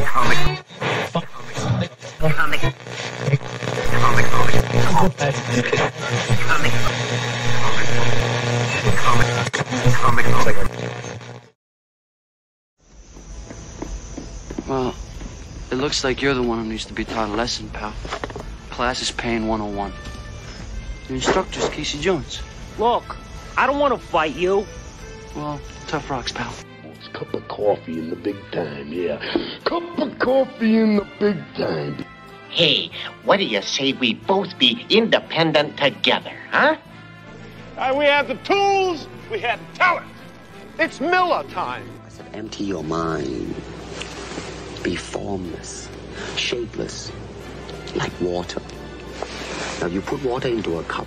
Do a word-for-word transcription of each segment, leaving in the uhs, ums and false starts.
Well, it looks like you're the one who needs to be taught a lesson, pal. Class is paying one oh one. Your instructor's Casey Jones. Look, I don't want to fight you. Well, tough rocks, pal. It's a cup of coffee in the big time, yeah. Cup of coffee in the big time. Hey, what do you say we both be independent together, huh? And we have the tools, we have talent. It's Miller time. I said, empty your mind. Be formless, shapeless, like water. Now you put water into a cup,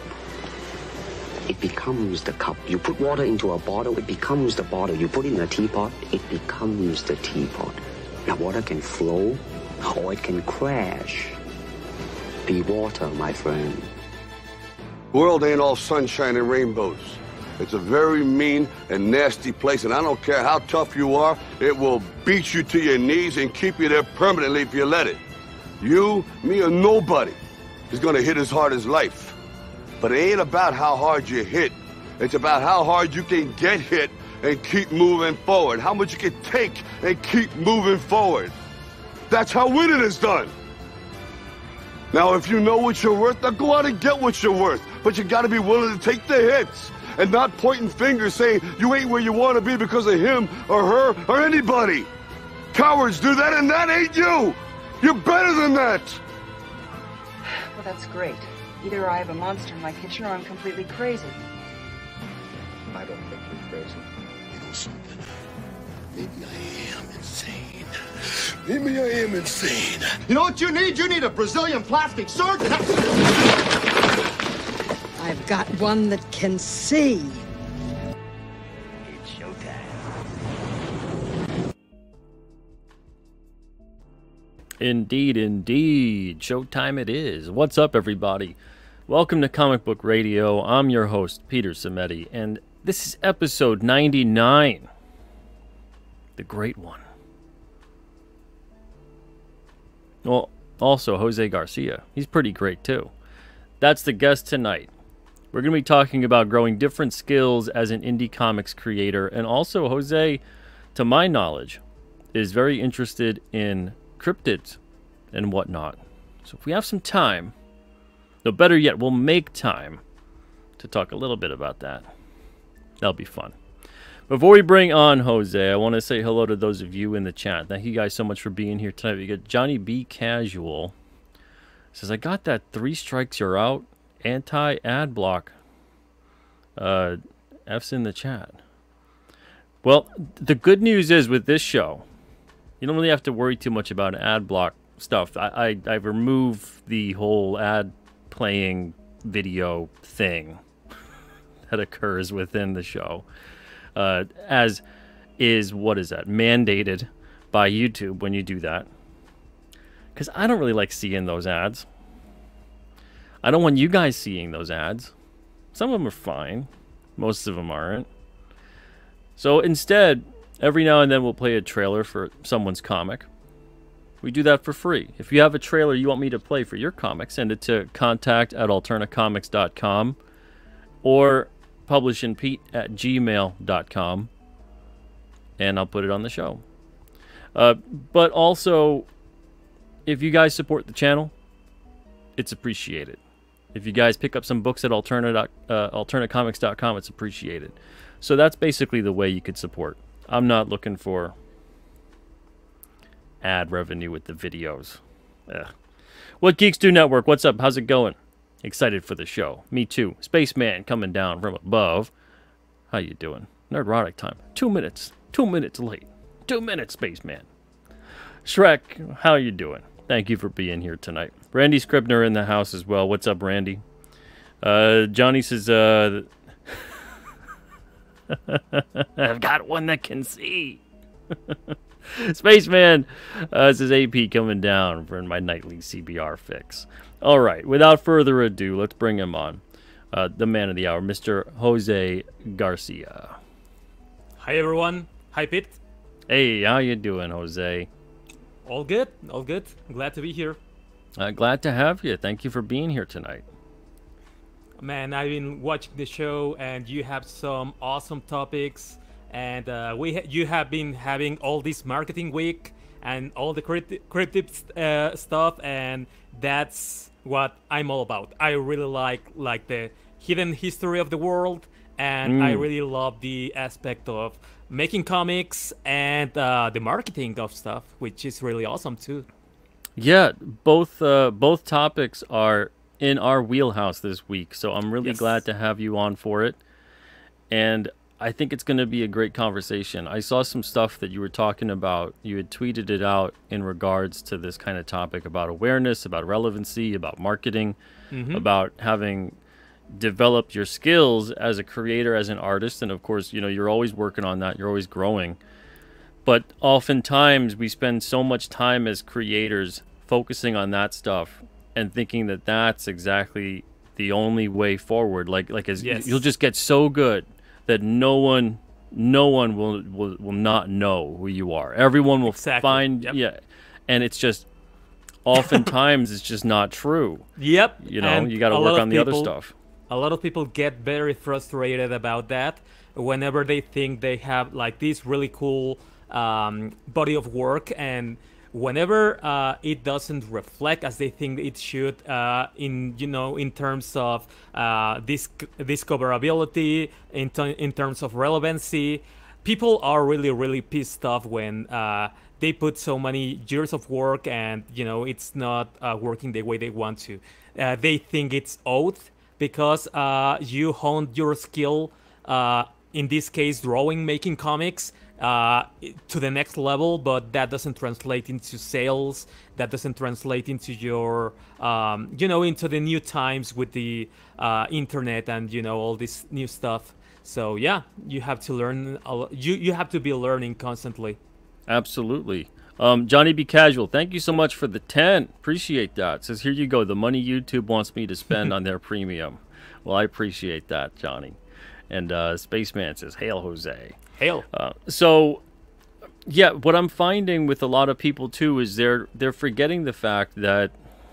it becomes the cup. You put water into a bottle, it becomes the bottle. You put it in a teapot, it becomes the teapot. Now water can flow or it can crash. Be water, my friend. The world ain't all sunshine and rainbows. It's a very mean and nasty place, and I don't care how tough you are, it will beat you to your knees and keep you there permanently if you let it. You, me, or nobody is gonna hit as hard as life. But it ain't about how hard you hit. It's about how hard you can get hit and keep moving forward. How much you can take and keep moving forward. That's how winning is done. Now, if you know what you're worth, now go out and get what you're worth. But you gotta be willing to take the hits. And not pointing fingers saying you ain't where you want to be because of him or her or anybody. Cowards do that, and that ain't you. You're better than that. Well, that's great. Either I have a monster in my kitchen or I'm completely crazy. I don't think you're crazy. You know something? Maybe I am insane. Maybe I am insane. You know what you need? You need a Brazilian plastic surgeon. I've got one that can see. It's showtime. Indeed, indeed. Showtime it is. What's up, everybody? Welcome to Comic Book Radio. I'm your host, Peter Cimetti, and this is episode ninety-nine. The great one. Well, also Jose Garcia. He's pretty great, too. That's the guest tonight. We're going to be talking about growing different skills as an indie comics creator. And also, Jose, to my knowledge, is very interested in cryptids and whatnot. So if we have some time, no, better yet, we'll make time to talk a little bit about that. That'll be fun. Before we bring on Jose, I want to say hello to those of you in the chat. Thank you guys so much for being here tonight. We got Johnny B. Casual. Says, I got that three strikes you're out. Anti-ad block. Uh, F's in the chat. Well, the good news is with this show, you don't really have to worry too much about ad block stuff. I, I, I've removed the whole ad playing video thing that occurs within the show. Uh, as is, what is that, mandated by YouTube when you do that. Because I don't really like seeing those ads. I don't want you guys seeing those ads. Some of them are fine. Most of them aren't. So instead, every now and then we'll play a trailer for someone's comic. We do that for free. If you have a trailer you want me to play for your comic, send it to contact at alternacomics dot com or publishandpete at gmail dot com and I'll put it on the show. Uh, but also, if you guys support the channel, it's appreciated. If you guys pick up some books at alterna, uh, alternate comics dot com, it's appreciated. So that's basically the way you could support. I'm not looking for ad revenue with the videos. Ugh. What Geeks Do Network, what's up? How's it going? Excited for the show. Me too. Spaceman coming down from above. How you doing? Nerdrotic time. Two minutes. Two minutes late. Two minutes, Spaceman. Shrek, how you doing? Thank you for being here tonight. Randy Scribner in the house as well. What's up, Randy? Uh, Johnny says, uh... I've got one that can see. Spaceman uh, says A P coming down for my nightly C B R fix. All right, without further ado, let's bring him on. Uh, the man of the hour, Mister Jose Garcia. Hi, everyone. Hi, Pete. Hey, how you doing, Jose? all good, all good. Glad to be here. Uh, glad to have you. Thank you for being here tonight. Man, I've been watching the show, and you have some awesome topics. And uh, we ha you have been having all this marketing week and all the cryptic, cryptic uh, stuff, and that's what I'm all about. I really like like the hidden history of the world, and mm. I really love the aspect of making comics and uh, the marketing of stuff, which is really awesome too. Yeah, both uh, both topics are in our wheelhouse this week, so I'm really yes. glad to have you on for it. And I think it's going to be a great conversation. I saw some stuff that you were talking about. You had tweeted it out in regards to this kind of topic about awareness, about relevancy, about marketing, mm-hmm. about having developed your skills as a creator, as an artist. And of course, you know, you're always working on that. You're always growing. But oftentimes we spend so much time as creators focusing on that stuff and thinking that that's exactly the only way forward. Like, like as yes. you'll just get so good that no one, no one will will, will not know who you are. Everyone will exactly. find, yep. yeah, and it's just oftentimes it's just not true. Yep, you know, and you got to work on the people, other stuff. A lot of people get very frustrated about that whenever they think they have like this really cool um, body of work, and whenever uh, it doesn't reflect as they think it should uh, in you know in terms of uh, disc discoverability, in, in terms of relevancy, people are really really pissed off when uh, they put so many years of work and you know it's not uh, working the way they want to. Uh, they think it's owed because uh, you honed your skill, uh, in this case drawing, making comics, Uh, to the next level, but that doesn't translate into sales. That doesn't translate into your, um, you know, into the new times with the uh, internet and you know all this new stuff. So yeah, you have to learn. A lo you you have to be learning constantly. Absolutely. Um, Johnny B. Casual, thank you so much for the ten. Appreciate that. Says here you go. The money YouTube wants me to spend on their premium. Well, I appreciate that, Johnny. And uh, Spaceman says, "Hail, Jose." Hail. Uh, so, yeah, what I'm finding with a lot of people too is they're they're forgetting the fact that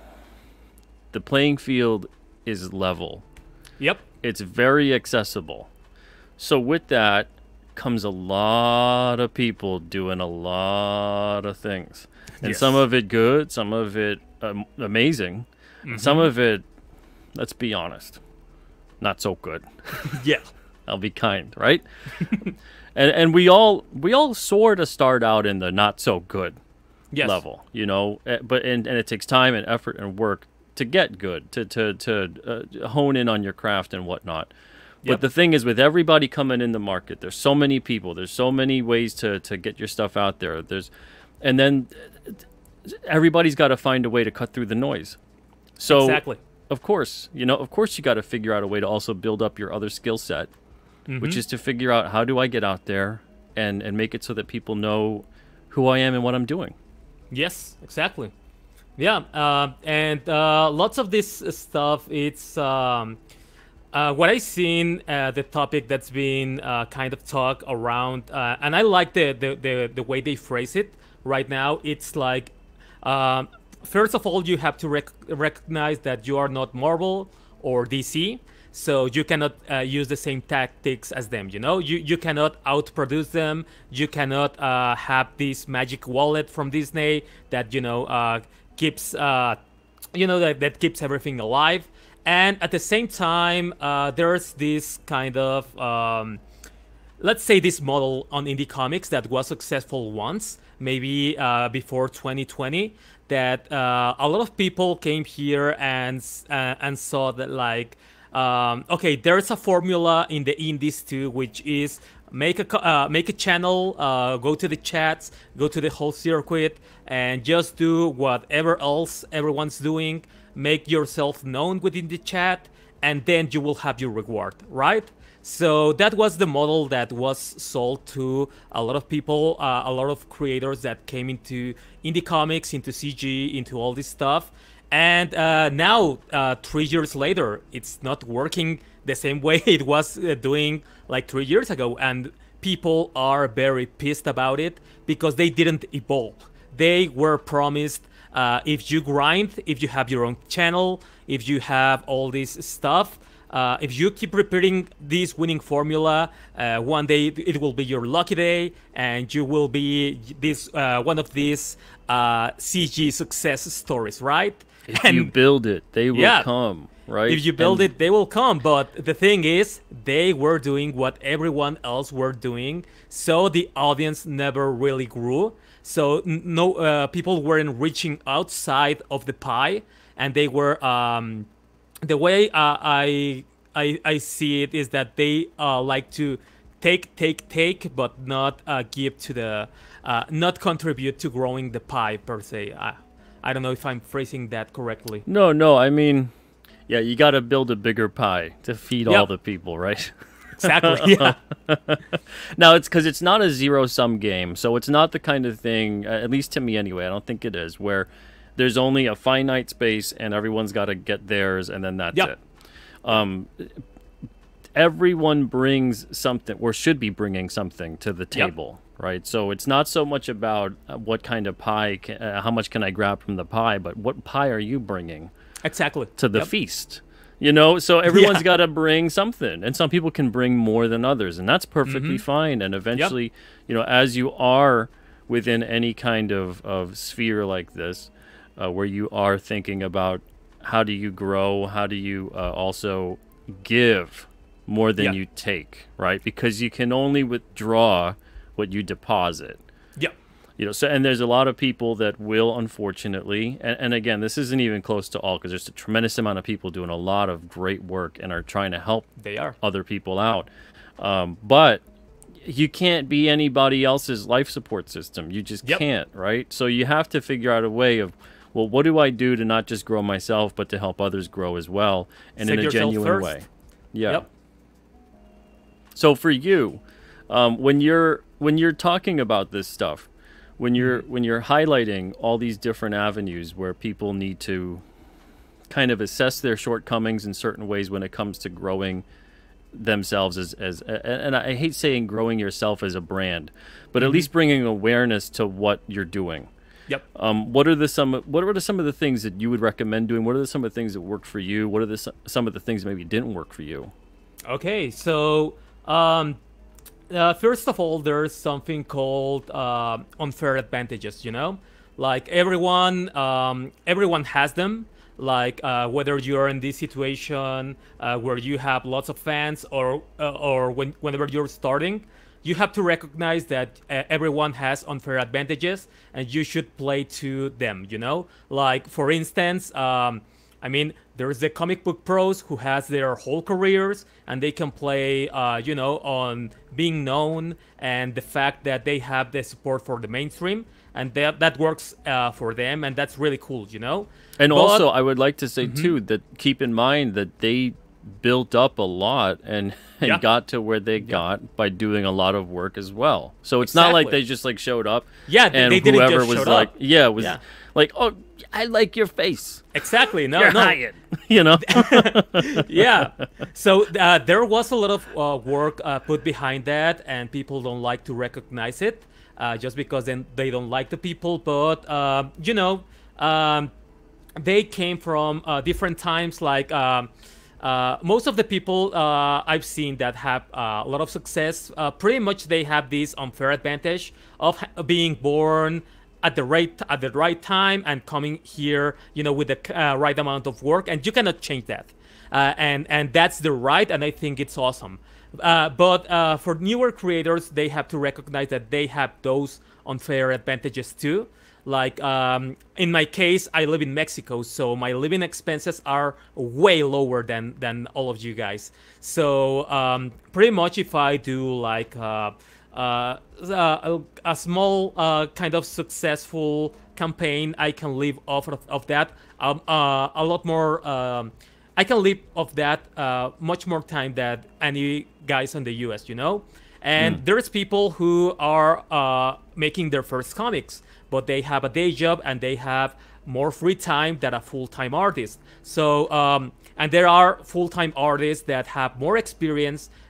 the playing field is level. Yep. It's very accessible. So with that comes a lot of people doing a lot of things, and yes. some of it good, some of it um, amazing, mm-hmm. some of it, let's be honest, not so good. Yeah. I'll be kind, right? and and we all we all sort of start out in the not so good yes. level, you know. But and, and it takes time and effort and work to get good, to to to uh, hone in on your craft and whatnot. But yep. the thing is, with everybody coming in the market, there's so many people, there's so many ways to to get your stuff out there. There's, and then everybody's got to find a way to cut through the noise. So exactly. Of course, you know, of course, you got to figure out a way to also build up your other skill set. Mm-hmm. Which is to figure out how do I get out there and, and make it so that people know who I am and what I'm doing. Yes, exactly. Yeah, uh, and uh, lots of this stuff, it's um, uh, what I've seen, uh, the topic that's been uh, kind of talked around, uh, and I like the, the, the, the way they phrase it right now. It's like, um, first of all, you have to rec recognize that you are not Marvel or D C, so you cannot uh, use the same tactics as them, you know? You you cannot outproduce them. You cannot uh, have this magic wallet from Disney that, you know, uh, keeps, uh, you know, that, that keeps everything alive. And at the same time, uh, there's this kind of, um, let's say this model on indie comics that was successful once, maybe uh, before twenty twenty, that uh, a lot of people came here and, uh, and saw that, like, Um, okay, there's a formula in the indies too, which is make a uh, make a channel, uh, go to the chats, go to the whole circuit, and just do whatever else everyone's doing. Make yourself known within the chat, and then you will have your reward, right? So that was the model that was sold to a lot of people, uh, a lot of creators that came into indie comics, into C G, into all this stuff. And uh, now, uh, three years later, it's not working the same way it was uh, doing like three years ago. And people are very pissed about it because they didn't evolve. they were promised uh, if you grind, if you have your own channel, if you have all this stuff, uh, if you keep repeating this winning formula, uh, one day it will be your lucky day, and you will be this uh, one of these uh, C G success stories, right? If and, you build it, they will yeah, come, right? If you build and, it, they will come. But the thing is, they were doing what everyone else were doing, so the audience never really grew. So no, uh, people weren't reaching outside of the pie, and they were. Um, the way uh, I, I I see it is that they uh, like to take, take, take, but not uh, give to the, uh, not contribute to growing the pie per se. I, I don't know if I'm phrasing that correctly. No, no, I mean, yeah, you got to build a bigger pie to feed Yep. all the people, right? Exactly. Yeah. Now it's because it's not a zero-sum game, so it's not the kind of thing, uh, at least to me anyway, I don't think it is, where there's only a finite space and everyone's got to get theirs and then that's Yep. it. Um, everyone brings something, or should be bringing something to the table, yep. right? So it's not so much about uh, what kind of pie, can, uh, how much can I grab from the pie, but what pie are you bringing exactly to the yep. feast? You know, so everyone's yeah. got to bring something, and some people can bring more than others, and that's perfectly mm-hmm. fine. And eventually, yep. you know, as you are within any kind of, of sphere like this, uh, where you are thinking about how do you grow, how do you uh, also give more than yeah. you take, right? Because you can only withdraw what you deposit. Yep. You know, so and there's a lot of people that will, unfortunately, and, and again, this isn't even close to all because there's a tremendous amount of people doing a lot of great work and are trying to help they are. other people out. Um, but you can't be anybody else's life support system. You just yep. can't, right? So you have to figure out a way of, well, what do I do to not just grow myself, but to help others grow as well, and Save in a genuine first. way. Yeah. Yep. So for you, um, when you're when you're talking about this stuff, when you're when you're highlighting all these different avenues where people need to kind of assess their shortcomings in certain ways when it comes to growing themselves as as and I hate saying growing yourself as a brand, but mm-hmm. at least bringing awareness to what you're doing. Yep. Um, what are the some what are the, some of the things that you would recommend doing? What are the, some of the things that worked for you? What are the some of the things that maybe didn't work for you? Okay, so um, uh, first of all, there's something called uh, unfair advantages. You know, like everyone um, everyone has them. Like uh, whether you're in this situation uh, where you have lots of fans, or uh, or when, whenever you're starting, you have to recognize that uh, everyone has unfair advantages, and you should play to them. You know, like for instance, um, I mean, there's the comic book pros who has their whole careers, and they can play, uh, you know, on being known and the fact that they have the support for the mainstream. And that that works uh, for them, and that's really cool, you know. And but, also, I would like to say mm-hmm. too that keep in mind that they built up a lot and, and yeah. got to where they yeah. got by doing a lot of work as well. So it's exactly. not like they just like showed up. Yeah, and they didn't whoever just was showed like, up. yeah, was yeah. like, oh, I like your face. Exactly. No, You're no. hired. You know. yeah. So uh, there was a lot of uh, work uh, put behind that, and people don't like to recognize it. Uh, just because then they don't like the people, but uh, you know, um, they came from uh, different times. Like um, uh, most of the people uh, I've seen that have uh, a lot of success, uh, pretty much they have this unfair advantage of ha- being born at the right at the right time and coming here, you know, with the uh, right amount of work, and you cannot change that. Uh, and and that's the right, and I think it's awesome. Uh, but uh, for newer creators, they have to recognize that they have those unfair advantages too. Like um, in my case, I live in Mexico, so my living expenses are way lower than than all of you guys. So um, pretty much, if I do like uh, uh, a, a small uh, kind of successful campaign, I can live off of, of that um, uh, a lot more. Um, I can live off that uh, much more time than any guys in the U S, you know? And mm. there's people who are uh, making their first comics, but they have a day job and they have more free time than a full-time artist. So, um, and there are full-time artists that have more experience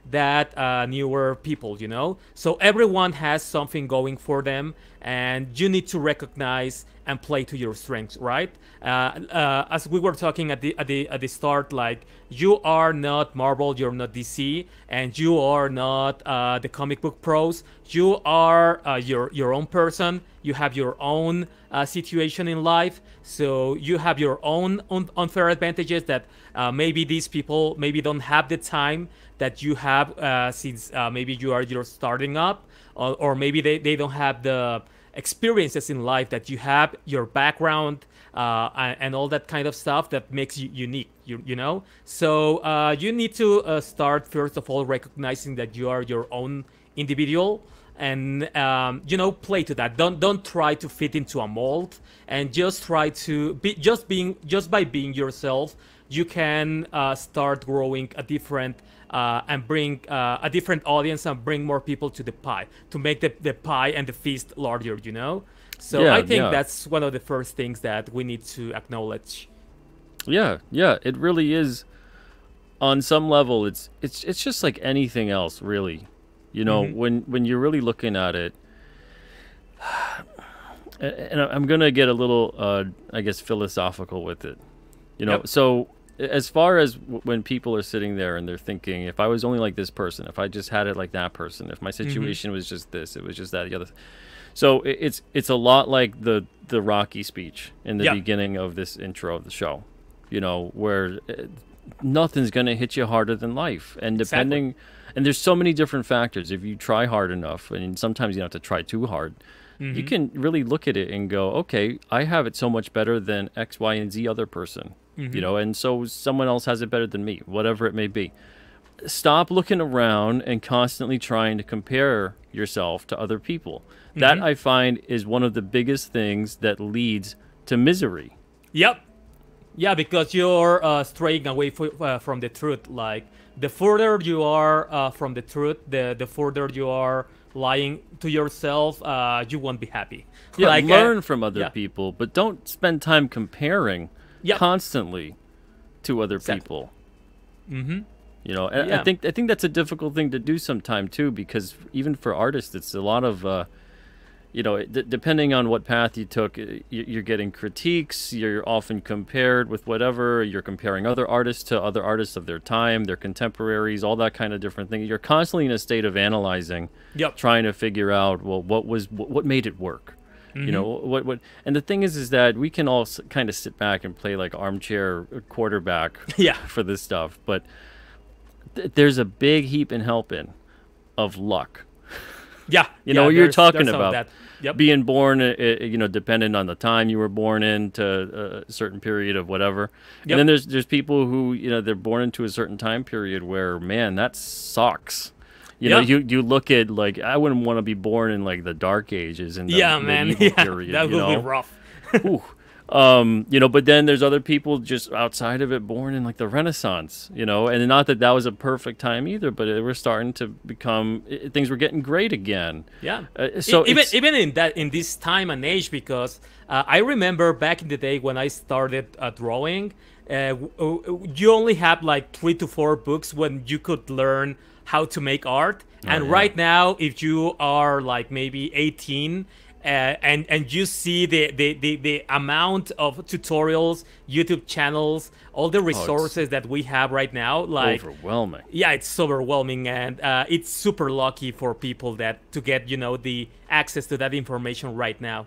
that uh, newer people, you know? So everyone has something going for them, and you need to recognize and play to your strengths, right? Uh, uh, as we were talking at the, at the at the start, like, you are not Marvel, you're not D C, and you are not uh, the comic book pros. You are uh, your your own person. You have your own uh, situation in life, so you have your own un- unfair advantages that uh, maybe these people maybe don't have the time that you have, uh, since uh, maybe you are you're starting up, or, or maybe they, they don't have the experiences in life that you have, your background, uh, and, and all that kind of stuff that makes you unique, you, you know? So uh, you need to uh, start, first of all, recognizing that you are your own individual, and um, you know, play to that. Don't don't try to fit into a mold, and just try to be just being just by being yourself. You can uh, start growing a different uh, and bring uh, a different audience and bring more people to the pie, to make the, the pie and the feast larger, you know? So Yeah, I think yeah. that's one of the first things that we need to acknowledge. Yeah, yeah, it really is. On some level, it's it's it's just like anything else, really. You know, Mhm. when when you're really looking at it, and and I'm gonna get a little, uh, I guess, philosophical with it. You know, Yep. so as far as w- when people are sitting there and they're thinking, if I was only like this person, if I just had it like that person, if my situation was just this, it was just that, the other. So it, it's it's a lot like the the Rocky speech in the Yeah. beginning of this intro of the show. You know, where uh, nothing's gonna hit you harder than life, and Exactly. depending, and there's so many different factors. If you try hard enough, and sometimes you don't have to try too hard, you Mhm. can really look at it and go, okay, I have it so much better than X, Y, and Z other person. Mhm. You know, and so someone else has it better than me, whatever it may be. Stop looking around and constantly trying to compare yourself to other people. That, Mhm. I find, is one of the biggest things that leads to misery. Yep. Yeah, because you're uh, straying away f- uh, from the truth. Like, the further you are uh, from the truth, the the further you are lying to yourself, uh, you won't be happy. Yeah, Like, uh, learn from other yeah. people, but don't spend time comparing Yep. constantly to other Exactly. people. Mm-hmm. You know, and I Yeah. think I think that's a difficult thing to do sometime too, because even for artists, it's a lot of, uh, you know, d- depending on what path you took, uh, y- you're getting critiques. You're often compared with whatever. You're comparing other artists to other artists of their time, their contemporaries, all that kind of different thing. You're constantly in a state of analyzing, Yep. trying to figure out, well, what was what, what made it work. You know what? What? And the thing is, is that we can all s- kind of sit back and play like armchair quarterback, Yeah. for this stuff. But th- there's a big heap and helping of luck. Yeah. You yeah, know, you're there's- talking there's some of about that. Yep. being born, uh, uh, you know, dependent on the time you were born into a certain period of whatever. Yep. And then there's there's people who, you know, they're born into a certain time period where, man, that sucks. You know, Yeah. you you look at, like, I wouldn't want to be born in like the Dark Ages and the Yeah, man. medieval Yeah, period. that you would be know? rough. Ooh. Um, you know, but then there's other people just outside of it born in like the Renaissance, you know, and not that that was a perfect time either, but it, we're starting to become, i things were getting great again. Yeah. Uh, so E- even it's- even in that in this time and age, because uh, I remember back in the day when I started uh, drawing, uh, w- w- you only had like three to four books when you could learn how to make art. Oh, and yeah. right now, if you are like maybe eighteen. Uh, and and you see the, the, the, the amount of tutorials, YouTube channels, all the resources that we have right now, like overwhelming. Yeah, it's overwhelming, and uh, it's super lucky for people that to get you know the access to that information right now.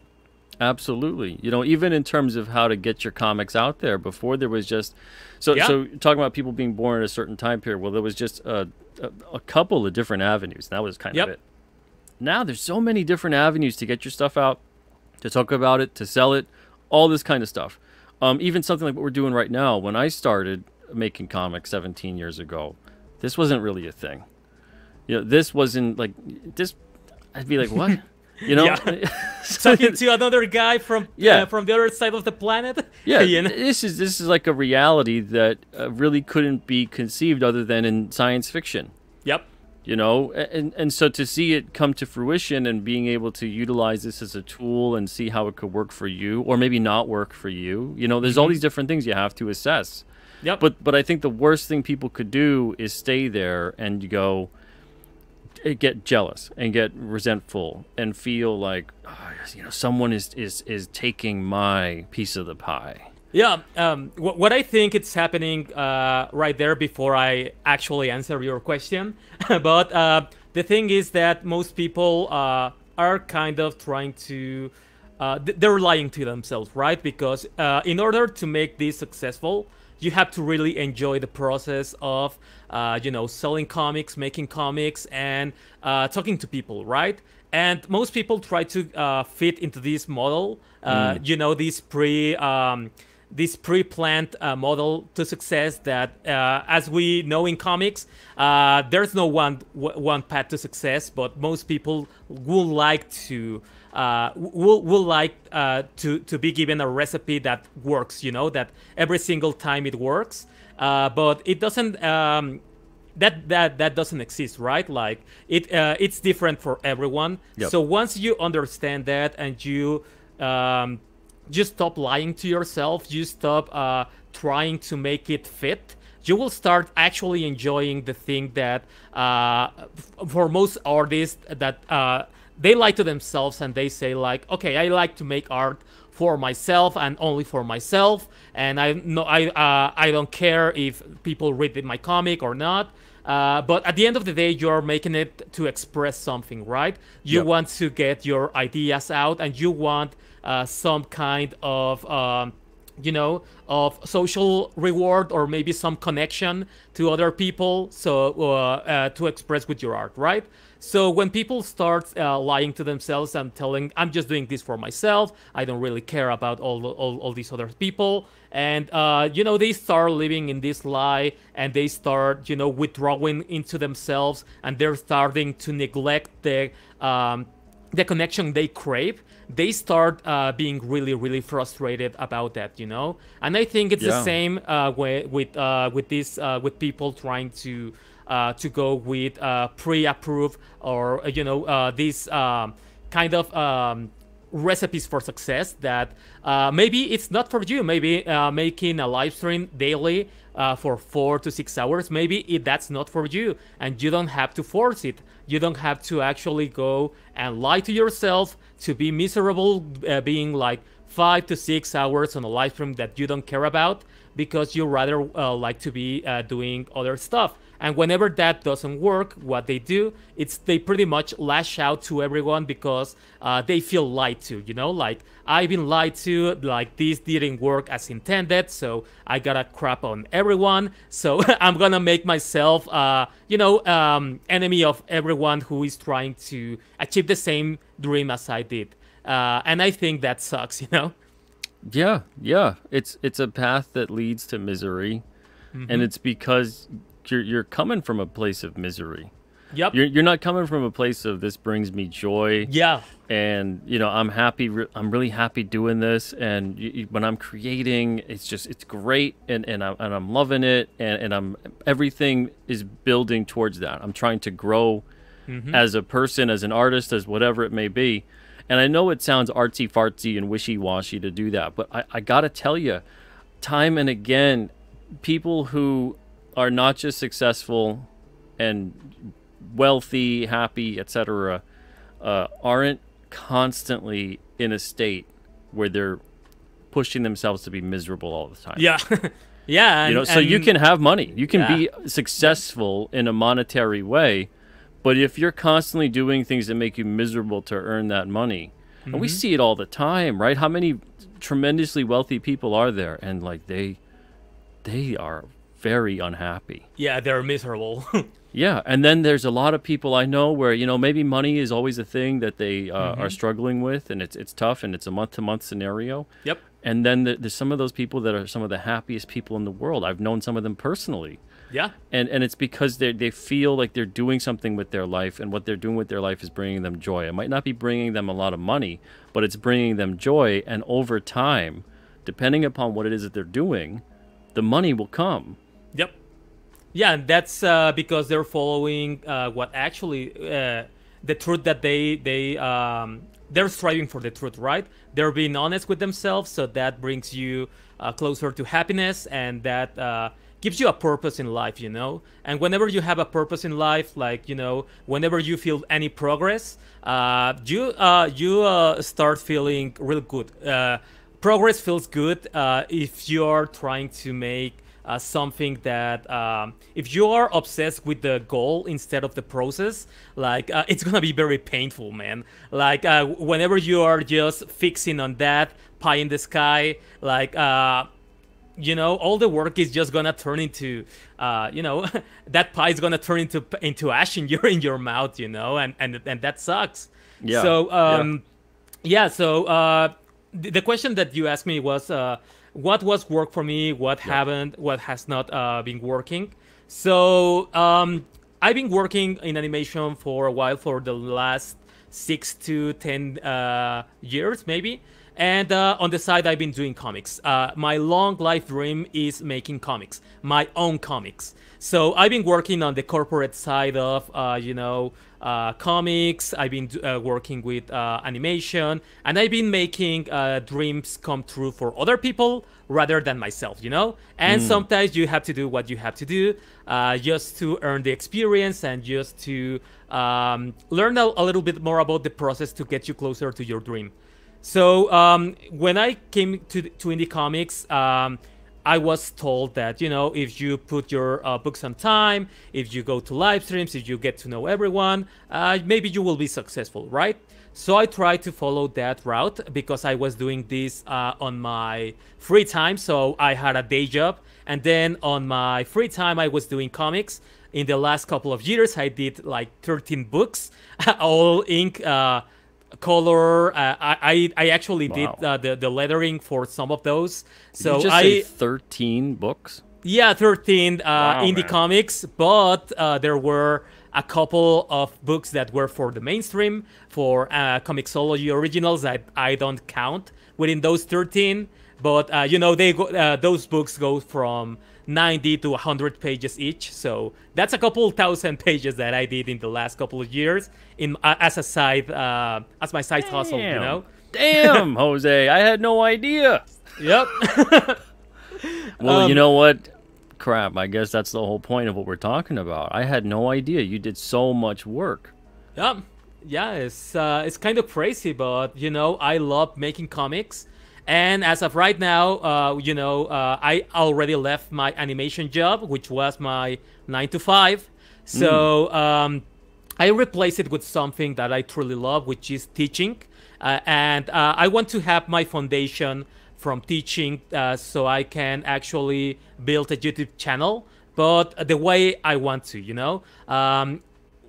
Absolutely. You know, even in terms of how to get your comics out there, before there was just, so Yeah. so talking about people being born at a certain time period, well, there was just a, a, a couple of different avenues. That was kind Yep. of it. Now there's so many different avenues to get your stuff out, to talk about it, to sell it, all this kind of stuff. Um, even something like what we're doing right now. When I started making comics seventeen years ago, this wasn't really a thing. You know, this wasn't like this. I'd be like, what? You know, Yeah. Talking to another guy from Yeah. uh, from the other side of the planet. yeah, you know? this is this is like a reality that uh, really couldn't be conceived other than in science fiction. Yep. You know, and and so to see it come to fruition and being able to utilize this as a tool and see how it could work for you, or maybe not work for you. You know, there's all these different things you have to assess. Yep. But but I think the worst thing people could do is stay there and you go get jealous and get resentful and feel like oh, you know someone is is is taking my piece of the pie. Yeah, um, wh what I think it's happening uh, right there before I actually answer your question, but uh, the thing is that most people uh, are kind of trying to, uh, th they're lying to themselves, right? Because uh, in order to make this successful, you have to really enjoy the process of, uh, you know, selling comics, making comics, and uh, talking to people, right? And most people try to uh, fit into this model, uh, Mm. you know, this pre, um, this pre-planned uh, model to success that, uh, as we know in comics, uh, there's no one one path to success, but most people would like to uh, will will like uh, to to be given a recipe that works. You know, that every single time it works, uh, but it doesn't. Um, that that that doesn't exist, right? Like it uh, it's different for everyone. Yep. So once you understand that and you um, just stop lying to yourself, you stop uh, trying to make it fit, you will start actually enjoying the thing that uh, for most artists that uh, they lie to themselves and they say like, okay, I like to make art for myself and only for myself, and I no I uh, I don't care if people read my comic or not. Uh, but at the end of the day, you're making it to express something, right? You Yep. want to get your ideas out, and you want uh, some kind of, um, you know, of social reward or maybe some connection to other people, so uh, uh, to express with your art, right? So when people start uh, lying to themselves and telling, I'm just doing this for myself, I don't really care about all all, all these other people, and uh, you know, they start living in this lie, and they start, you know, withdrawing into themselves, and they're starting to neglect the um, the connection they crave. They start uh, being really, really frustrated about that, you know. And I think it's Yeah. the same uh, with with uh, with this uh, with people trying to uh, to go with uh, pre-approved or uh, you know uh, these um, kind of um, recipes for success that uh, maybe it's not for you. Maybe uh, making a live stream daily uh, for four to six hours, maybe it, that's not for you, and you don't have to force it. You don't have to actually go and lie to yourself to be miserable, uh, being like five to six hours on a live stream that you don't care about, because you rather uh, like to be uh, doing other stuff. And whenever that doesn't work, what they do, it's they pretty much lash out to everyone because uh, they feel lied to, you know, like, I've been lied to, like, this didn't work as intended, so I gotta crap on everyone, so I'm gonna make myself, uh, you know, um, enemy of everyone who is trying to achieve the same dream as I did. Uh, and I think that sucks, you know? Yeah, yeah. It's it's a path that leads to misery, Mhm. and it's because you're you're coming from a place of misery. Yep. You're you're not coming from a place of this brings me joy. Yeah. And you know, I'm happy. Re I'm really happy doing this, and y y when I'm creating, it's just it's great, and and I'm and I'm loving it, and and I'm everything is building towards that. I'm trying to grow Mhm. as a person, as an artist, as whatever it may be. And I know it sounds artsy fartsy and wishy-washy to do that, but I, I gotta tell you, time and again, people who are not just successful and wealthy, happy, et cetera, uh, aren't constantly in a state where they're pushing themselves to be miserable all the time. Yeah. Yeah. You know, and- so you and- can have money, you can Yeah. be successful in a monetary way, but if you're constantly doing things that make you miserable to earn that money, and we Mhm. see it all the time, right? How many tremendously wealthy people are there, and like they, they are very unhappy. Yeah, they're miserable. Yeah, and then there's a lot of people I know where, you know, maybe money is always a thing that they uh, are Mhm. struggling with, and it's it's tough, and it's a month-to-month scenario. Yep. And then the, there's some of those people that are some of the happiest people in the world. I've known some of them personally. Yeah. And and it's because they they feel like they're doing something with their life, and what they're doing with their life is bringing them joy. It might not be bringing them a lot of money, but it's bringing them joy, and over time, depending upon what it is that they're doing, the money will come. Yep. Yeah, and that's uh, because they're following uh, what actually uh, the truth that they they um, they're striving for the truth, right? They're being honest with themselves, so that brings you uh, closer to happiness, and that uh, gives you a purpose in life, you know? And whenever you have a purpose in life, like, you know, whenever you feel any progress, uh, you uh, you uh, start feeling real good. Uh, progress feels good uh, if you're trying to make uh, something that, um, if you are obsessed with the goal instead of the process, like, uh, it's gonna be very painful, man. Like, uh, whenever you are just fixing on that pie in the sky, like, uh, you know, all the work is just gonna turn into, uh, you know, that pie is gonna turn into into ash in your in your mouth, you know, and and and that sucks. Yeah. So, um, yeah. yeah so, uh, the, the question that you asked me was, uh, what was work for me? What yeah. haven't? What has not uh, been working? So, um, I've been working in animation for a while, for the last six to ten uh, years, maybe. And uh, on the side, I've been doing comics. Uh, my long life dream is making comics, my own comics. So I've been working on the corporate side of, uh, you know, uh, comics. I've been uh, working with uh, animation, and I've been making uh, dreams come true for other people rather than myself, you know? And mm. sometimes you have to do what you have to do uh, just to earn the experience and just to um, learn a, a little bit more about the process to get you closer to your dream. So um, when I came to, to indie comics, um, I was told that, you know, if you put your uh, books on time, if you go to live streams, if you get to know everyone, uh, maybe you will be successful, right? So I tried to follow that route because I was doing this uh, on my free time. So I had a day job, and then on my free time, I was doing comics. In the last couple of years, I did like thirteen books, all ink, uh, color. uh, I I actually wow. did uh, the the lettering for some of those. So Did you just I say thirteen books. Yeah, thirteen uh, wow, indie man. comics, but uh, there were a couple of books that were for the mainstream, for uh, Comixology originals that I don't count within those thirteen. But uh, you know, they go, uh, those books go from ninety to one hundred pages each, so that's a couple thousand pages that I did in the last couple of years in uh, as a side uh, as my side Damn. hustle, you know. Damn, Jose, I had no idea. Yep. Well, um, you know what? Crap, I guess that's the whole point of what we're talking about. I had no idea you did so much work. Yep. Yeah, it's uh, it's kind of crazy, but you know, I love making comics. And as of right now, uh, you know, uh, I already left my animation job, which was my nine to five. So mm. um, I replaced it with something that I truly love, which is teaching. Uh, and uh, I want to have my foundation from teaching uh, so I can actually build a YouTube channel, but the way I want to, you know. Um,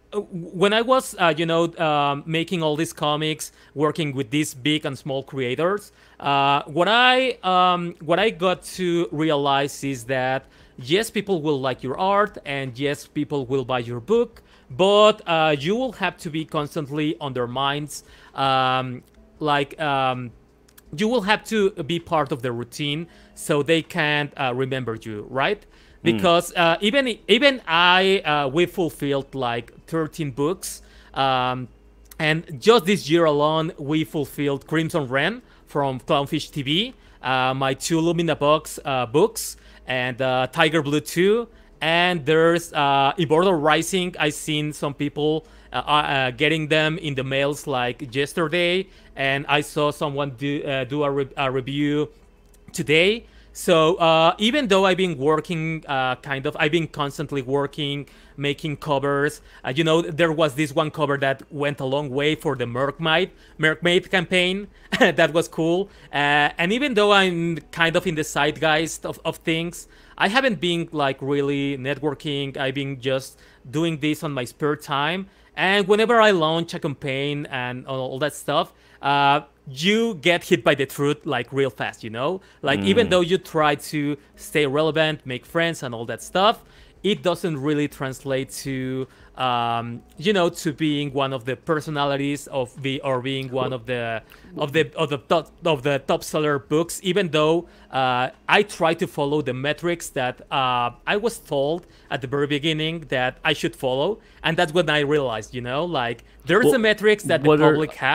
when I was, uh, you know, um, making all these comics, working with these big and small creators, uh, what I um, what I got to realize is that yes, people will like your art, and yes, people will buy your book, but uh, you will have to be constantly on their minds, um, like um, you will have to be part of the routine so they can uh, remember you, right? Because uh, even even I uh, we fulfilled like thirteen books, um, and just this year alone we fulfilled Crimson Ren from Clownfish T V, uh, my two Lumina Box uh, books, and uh, Tiger Blue two, and there's uh, Immortal Rising. I seen some people uh, uh, getting them in the mails like yesterday, and I saw someone do uh, do a, re a review today. So uh, even though I've been working, uh, kind of, I've been constantly working, making covers. Uh, you know, there was this one cover that went a long way for the Merkmaid, Merkmaid campaign. That was cool. Uh, and even though I'm kind of in the zeitgeist of, of things, I haven't been like really networking. I've been just doing this on my spare time. And whenever I launch a campaign and all that stuff, uh, you get hit by the truth like real fast, you know? Like mm. even though you try to stay relevant, make friends and all that stuff, it doesn't really translate to, um, you know, to being one of the personalities of the, or being one of the, of the, of the top, of the top seller books, even though uh, I try to follow the metrics that uh, I was told at the very beginning that I should follow. And that's when I realized, you know, like there's well, the metrics that the public are... have.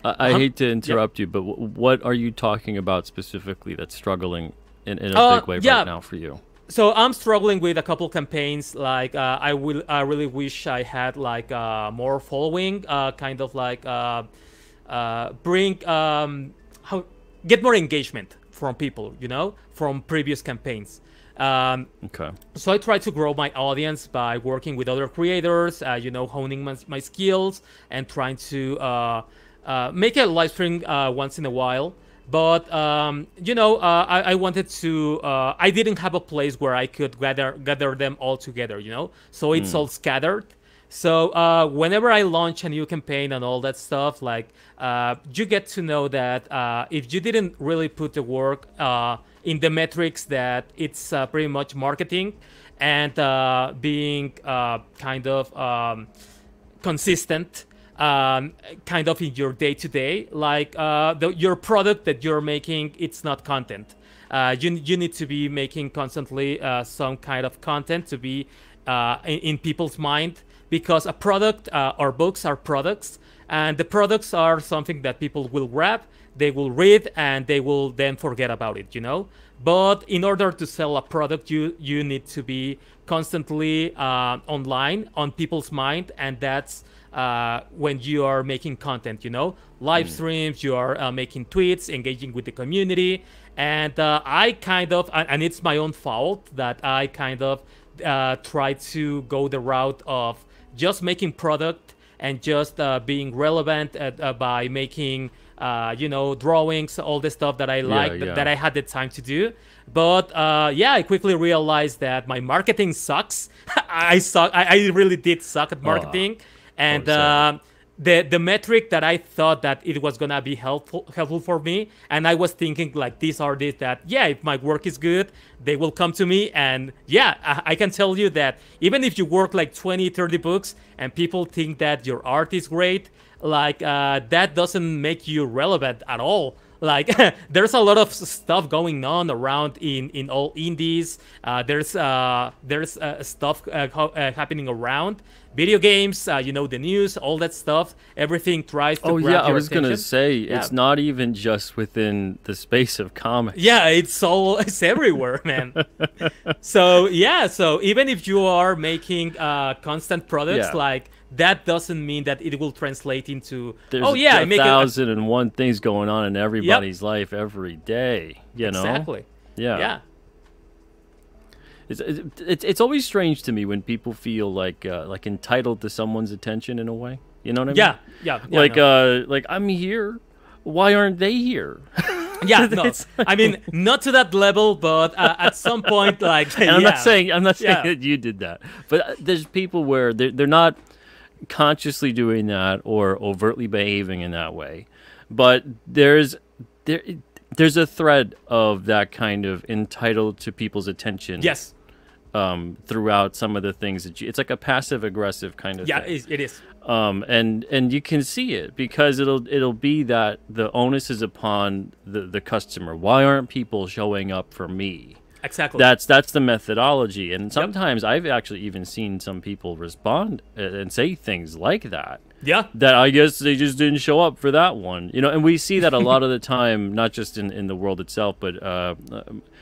I, I Um, hate to interrupt you, but w- what are you talking about specifically that's struggling in, in a Uh, big way yeah. right now for you? So I'm struggling with a couple campaigns. Like uh, I will, I really wish I had like uh, more following, uh, kind of like uh, uh, bring um, how get more engagement from people, you know, from previous campaigns. Um, okay. So I try to grow my audience by working with other creators, uh, you know, honing my, my skills and trying to uh, uh, make a live stream uh, once in a while. But, um, you know, uh, I, I wanted to, uh, I didn't have a place where I could gather gather them all together, you know? So it's Mm. all scattered. So uh, whenever I launch a new campaign and all that stuff, like, uh, you get to know that uh, if you didn't really put the work uh, in the metrics, that it's uh, pretty much marketing and uh, being uh, kind of um, consistent, um, kind of in your day-to-day, like uh, the, your product that you're making, it's not content. Uh, you, you need to be making constantly uh, some kind of content to be uh, in, in people's mind, because a product uh, or books are products, and the products are something that people will grab, they will read, and they will then forget about it, you know? But in order to sell a product, you, you need to be constantly uh, online, on people's mind, and that's uh, when you are making content, you know? Live streams, you are uh, making tweets, engaging with the community, and uh, I kind of, and it's my own fault that I kind of uh, try to go the route of just making product and just uh, being relevant at, uh, by making, uh, you know, drawings, all the stuff that I like, yeah. that I had the time to do. But uh, yeah, I quickly realized that my marketing sucks. I suck. I, I really did suck at marketing, Oh, and oh, uh, the the metric that I thought that it was gonna be helpful helpful for me, and I was thinking like these are this that yeah, if my work is good, they will come to me, and yeah, I, I can tell you that even if you work like twenty, thirty books and people think that your art is great, like uh, that doesn't make you relevant at all. Like there's a lot of stuff going on around in in all indies. Uh, there's uh, there's uh, stuff uh, ho- uh, happening around video games. Uh, you know, the news, all that stuff. Everything tries to Oh grab yeah, I your was attention. gonna say Yeah. it's not even just within the space of comics. Yeah, it's all it's everywhere, man. So yeah, so even if you are making uh, constant products, Yeah. like that doesn't mean that it will translate into. There's oh yeah, a I make a, thousand and one things going on in everybody's life every day. You know. exactly. Yeah. Yeah. It's, it's it's always strange to me when people feel like uh, like entitled to someone's attention in a way. You know what I mean? Yeah, yeah, yeah, like no. uh, like I'm here. Why aren't they here? Yeah, no. It's like- I mean, not to that level, but uh, at some point, like, And I'm yeah. not saying I'm not saying Yeah. that you did that, but uh, there's people where they're they're not consciously doing that or overtly behaving in that way, but there's there there's a thread of that kind of entitled to people's attention. Yes. Um, throughout some of the things that you, it's like a passive aggressive kind of Yeah, thing. it, it is. Um, and and you can see it because it'll it'll be that the onus is upon the the customer. Why aren't people showing up for me? Exactly. That's that's the methodology, and sometimes I've actually even seen some people respond and and say things like that. Yeah. That I guess they just didn't show up for that one, you know. And we see that a lot of the time, not just in in the world itself, but uh, uh,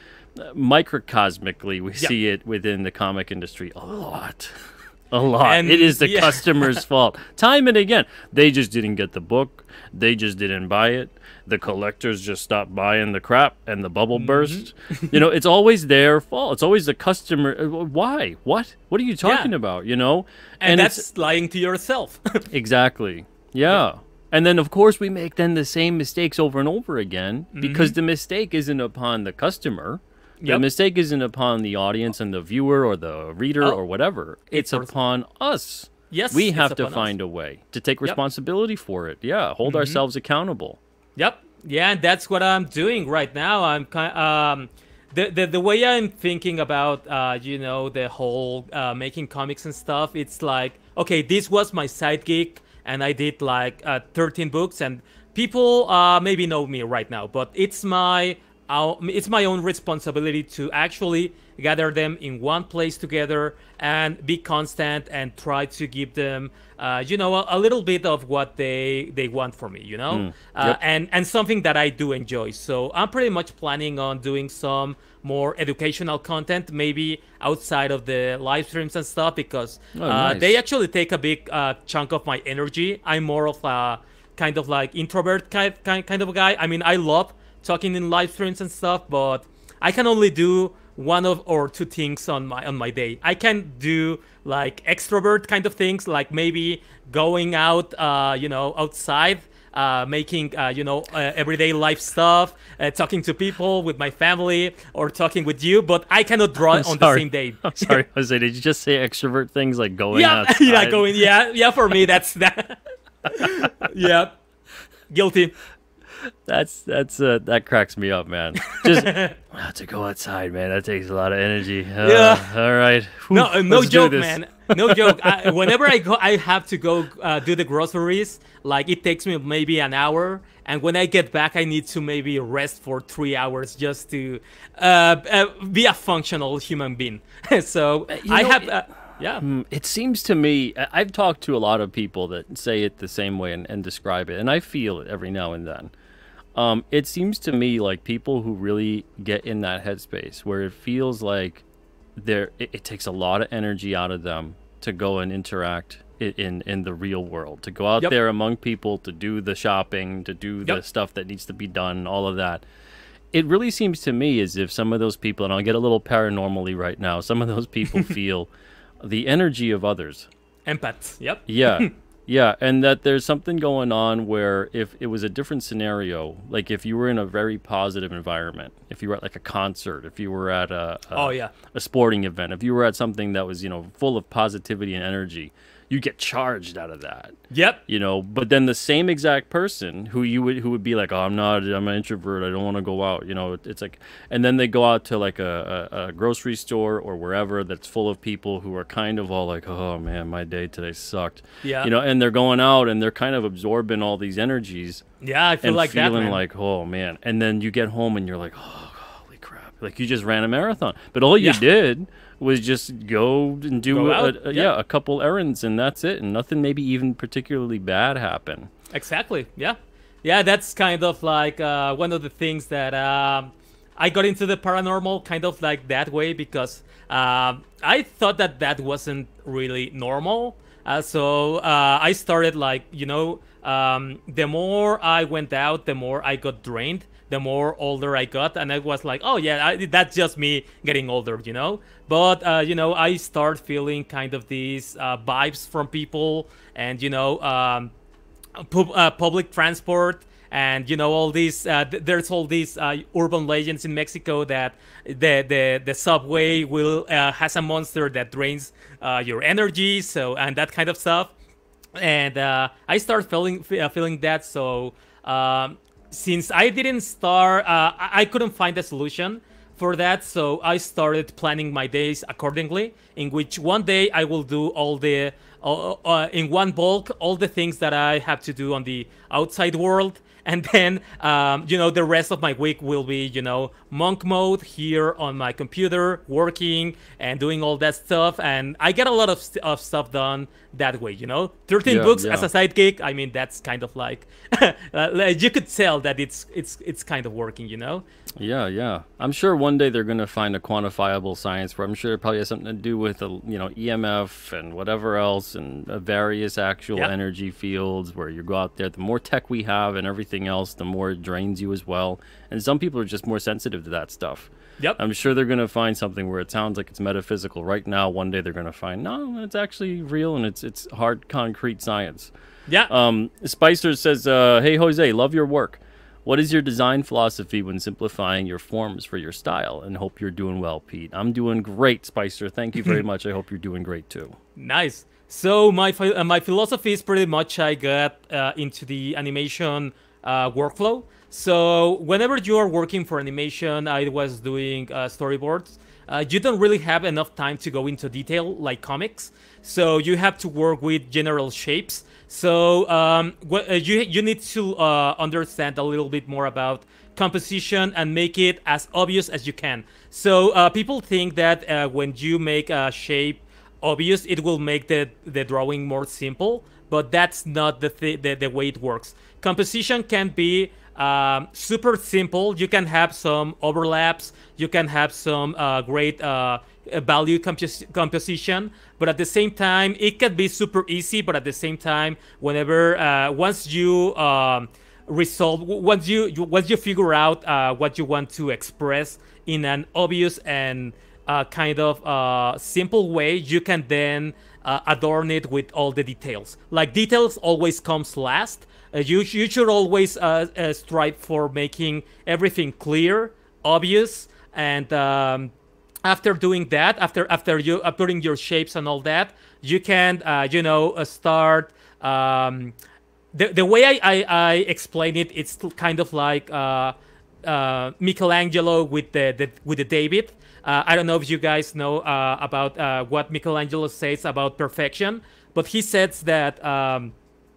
microcosmically, we Yeah. see it within the comic industry a lot. A lot. And- it is the yeah. customer's fault. Time and again. They just didn't get the book. They just didn't buy it. The collectors just stopped buying the crap and the bubble Mm-hmm. burst. You know, it's always their fault. It's always the customer. uh, Why? What? What are you talking Yeah. about? You know? And, it's- that's lying to yourself. Exactly. Yeah. And then, of course, we make then the same mistakes over and over again because the mistake isn't upon the customer. The Yep. mistake isn't upon the audience and the viewer or the reader Oh. or whatever. It's, It's upon us. Yes, We it's have to upon us. find a way to take Yep. responsibility for it. Yeah. Hold Mhm. ourselves accountable. Yep. Yeah, and that's what I'm doing right now. I'm kind um the the, the way I'm thinking about uh you know the whole uh, making comics and stuff. It's like, okay, this was my side gig, and I did like uh, thirteen books, and people uh maybe know me right now, but it's my uh, it's my own responsibility to actually gather them in one place together and be constant and try to give them, uh, you know, a, a little bit of what they they want from me, you know, Mm, uh, yep. and and something that I do enjoy. So I'm pretty much planning on doing some more educational content, maybe outside of the live streams and stuff, because Oh, uh, nice. they actually take a big uh, chunk of my energy. I'm more of a kind of like introvert kind, kind kind of a guy. I mean, I love talking in live streams and stuff, but I can only do one of or two things on my on my day. I can do like extrovert kind of things, like maybe going out, uh, you know, outside, uh, making, uh, you know, uh, everyday life stuff, uh, talking to people with my family, or talking with you. But I cannot draw I'm on the sorry. same day. I'm sorry, Jose. Did you just say extrovert things like going Yeah, outside? yeah, going. Yeah, yeah. For me, that's that. Yeah, guilty. That's that's uh, that cracks me up, man. Just ah, to go outside, man. That takes a lot of energy. Uh, Yeah. All right. No, Whew, uh, no let's do joke, this. man. No joke. I, whenever I go, I have to go uh, do the groceries. Like it takes me maybe an hour, and when I get back, I need to maybe rest for three hours just to uh, uh, be a functional human being. So You I know, have. it- Uh, yeah. Mm, It seems to me, I- I've talked to a lot of people that say it the same way and, and describe it, and I feel it every now and then. Um, it seems to me like people who really get in that headspace where it feels like there, it, it takes a lot of energy out of them to go and interact i- in in the real world, to go out Yep. there among people, to do the shopping, to do the Yep. stuff that needs to be done, all of that. It really seems to me as if some of those people, and I'll get a little paranormally right now, some of those people feel the energy of others. Empath. Yep. Yeah. Yeah, and that there's something going on where if it was a different scenario, like if you were in a very positive environment, if you were at like a concert, if you were at a, a Oh, yeah. a sporting event, if you were at something that was, you know, full of positivity and energy, you get charged out of that. Yep. You know, but then the same exact person who you would who would be like, oh, I'm not, I'm an introvert, I don't want to go out. You know, it, it's like, and then they go out to like a, a, a grocery store or wherever that's full of people who are kind of all like, oh man, my day today sucked. Yeah. You know, and they're going out and they're kind of absorbing all these energies. Yeah, I feel and like that, feeling man. like, oh man, and then you get home and you're like, oh, holy crap, like you just ran a marathon, but all you Yeah. did was just go and do Go a, out, a- yeah. yeah a couple errands and that's it, and nothing maybe even particularly bad happened. Exactly. Yeah. Yeah, that's kind of like uh, one of the things that um, I got into the paranormal kind of like that way, because um, I thought that that wasn't really normal. Uh, so uh, I started like, you know, um, the more I went out, the more I got drained, the more older I got. And I was like, oh, yeah, I, that's just me getting older, you know. But, uh, you know, I start feeling kind of these uh, vibes from people and, you know, um, pub- uh, public transport, and you know all these uh, th- there's all these uh, urban legends in Mexico that the the, the subway will uh, has a monster that drains uh, your energy, so and that kind of stuff. And uh, I start feeling f- uh, feeling that. So um, since I didn't start, uh, I-, I couldn't find a solution for that, so I started planning my days accordingly, in which one day I will do all the uh, uh, in one bulk all the things that I have to do on the outside world, and then um, you know the rest of my week will be, you know, monk mode here on my computer, working and doing all that stuff. And I get a lot of, st- of stuff done that way, you know. thirteen Yeah, books yeah. as a side gig, I mean, that's kind of like uh, you could tell that it's it's it's kind of working, you know. Yeah, yeah. I'm sure one day they're going to find a quantifiable science where I'm sure it probably has something to do with, a, you know, E M F and whatever else, and uh, various actual Yep. energy fields where you go out there. The more tech we have and everything else, the more it drains you as well. And some people are just more sensitive to that stuff. Yep. I'm sure they're going to find something where it sounds like it's metaphysical right now. One day they're going to find, no, it's actually real, and it's it's hard, concrete science. Yeah. Um, Spicer says, uh, hey, Jose, love your work. What is your design philosophy when simplifying your forms for your style? And hope you're doing well, Pete. I'm doing great, Spicer. Thank you very much. I hope you're doing great, too. Nice. So my phi- uh, my philosophy is pretty much I got uh, into the animation uh, workflow. So whenever you are working for animation, I was doing uh, storyboards. uh, you don't really have enough time to go into detail like comics. So you have to work with general shapes. So um, what, uh, you you need to uh, understand a little bit more about composition and make it as obvious as you can. So uh, people think that uh, when you make a shape obvious, it will make the the drawing more simple, but that's not the th the, the way it works. Composition can be um, super simple. You can have some overlaps. You can have some uh, great uh, value compos composition, but at the same time, it can be super easy. But at the same time, whenever uh, once you um, resolve, once you, you once you figure out uh, what you want to express in an obvious and uh, kind of uh, simple way, you can then uh, adorn it with all the details. Like, details always comes last. Uh, you, you should always uh, uh, strive for making everything clear, obvious, and um, after doing that, after after you uh, putting your shapes and all that, you can uh, you know uh, start. Um, the the way I, I I explain it, it's kind of like uh, uh, Michelangelo with the, the with the David. Uh, I don't know if you guys know uh, about uh, what Michelangelo says about perfection, but he says that. Um,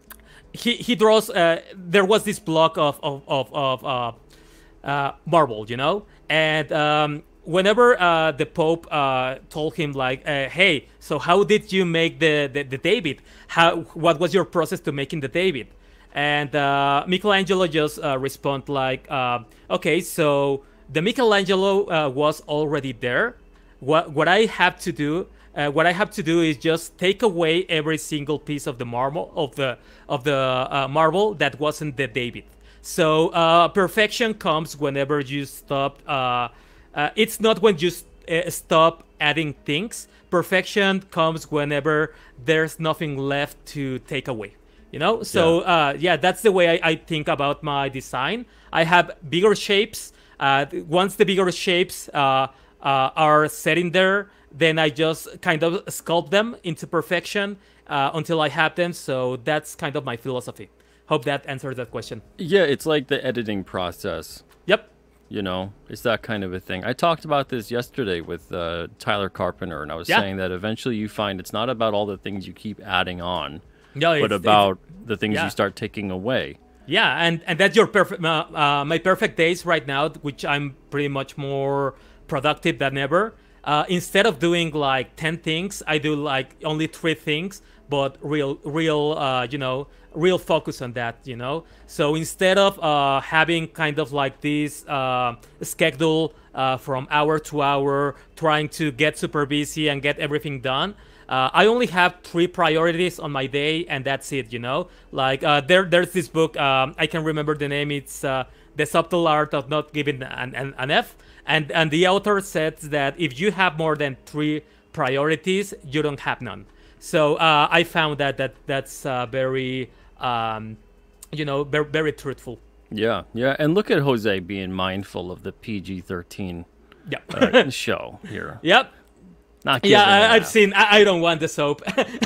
He, he draws, uh, there was this block of, of, of, of uh, uh, marble, you know? And um, whenever uh, the Pope uh, told him, like, uh, hey, so how did you make the, the, the David? How, what was your process to making the David? And uh, Michelangelo just uh, respond like, uh, okay, so the Michelangelo uh, was already there. What, what I have to do Uh, what I have to do is just take away every single piece of the marble of the of the uh, marble that wasn't the David. So uh, perfection comes whenever you stop. Uh, uh, it's not when you st uh, stop adding things. Perfection comes whenever there's nothing left to take away. You know. So yeah, uh, yeah that's the way I, I think about my design. I have bigger shapes. Uh, once the bigger shapes uh, uh, are set in there, then I just kind of sculpt them into perfection uh, until I have them. So that's kind of my philosophy. Hope that answers that question. Yeah, it's like the editing process. Yep. You know, it's that kind of a thing. I talked about this yesterday with uh, Tyler Carpenter, and I was yeah. saying that eventually you find it's not about all the things you keep adding on, no, but it's, about it's, the things yeah. you start taking away. Yeah, and, and that's your perfect, uh, uh, my perfect days right now, which I'm pretty much more productive than ever. Uh, instead of doing like ten things, I do like only three things, but real, real, uh, you know, real focus on that, you know. So instead of uh, having kind of like this uh, schedule uh, from hour to hour, trying to get super busy and get everything done, uh, I only have three priorities on my day, and that's it, you know. Like uh, there, there's this book. Um, I can remember the name. It's uh, The Subtle Art of Not Giving an, an, an F. And, and the author says that if you have more than three priorities, you don't have none. So uh, I found that, that that's uh, very, um, you know, very, very truthful. Yeah, yeah. And look at Jose being mindful of the P G thirteen yep. uh, show here. Yep. Not yeah, I, I've F. seen, I, I don't want the soap.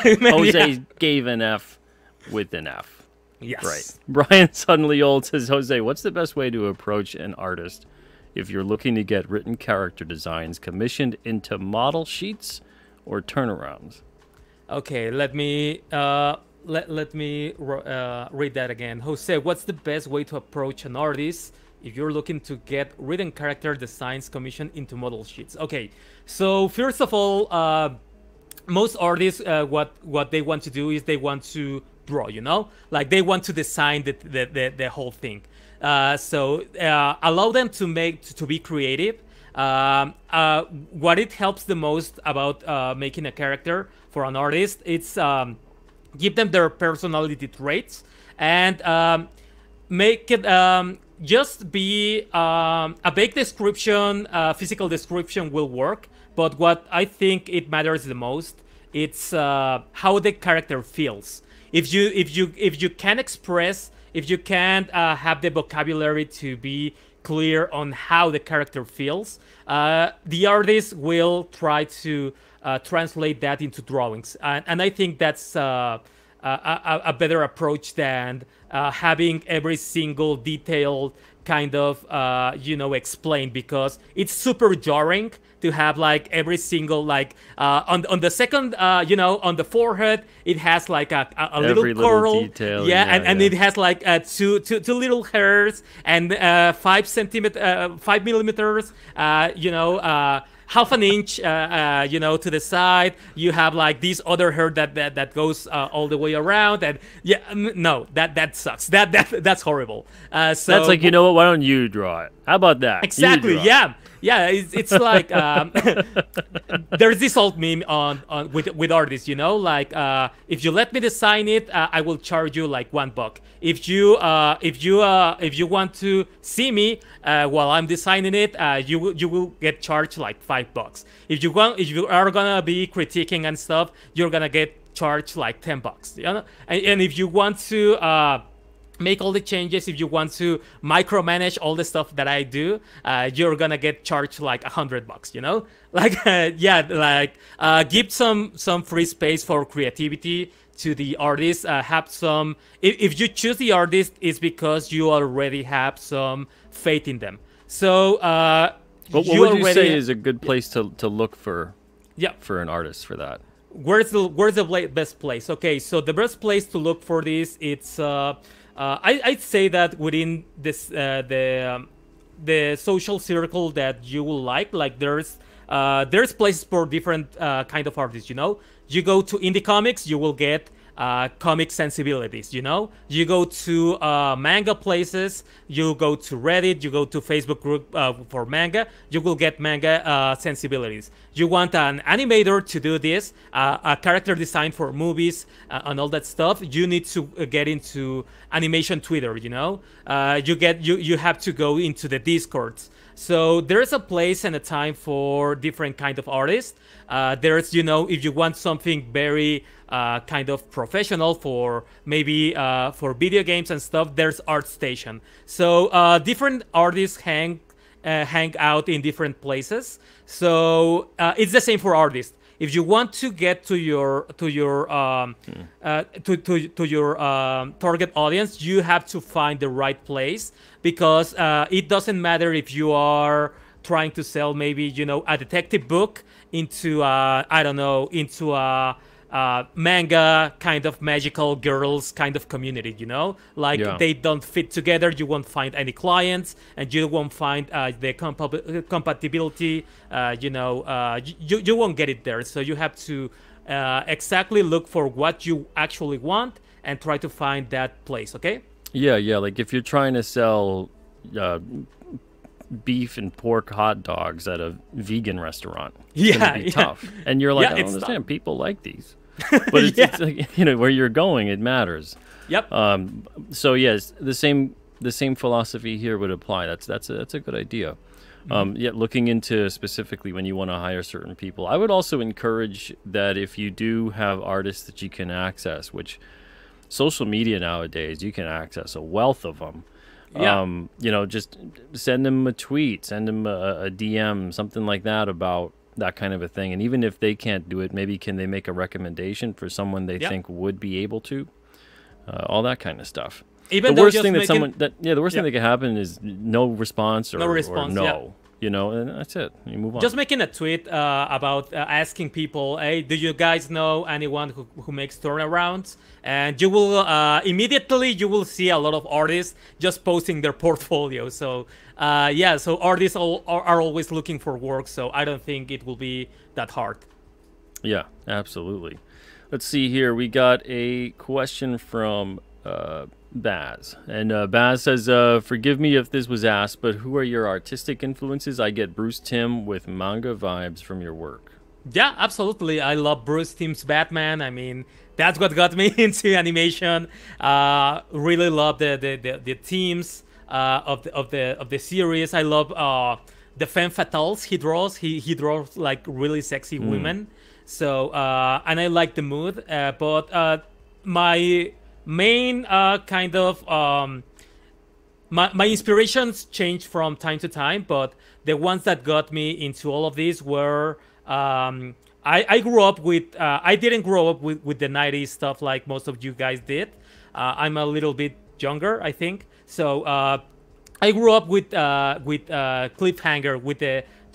Jose yeah. gave an F with an F. Yes. Right. Brian Suddenly Old says, Jose, what's the best way to approach an artist if you're looking to get written character designs commissioned into model sheets or turnarounds? Okay, let me uh, let, let me uh, read that again. Jose, what's the best way to approach an artist if you're looking to get written character designs commissioned into model sheets? Okay, so first of all, uh, most artists, uh, what, what they want to do is they want to draw, you know? Like they want to design the, the, the, the whole thing. Uh, so uh, allow them to make to, to be creative. Um, uh, what it helps the most about uh, making a character for an artist, it's um, give them their personality traits and um, make it um, just be um, a vague description. Uh, physical description will work, but what I think it matters the most, it's uh, how the character feels. If you if you if you can express. If you can't uh, have the vocabulary to be clear on how the character feels, uh, the artist will try to uh, translate that into drawings. And, and I think that's uh, a, a better approach than uh, having every single detailed kind of, uh, you know, explained, because it's super jarring to have like every single like uh, on on the second uh, you know on the forehead it has like a, a, a little Every little curl, detail, yeah, yeah, and, and yeah. it has like uh, two, two two little hairs and uh, five centimeter uh, five millimeters, uh, you know. Uh, half an inch, uh, uh, you know, to the side. You have like this other hair that that, that goes uh, all the way around, and yeah, n- no, that that sucks. That that that's horrible. Uh, so That's like, you know what? Why don't you draw it? How about that? You exactly, draw it. yeah, yeah. It's, it's like um, there's this old meme on, on with with artists, you know, like uh, if you let me design it, uh, I will charge you like one buck. If you uh, if you uh, if you want to see me uh, while I'm designing it, uh, you will you will get charged like five bucks. If you want, if you are gonna be critiquing and stuff, you're gonna get charged like ten bucks. You know, and, and if you want to uh, make all the changes, if you want to micromanage all the stuff that I do, uh, you're gonna get charged like a hundred bucks. You know, like uh, yeah, like uh, give some some free space for creativity to the artist. Uh, have some. If, if you choose the artist, it's because you already have some faith in them. So. Uh, But what you would you already say ha- is a good place to, to look for Yeah. for an artist for that? Where's the where's the bla- best place? Okay, so the best place to look for this, it's uh, uh, I I'd say that within this uh, the um, the social circle that you will like. Like there's uh, there's places for different uh, kind of artists. You know, you go to indie comics, you will get uh, comic sensibilities. You know, you go to uh, manga places, you go to Reddit, you go to Facebook group uh, for manga, you will get manga uh, sensibilities. You want an animator to do this, uh, a character design for movies uh, and all that stuff. You need to uh, get into animation Twitter. You know, uh, you get you you have to go into the Discords. So there's a place and a time for different kind of artists. Uh, there's, you know, if you want something very uh, kind of professional for maybe uh, for video games and stuff, there's ArtStation. So uh, different artists hang uh, hang out in different places. So uh, it's the same for artists. If you want to get to your to your um, Hmm. uh, to, to to your um, target audience, you have to find the right place, because uh, it doesn't matter if you are trying to sell maybe, you know, a detective book into uh, I don't know, into a, a manga kind of magical girls kind of community, you know, like Yeah. they don't fit together. You won't find any clients, and you won't find uh, the compa- compatibility. Uh, you know, uh, you you won't get it there. So you have to uh, exactly look for what you actually want and try to find that place. Okay. Yeah, yeah. Like if you're trying to sell uh, beef and pork hot dogs at a vegan restaurant, it's Yeah, gonna be yeah. tough. And you're like, Yeah, I don't it's understand. tough. People like these, but it's, it's like, you know, where you're going, it matters. Yep. Um. So yes, the same the same philosophy here would apply. That's that's a, that's a good idea. Um, yet looking into specifically when you want to hire certain people, I would also encourage that if you do have artists that you can access, which social media nowadays, you can access a wealth of them. Yeah. Um, you know, just send them a tweet, send them a, a D M, something like that about that kind of a thing. And even if they can't do it, maybe can they make a recommendation for someone they Yeah. think would be able to? Uh, all that kind of stuff. Even the though worst just thing that making- someone that yeah, the worst Yeah. thing that can happen is no response or No response, or no. yeah. You know, and that's it. You move on. Just making a tweet uh, about uh, asking people, hey, do you guys know anyone who, who makes turnarounds? And you will uh, immediately you will see a lot of artists just posting their portfolio. So uh, yeah, so artists all, are, are always looking for work. So I don't think it will be that hard. Yeah, absolutely. Let's see here. We got a question from uh, Baz. And uh, Baz says, uh, forgive me if this was asked, but who are your artistic influences? I get Bruce Timm with manga vibes from your work. Yeah, absolutely. I love Bruce Timm's Batman. I mean, that's what got me into animation. Uh, really love the the the, the themes uh, of the of the of the series. I love uh, the femme fatales he draws. He he draws like really sexy Mm. women. So uh, and I like the mood. Uh, but uh, my main uh, kind of um, my my inspirations change from time to time. But the ones that got me into all of these were. Um, I, I grew up with, uh, I didn't grow up with, with the nineties stuff like most of you guys did. Uh, I'm a little bit younger, I think. So uh, I grew up with uh, with uh, Cliffhanger, with the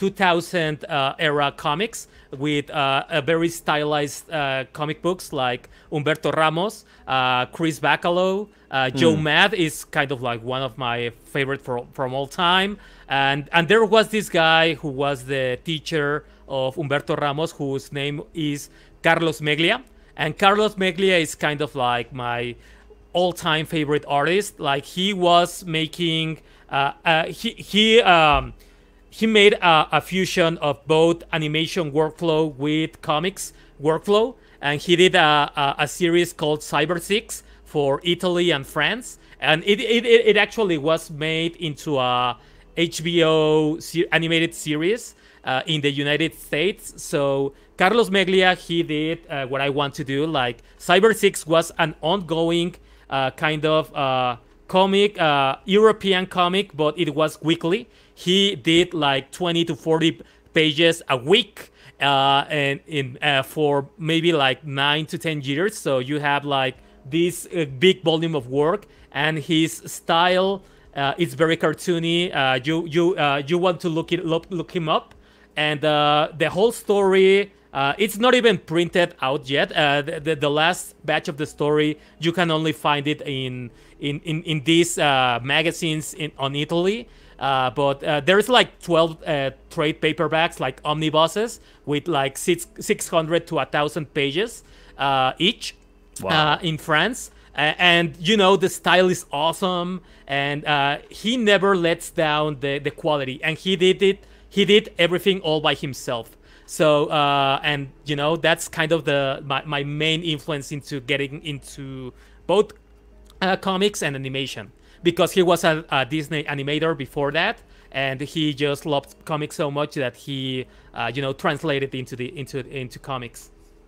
two thousand uh, era comics with uh, a very stylized uh, comic books like Humberto Ramos, uh, Chris Bacalo, uh, Joe Mm. Mad is kind of like one of my favorite for, from all time. And and there was this guy who was the teacher of Humberto Ramos, whose name is Carlos Meglia. And Carlos Meglia is kind of like my all-time favorite artist. Like he was making, uh, uh, he he um, he made a, a fusion of both animation workflow with comics workflow, and he did a, a, a series called Cyber Six for Italy and France, and it it, it actually was made into a H B O se- animated series uh, in the United States. So Carlos Meglia, he did uh, what I want to do. Like Cyber Six was an ongoing uh, kind of uh, comic, uh, European comic, but it was weekly. He did like twenty to forty pages a week, uh, and in uh, for maybe like nine to ten years. So you have like this uh, big volume of work, and his style uh, is very cartoony. Uh, you you uh, you want to look it look, look him up, and uh, the whole story. Uh, it's not even printed out yet. Uh, the, the the last batch of the story, you can only find it in in in, in these uh, magazines in on Italy. Uh, but uh, there's like twelve uh, trade paperbacks, like omnibuses, with like six six hundred to a thousand pages uh, each. Wow. Uh, in France. Uh, and you know the style is awesome, and uh, he never lets down the the quality. And he did it. He did everything all by himself. So uh, and you know that's kind of the my, my main influence into getting into both uh, comics and animation, because he was a, a Disney animator before that, and he just loved comics so much that he uh, you know translated into the into into comics.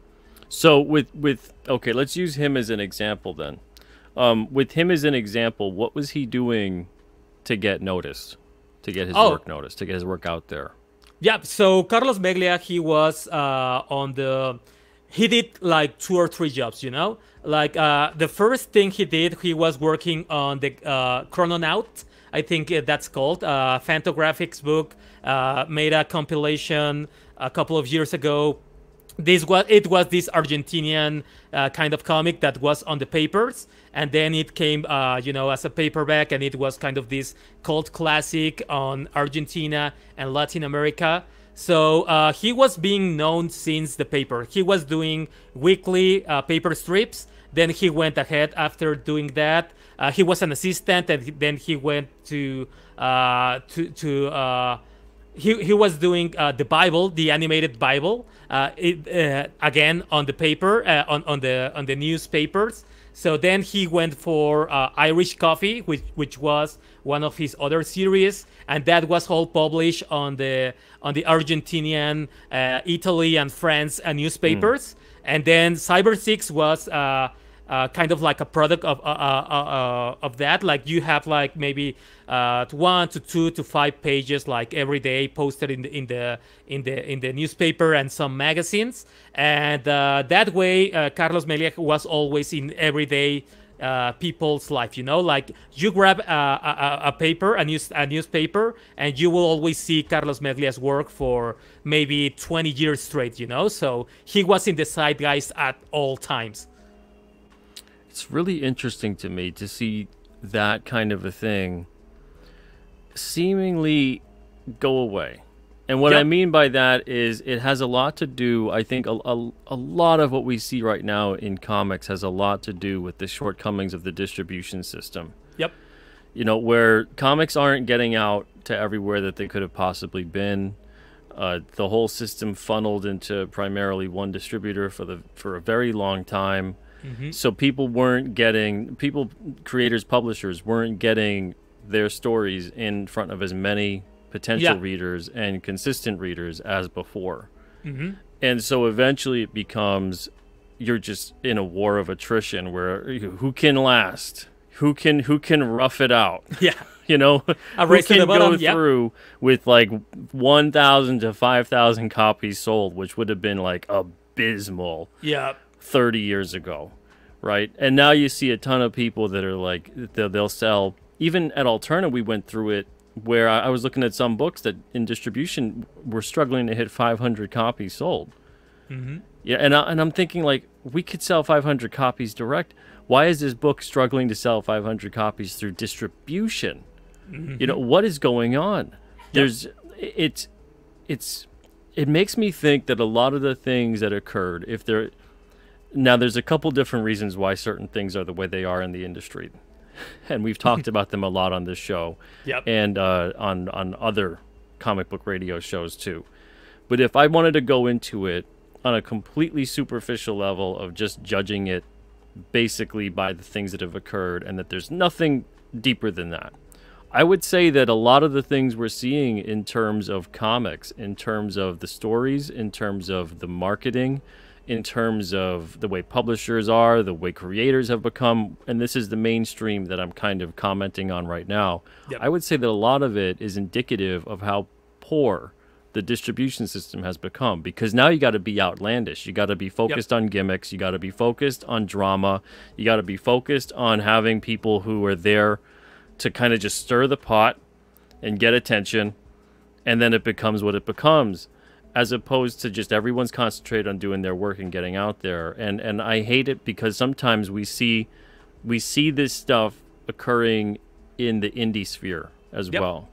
So with with okay, let's use him as an example then. Um, with him as an example, what was he doing to get noticed, to get his Oh. work noticed, to get his work out there? Yeah, so Carlos Meglia, he was uh, on the, he did like two or three jobs, you know? Like uh, the first thing he did, he was working on the uh, Chrononaut, I think uh, that's called, uh, Fantagraphics book, uh, made a compilation a couple of years ago. This was it was this Argentinian uh, kind of comic that was on the papers, and then it came, uh, you know, as a paperback, and it was kind of this cult classic on Argentina and Latin America. So uh, he was being known since the paper. He was doing weekly uh, paper strips. Then he went ahead after doing that. Uh, he was an assistant, and he- then he went to uh, to to. Uh, He, he was doing uh, the Bible, the animated Bible, uh, it, uh, again on the paper, uh, on, on the on the newspapers. So then he went for uh, Irish Coffee, which which was one of his other series, and that was all published on the on the Argentinian, uh, Italy, and France uh, newspapers. And then Cyber Six was uh, uh, kind of like a product of uh, uh, uh, of that. Like you have like maybe uh, one to two to five pages like every day posted in the in the in the in the newspaper and some magazines. And uh, that way, uh, Carlos Meglia was always in everyday uh, people's life. You know, like you grab a, a, a paper, a news a newspaper, and you will always see Carlos Meglia's work for maybe twenty years straight. You know, so he was in the zeitgeist at all times. It's really interesting to me to see that kind of a thing seemingly go away. And what Yep. I mean by that is it has a lot to do, I think a, a, a lot of what we see right now in comics has a lot to do with the shortcomings of the distribution system. Yep. You know, where comics aren't getting out to everywhere that they could have possibly been. Uh, the whole system funneled into primarily one distributor for the for a very long time. Mhm. So people weren't getting, people, creators, publishers weren't getting their stories in front of as many potential Yeah. readers and consistent readers as before. Mhm. And so eventually it becomes, you're just in a war of attrition where you- who can last? Who can who can rough it out? Yeah. You know, A who race to can the bottom, go yep. through with like one thousand to five thousand copies sold, which would have been like abysmal Yeah. thirty years ago, right? And now you see a ton of people that are like, they'll, they'll sell, even at Alterna, we went through it where I, I was looking at some books that in distribution were struggling to hit five hundred copies sold. Mm-hmm. Yeah, and, I, and I'm thinking, like, we could sell five hundred copies direct. Why is this book struggling to sell five hundred copies through distribution? Mm-hmm. You know, what is going on? Yep. There's, it's, it's, it makes me think that a lot of the things that occurred, if they're, now there's a couple different reasons why certain things are the way they are in the industry. And we've talked about them a lot on this show. Yep. And uh, on, on other comic book radio shows too. But if I wanted to go into it on a completely superficial level of just judging it basically by the things that have occurred and that there's nothing deeper than that, I would say that a lot of the things we're seeing in terms of comics, in terms of the stories, in terms of the marketing, in terms of the way publishers are, the way creators have become, and this is the mainstream that I'm kind of commenting on right now, yep. I would say that a lot of it is indicative of how poor the distribution system has become, because now you got to be outlandish. You got to be focused yep. on gimmicks. You got to be focused on drama. You got to be focused on having people who are there to kind of just stir the pot and get attention, and then it becomes what it becomes, as opposed to just everyone's concentrated on doing their work and getting out there. And and I hate it because sometimes we see we see this stuff occurring in the indie sphere as yep. well.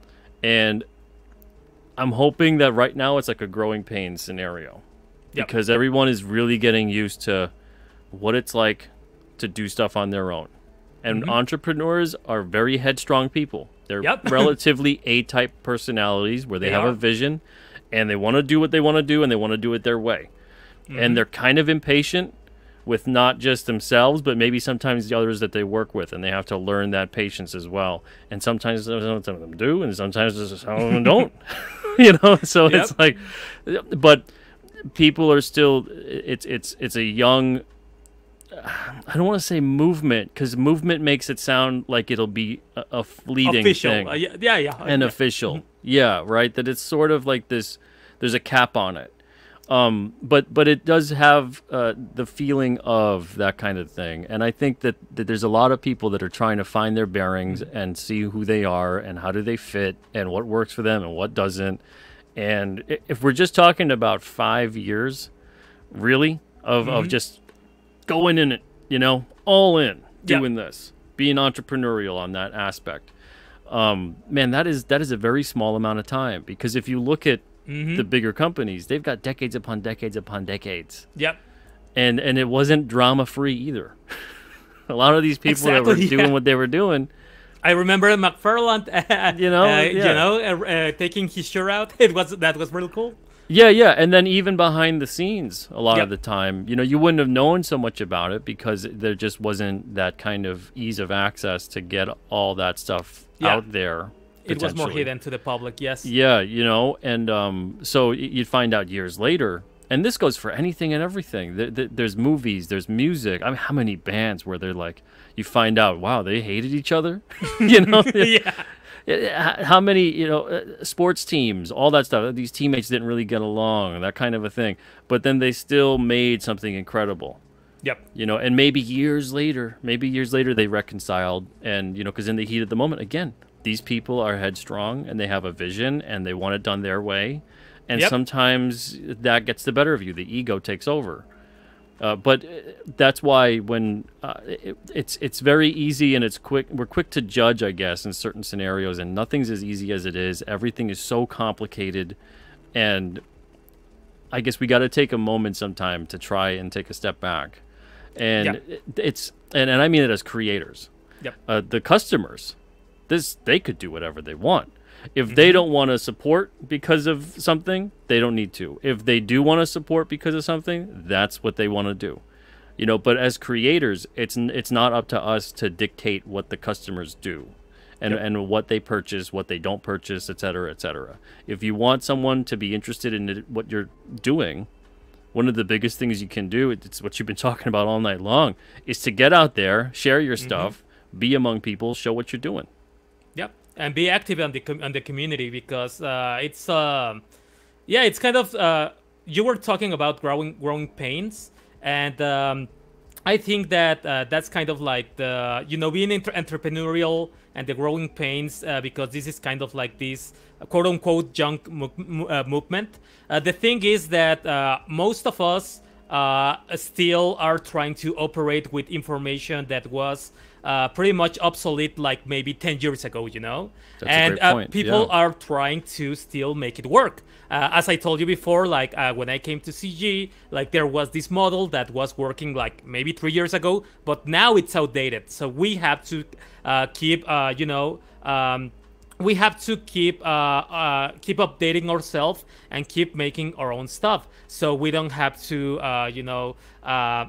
And I'm hoping that right now it's like a growing pain scenario, yep. because everyone is really getting used to what it's like to do stuff on their own. And mm-hmm. entrepreneurs are very headstrong people. They're yep. relatively A-type personalities where they, they have are. a vision and they want to do what they want to do and they want to do it their way. Mm-hmm. And they're kind of impatient with not just themselves, but maybe sometimes the others that they work with, and they have to learn that patience as well. And sometimes some of them do, and sometimes some of them don't. You know, so yep. it's like, but people are still, it's it's it's a young, I don't want to say movement, because movement makes it sound like it'll be a, a fleeting official. thing. Uh, yeah, yeah, yeah. And yeah. official. Mm-hmm. Yeah, right? That it's sort of like this, there's a cap on it. Um, but but it does have uh, the feeling of that kind of thing. And I think that, that there's a lot of people that are trying to find their bearings mm-hmm. and see who they are and how do they fit and what works for them and what doesn't. And if we're just talking about five years, really, of, mm-hmm. of just going in it, you know, all in, doing yep. this, being entrepreneurial on that aspect. Um, man, that is that is a very small amount of time, because if you look at mm-hmm. the bigger companies, they've got decades upon decades upon decades. Yep. And and it wasn't drama free either. A lot of these people exactly, that were doing yeah. what they were doing. I remember McFarlane, uh, you know, uh, yeah. you know, uh, uh, taking his shirt out. It was that was really cool. Yeah, yeah, and then even behind the scenes, a lot yep. of the time, you know, you wouldn't have known so much about it because there just wasn't that kind of ease of access to get all that stuff yeah. out there. It was more hidden to the public, yes. Yeah, you know, and um, so you'd find out years later, and this goes for anything and everything. There, there, there's movies, there's music. I mean, how many bands where they're like, you find out, wow, they hated each other? You know? Yeah. How many, you know, uh, sports teams, all that stuff. These teammates didn't really get along, that kind of a thing. But then they still made something incredible. Yep. You know, and maybe years later, maybe years later they reconciled. And, you know, because in the heat of the moment, again, these people are headstrong and they have a vision and they want it done their way. And yep. sometimes that gets the better of you. The ego takes over. Uh, but that's why when uh, it, it's it's very easy and it's quick. We're quick to judge, I guess, in certain scenarios, and nothing's as easy as it is. Everything is so complicated, and I guess we got to take a moment sometime to try and take a step back. And yeah. it, it's and, and I mean it as creators. Yep. Uh, the customers, this they could do whatever they want. If mm-hmm. they don't want to support because of something, they don't need to. If they do want to support because of something, that's what they want to do. You know, but as creators, it's it's not up to us to dictate what the customers do and, yep. and what they purchase, what they don't purchase, et cetera, et cetera. If you want someone to be interested in it, what you're doing, one of the biggest things you can do, it's what you've been talking about all night long, is to get out there, share your mm-hmm. stuff, be among people, show what you're doing. Yep. And be active on the com- on the community, because uh, it's uh, yeah, it's kind of uh, you were talking about growing growing pains, and um, I think that uh, that's kind of like the you know being inter- entrepreneurial and the growing pains uh, because this is kind of like this quote unquote junk mo- uh, movement. Uh, the thing is that uh, most of us uh, still are trying to operate with information that was uh, pretty much obsolete like maybe ten years ago, you know? That's a and great uh, point, people yeah. are trying to still make it work. Uh, as I told you before, like uh, when I came to C G, like there was this model that was working like maybe three years ago, but now it's outdated. So we have to uh, keep, uh, you know, um, we have to keep uh, uh, keep updating ourselves and keep making our own stuff. So we don't have to, uh, you know, uh,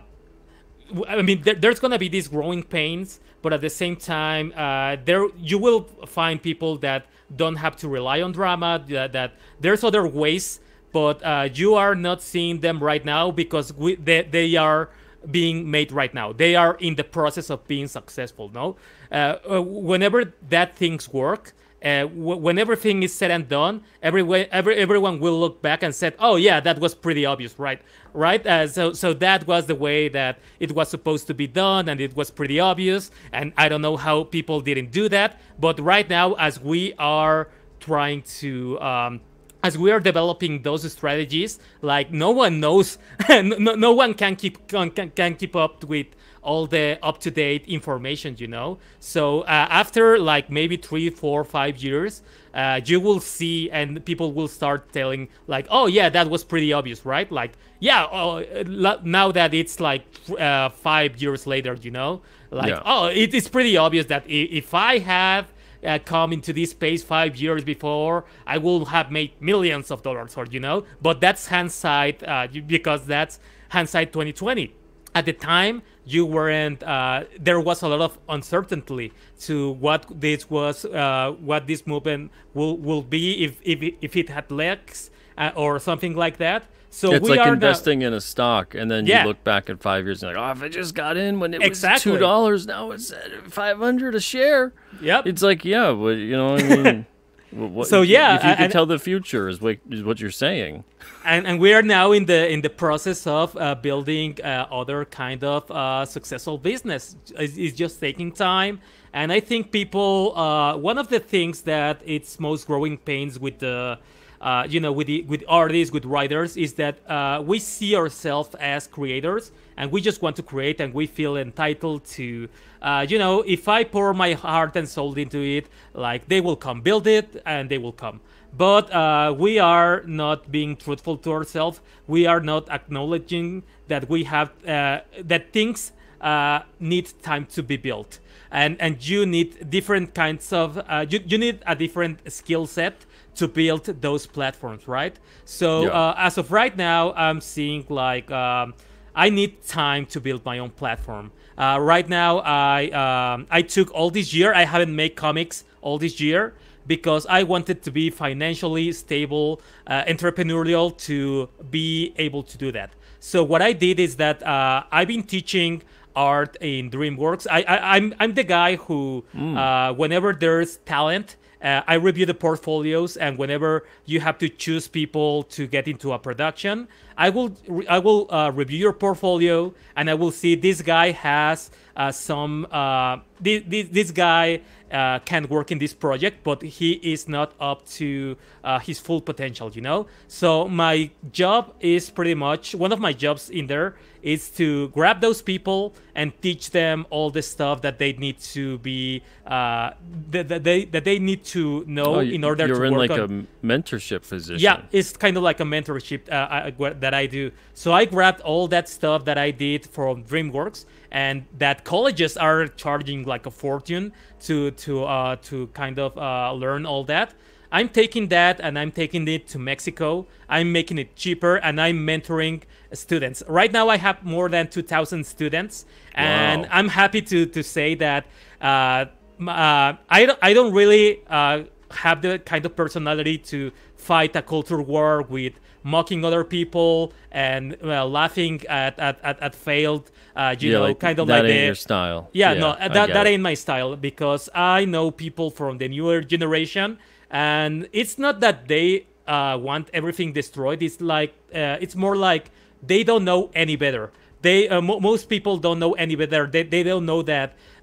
I mean, there, there's gonna be these growing pains, but at the same time, uh, there you will find people that don't have to rely on drama. That, that there's other ways, but uh, you are not seeing them right now because we, they they are being made right now. They are in the process of being successful. No, uh, uh, whenever that things work. Uh, w- when everything is said and done, every, every everyone will look back and say, "Oh yeah, that was pretty obvious, right? Right? Uh, so so that was the way that it was supposed to be done, and it was pretty obvious. And I don't know how people didn't do that. But right now, as we are trying to, um, as we are developing those strategies, like no one knows, no, no one can keep can, can keep up with all the up-to-date information, you know. So uh, after like maybe three, four, five years, uh, you will see, and people will start telling like, "Oh yeah, that was pretty obvious, right?" Like, yeah, oh, now that it's like uh, five years later, you know, like, Yeah. oh, it is pretty obvious that if I have uh, come into this space five years before, I will have made millions of dollars, or you know. But that's hindsight, uh, because that's hindsight twenty twenty. At the time, you weren't. Uh, there was a lot of uncertainty to what this was, uh, what this movement will will be if if it, if it had legs uh, or something like that. So it's we like are investing in a stock, and then Yeah. you look back in five years and you're like, oh, if I just got in when it Exactly. was two dollars, now it's at five hundred a share. Yep. It's like, yeah, well, you know what I mean? Wh- what- So, yeah, if you could and- tell the future is what is what you're saying. and and we are now in the in the process of uh, building uh, other kind of uh, successful business. It's, it's just taking time, and I think people. Uh, one of the things that it's most growing pains with the, uh, you know, with the with artists, with writers, is that uh, we see ourselves as creators, and we just want to create, and we feel entitled to. Uh, you know, if I pour my heart and soul into it, like they will come build it, and they will come. But uh, we are not being truthful to ourselves. We are not acknowledging that we have uh, that things uh, need time to be built, and and you need different kinds of uh, you you need a different skill set to build those platforms, right? So Yeah. uh, as of right now, I'm seeing like um, I need time to build my own platform. Uh, right now, I um, I took all this year. I haven't made comics all this year, because I wanted to be financially stable, uh, entrepreneurial, to be able to do that. So what I did is that uh, I've been teaching art in DreamWorks. I, I, I'm I'm the guy who, Mm. uh, whenever there's talent, uh, I review the portfolios, and whenever you have to choose people to get into a production, I will re- I will uh, review your portfolio, and I will see this guy has uh, some uh, this, this this guy uh, can work in this project, but he is not up to uh, his full potential, you know. So my job is pretty much one of my jobs in there is to grab those people and teach them all the stuff that they need to be uh, that, that they that they need to know Oh, in order you're to in work like on. a mentorship position. Yeah, it's kind of like a mentorship uh, I, what- that I do. So I grabbed all that stuff that I did from DreamWorks, and that colleges are charging like a fortune to to uh, to kind of uh, learn all that. I'm taking that and I'm taking it to Mexico. I'm making it cheaper, and I'm mentoring students. Right now, I have more than two thousand students, and Wow. I'm happy to to say that uh, m- uh, I don't I don't really uh, have the kind of personality to fight a culture war with mocking other people and well, laughing at at, at, at failed uh, you Yeah, know like, kind of that like ain't the your style. yeah, Yeah, no I that, get that it. ain't my style, because I know people from the newer generation, and it's not that they uh, want everything destroyed. It's like uh, it's more like they don't know any better. They uh, mo- most people don't know any better. They, they don't know that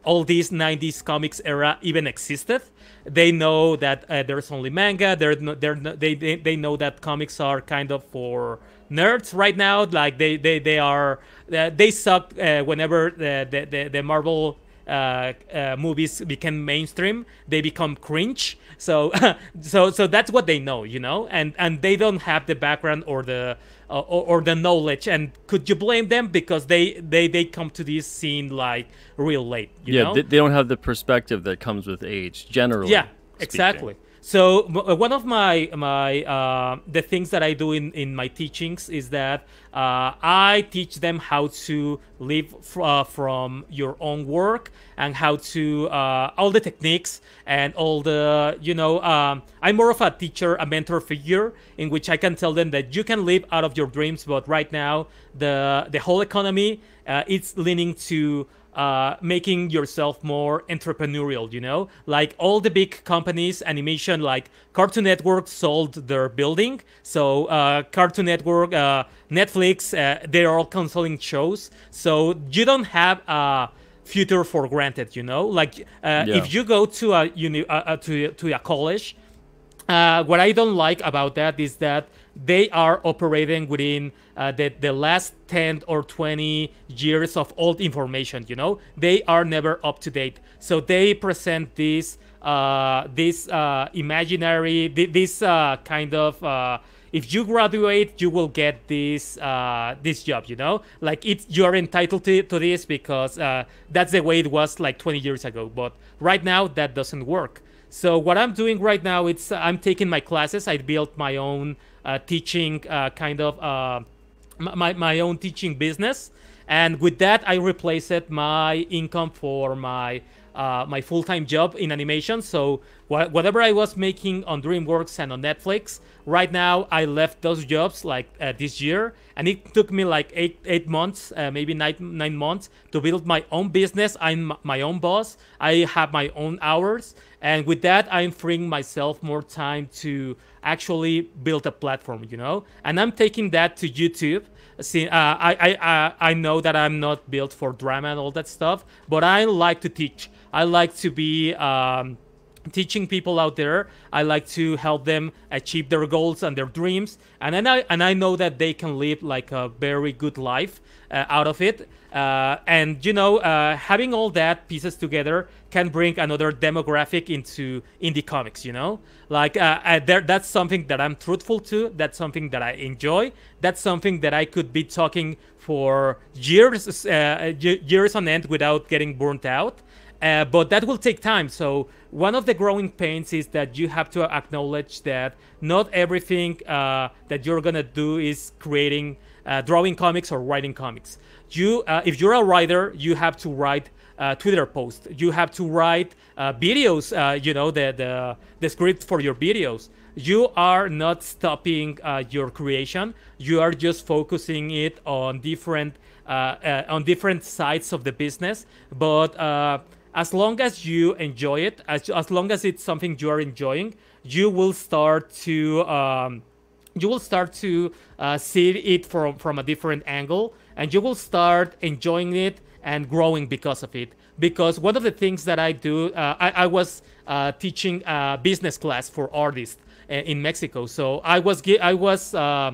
all these nineties comics era even existed. They know that uh, there's only manga. They're, no, they're no, they, they they know that comics are kind of for nerds right now. Like they they they are uh, they suck uh, whenever the the the, the Marvel uh, uh, movies became mainstream. They become cringe. So so so that's what they know, you know, and and they don't have the background or the uh, or, or the knowledge. And could you blame them because they they they come to this scene like real late, you yeah, know? They, they don't have the perspective that comes with age, generally. Yeah, speaking. exactly. So uh, one of my my uh, the things that I do in, in my teachings is that uh, I teach them how to live f uh, from your own work and how to uh, all the techniques and all the you know um, I'm more of a teacher, a mentor figure in which I can tell them that you can live out of your dreams, but right now the the whole economy uh, it's leaning to uh making yourself more entrepreneurial, you know, like all the big companies, animation, like Cartoon Network sold their building, so uh Cartoon Network, uh Netflix, uh, they're all canceling shows, so you don't have a future for granted, you know, like uh, yeah. if you go to a uni uh, to, to a college, uh what I don't like about that is that they are operating within uh, the, the last ten or twenty years of old information, you know? They are never up to date. So they present this uh, this uh, imaginary, this uh, kind of, uh, if you graduate, you will get this uh, this job, you know? Like, it's, you're entitled to, to this because uh, that's the way it was like twenty years ago. But right now, that doesn't work. So what I'm doing right now, it's I'm taking my classes. I built my own uh, teaching uh, kind of uh, my my own teaching business, and with that I replaced my income for my uh, my full-time job in animation. So wh whatever I was making on DreamWorks and on Netflix, right now I left those jobs like uh, this year, and it took me like eight eight months, uh, maybe nine nine months to build my own business. I'm my own boss. I have my own hours. And with that, I'm freeing myself more time to actually build a platform, you know? And I'm taking that to YouTube. See, uh, I, I, I, I know that I'm not built for drama and all that stuff, but I like to teach. I like to be um, teaching people out there. I like to help them achieve their goals and their dreams. And then I, and I know that they can live like a very good life uh, out of it. Uh, and, you know, uh, having all that pieces together can bring another demographic into indie comics, you know? Like, uh, uh, there, that's something that I'm truthful to. That's something that I enjoy. That's something that I could be talking for years, uh, years on end without getting burnt out. Uh, but that will take time. So one of the growing pains is that you have to acknowledge that not everything uh, that you're going to do is creating, uh, drawing comics or writing comics. You, uh, if you're a writer, you have to write uh, Twitter posts. You have to write uh, videos, uh, you know, the, the, the script for your videos. You are not stopping uh, your creation. You are just focusing it on different, uh, uh, on different sides of the business. But uh, as long as you enjoy it, as, as long as it's something you are enjoying, you will start to, um, you will start to uh, see it from, from a different angle. And you will start enjoying it and growing because of it. Because one of the things that I do, uh, I, I was uh, teaching a business class for artists in Mexico. So I was, I was, uh,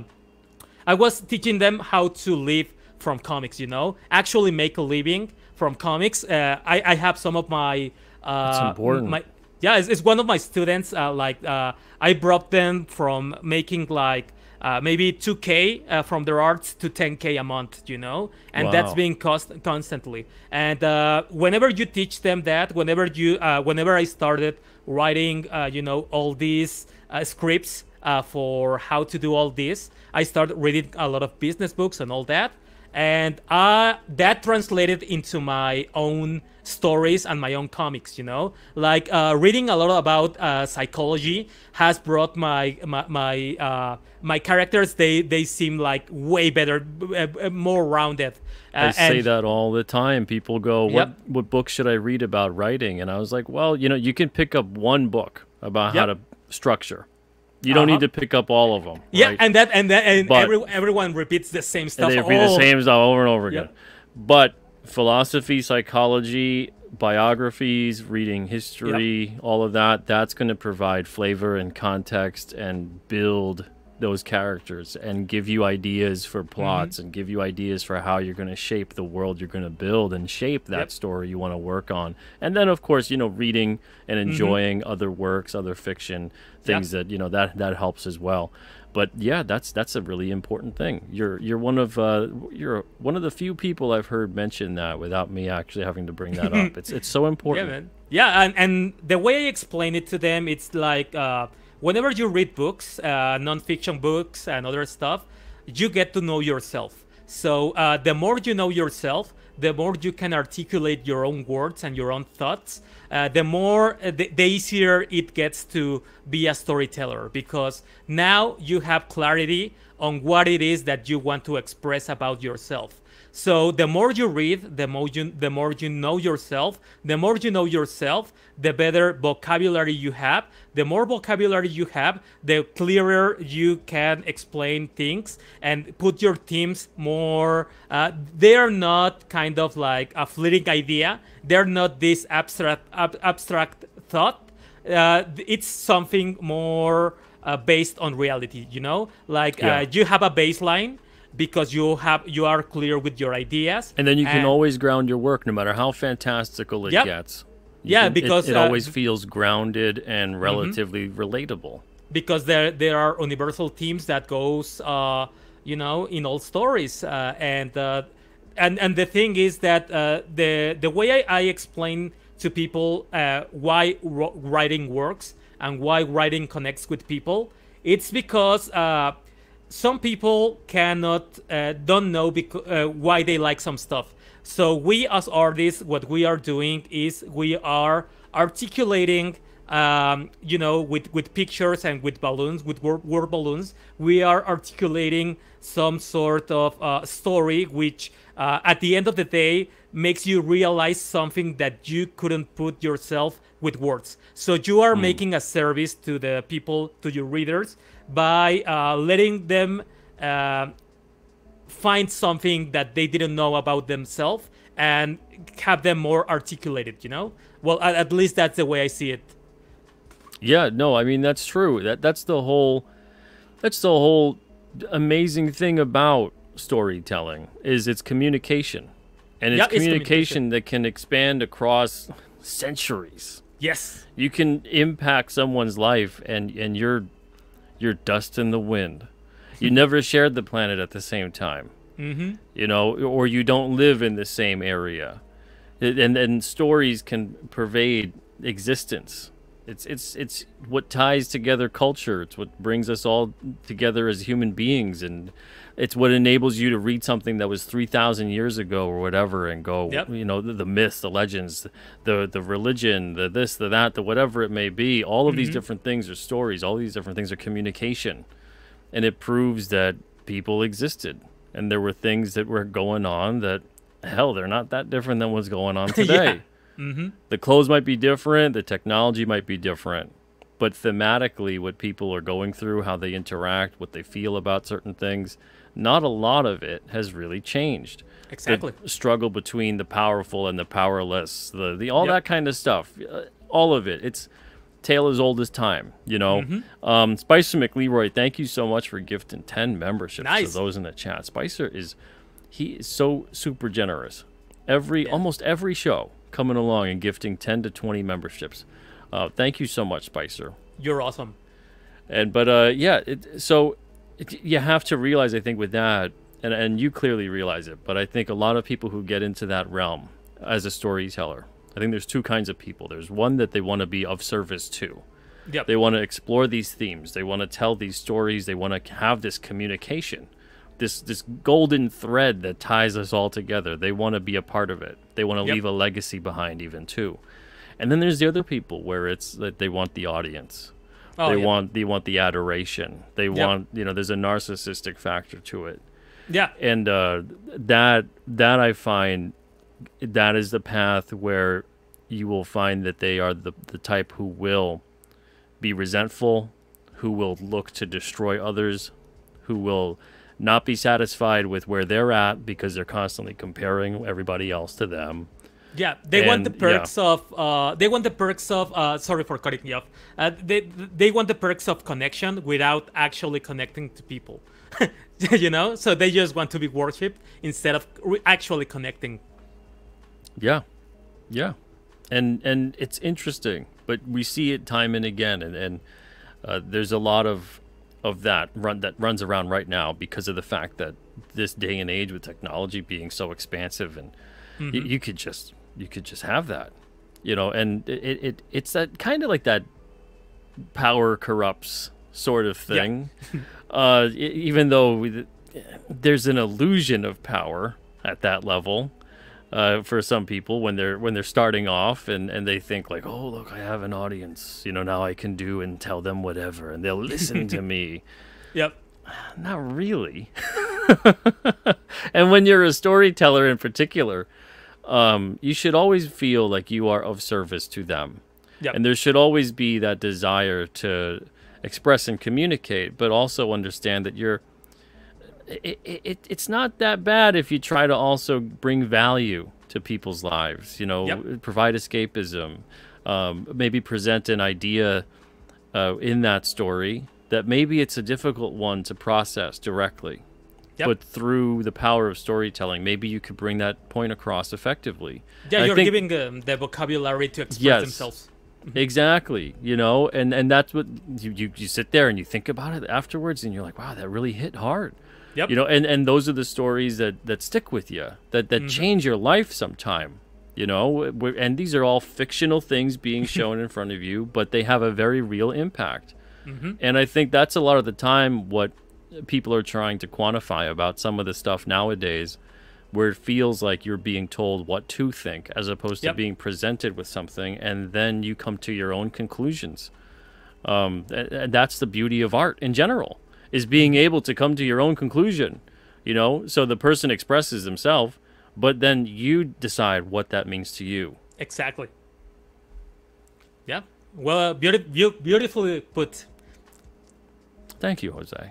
I was teaching them how to live from comics. You know, actually make a living from comics. Uh, I, I have some of my, uh, That's important. My, yeah, it's, it's one of my students. Uh, like uh, I brought them from making like. Uh, maybe two K uh, from their arts to ten K a month, you know, and wow. that's being cost constantly. And uh, whenever you teach them that, whenever you, uh, whenever I started writing, uh, you know, all these uh, scripts uh, for how to do all this, I started reading a lot of business books and all that, and uh, that translated into my own stories and my own comics, you know, like uh, reading a lot about uh, psychology has brought my my my, uh, my characters. They they seem like way better, uh, more rounded. Uh, I say and, that all the time. People go, "What yep. what book should I read about writing?" And I was like, "Well, you know, you can pick up one book about yep. how to structure. You don't uh-huh. need to pick up all of them." Yeah, right? and that and that and but, every, everyone repeats the same stuff. And they repeat oh. the same stuff over and over again. Yep. But philosophy, psychology, biographies, reading history, yep. all of that, that's going to provide flavor and context and build those characters and give you ideas for plots mm-hmm. and give you ideas for how you're going to shape the world you're going to build and shape that yep. story you want to work on. And then, of course, you know, reading and enjoying mm-hmm. other works, other fiction, things yep. that, you know, that that helps as well. But yeah, that's that's a really important thing. You're you're one of uh, you're one of the few people I've heard mention that without me actually having to bring that up. It's it's so important. Yeah, man. Yeah, and and the way I explain it to them, it's like uh, whenever you read books, uh, nonfiction books and other stuff, you get to know yourself. So uh, the more you know yourself, the more you can articulate your own words and your own thoughts. Uh, the more, uh, the, the easier it gets to be a storyteller, because now you have clarity on what it is that you want to express about yourself. So the more you read, the more you, the more you know yourself. The more you know yourself, the better vocabulary you have. The more vocabulary you have, the clearer you can explain things and put your teams more. Uh, they're not kind of like a fleeting idea. They're not this abstract ab- abstract thought. Uh, it's something more uh, based on reality. You know, like yeah. uh, you have a baseline, because you have you are clear with your ideas, and then you can and, always ground your work, no matter how fantastical it yep. gets. You yeah, can, because it, it uh, always feels grounded and relatively mm-hmm. relatable. Because there there are universal themes that goes, uh, you know, in all stories, uh, and uh, and and the thing is that uh, the the way I, I explain to people uh, why ro- writing works and why writing connects with people, it's because. Uh, Some people cannot, uh, don't know beca- uh, why they like some stuff. So we as artists, what we are doing is we are articulating, um, you know, with, with pictures and with balloons, with word, word balloons, we are articulating some sort of uh, story which uh, at the end of the day makes you realize something that you couldn't put yourself with words. So you are mm. making a service to the people, to your readers, by uh, letting them uh, find something that they didn't know about themselves and have them more articulated, you know? Well, at, at least that's the way I see it. Yeah, no, I mean, that's true. That That's the whole, that's the whole amazing thing about storytelling, is it's communication. And it's, yeah, communication, it's communication that can expand across centuries. Yes. You can impact someone's life, and, and you're you're dust in the wind. You never shared the planet at the same time. Mm-hmm. You know, or you don't live in the same area. It, and and stories can pervade existence. It's it's it's what ties together culture. It's what brings us all together as human beings, and it's what enables you to read something that was three thousand years ago or whatever and go, yep. you know, the, the myths, the legends, the the religion, the this, the that, the whatever it may be. All of mm-hmm. these different things are stories. All these different things are communication. And it proves that people existed. And there were things that were going on that, hell, they're not that different than what's going on today. yeah. mm-hmm. The clothes might be different. The technology might be different. But thematically, what people are going through, how they interact, what they feel about certain things, not a lot of it has really changed. Exactly. The struggle between the powerful and the powerless, the, the all yep. that kind of stuff, uh, all of it. It's tale as old as time, you know. Mm-hmm. Um, Spicer McLeroy, thank you so much for gifting ten memberships nice. to those in the chat. Spicer is, he is so super generous. Every yeah. almost every show coming along and gifting ten to twenty memberships. Uh, thank you so much, Spicer. You're awesome. And but uh, yeah, it, so it, you have to realize, I think, with that, and and you clearly realize it, but I think a lot of people who get into that realm as a storyteller, I think there's two kinds of people. There's one that they want to be of service to. Yep. They want to explore these themes. They want to tell these stories. They want to have this communication, this this golden thread that ties us all together. They want to be a part of it. They want to yep. leave a legacy behind even too. And then there's the other people where it's that they want the audience. Oh, they yeah. want they want the adoration. They yep. want, you know, there's a narcissistic factor to it. Yeah. And uh, that that I find that is the path where you will find that they are the the type who will be resentful, who will look to destroy others, who will not be satisfied with where they're at because they're constantly comparing everybody else to them. Yeah, they want the And, perks yeah. of. Uh, they want the perks of. Uh, sorry for cutting you off. Uh, they they want the perks of connection without actually connecting to people. You know, so they just want to be worshipped instead of re- actually connecting. Yeah, yeah, and and it's interesting, but we see it time and again, and and uh, there's a lot of of that run that runs around right now because of the fact that this day and age with technology being so expansive, and y- Mhm. you could just you could just have that, you know, and it it it's that kind of like that power corrupts sort of Yeah. thing. uh, e- even though we, there's an illusion of power at that level. Uh, for some people, when they're when they're starting off and, and they think like, oh look, I have an audience, you know, now I can do and tell them whatever, and they'll listen to me. Yep. Not really. And when you're a storyteller in particular, um, you should always feel like you are of service to them. Yep. And there should always be that desire to express and communicate, but also understand that you're It, it, it's not that bad if you try to also bring value to people's lives, you know, Yep. provide escapism, um, maybe present an idea uh, in that story that maybe it's a difficult one to process directly. Yep. But through the power of storytelling, maybe you could bring that point across effectively. Yeah, I you're think- giving them the vocabulary to express Yes. themselves. Exactly, you know, and, and that's what you, you, you sit there and you think about it afterwards and you're like, wow, that really hit hard. Yep. You know, and, and those are the stories that, that stick with you, that, that Mhm. change your life sometime, you know, We're- and these are all fictional things being shown in front of you, but they have a very real impact. Mhm. And I think that's a lot of the time what people are trying to quantify about some of the stuff nowadays, where it feels like you're being told what to think as opposed to Yep. being presented with something and then you come to your own conclusions. Um, and, and that's the beauty of art in general, is being able to come to your own conclusion, you know, so the person expresses themselves, but then you decide what that means to you. Exactly. Yeah. Well, uh, beauti- beau- beautifully put. Thank you, Jose.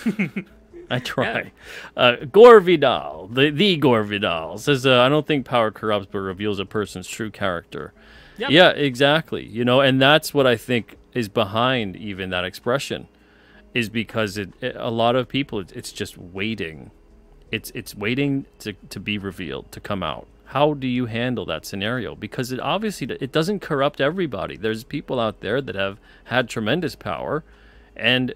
I try. Uh, Gore Vidal, the, the Gore Vidal, says, uh, I don't think power corrupts but reveals a person's true character. Yep. Yeah, exactly. You know, and that's what I think is behind even that expression, is because it, it a lot of people, it, it's just waiting. It's it's waiting to, to be revealed, to come out. How do you handle that scenario? Because it obviously, it doesn't corrupt everybody. There's people out there that have had tremendous power, and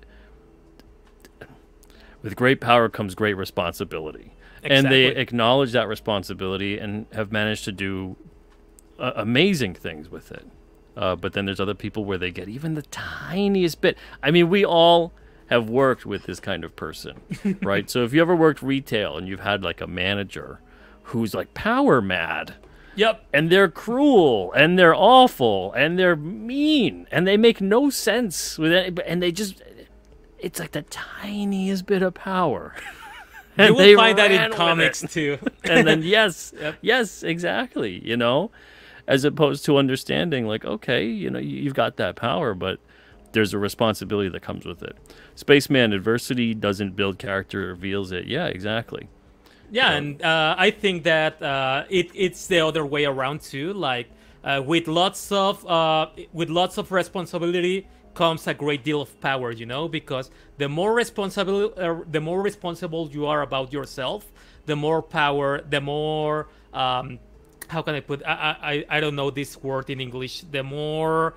with great power comes great responsibility. And they Exactly. acknowledge that responsibility and have managed to do uh, amazing things with it. Uh, but then there's other people where they get even the tiniest bit. I mean, we all have worked with this kind of person, right? So if you ever worked retail and you've had like a manager who's like power mad, Yep. and they're cruel and they're awful and they're mean and they make no sense with it, and they just, it's like the tiniest bit of power. And You will they find that ran in with comics it. too. And then yes, Yep. yes, exactly. You know, as opposed to understanding like, okay, you know, you- you've got that power, but there's a responsibility that comes with it. Spaceman, adversity doesn't build character, it reveals it. Yeah, exactly. Yeah, and uh, I think that uh, it it's the other way around too. Like uh, with lots of uh, with lots of responsibility comes a great deal of power. You know, because the more responsible uh, the more responsible you are about yourself, the more power, the more um, how can I put? I I I don't know this word in English. The more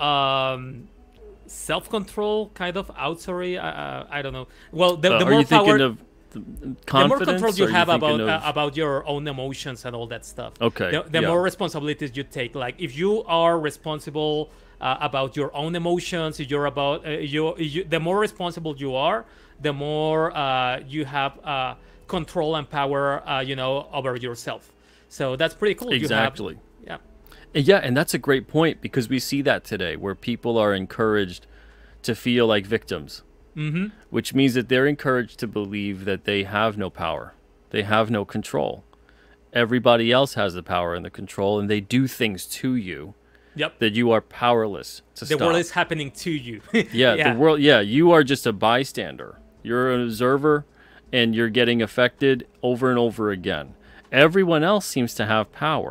um, self-control, kind of authority. I, I I don't know. Well, the, Uh, the are more you thinking power. of the The more confidence? control you or are have about thinking uh, of- about your own emotions and all that stuff. Okay, The, the yeah. more responsibilities you take, like if you are responsible uh, about your own emotions, if you're about uh, you, you, the more responsible you are, the more uh, you have uh, control and power, uh, you know, over yourself. So that's pretty cool. Exactly. You have, Yeah, and that's a great point, because we see that today where people are encouraged to feel like victims, mm-hmm. which means that they're encouraged to believe that they have no power, they have no control. Everybody else has the power and the control, and they do things to you Yep. that you are powerless to The stop. world is happening to you. yeah, yeah. the world. Yeah, you are just a bystander. You're an observer, and you're getting affected over and over again. Everyone else seems to have power,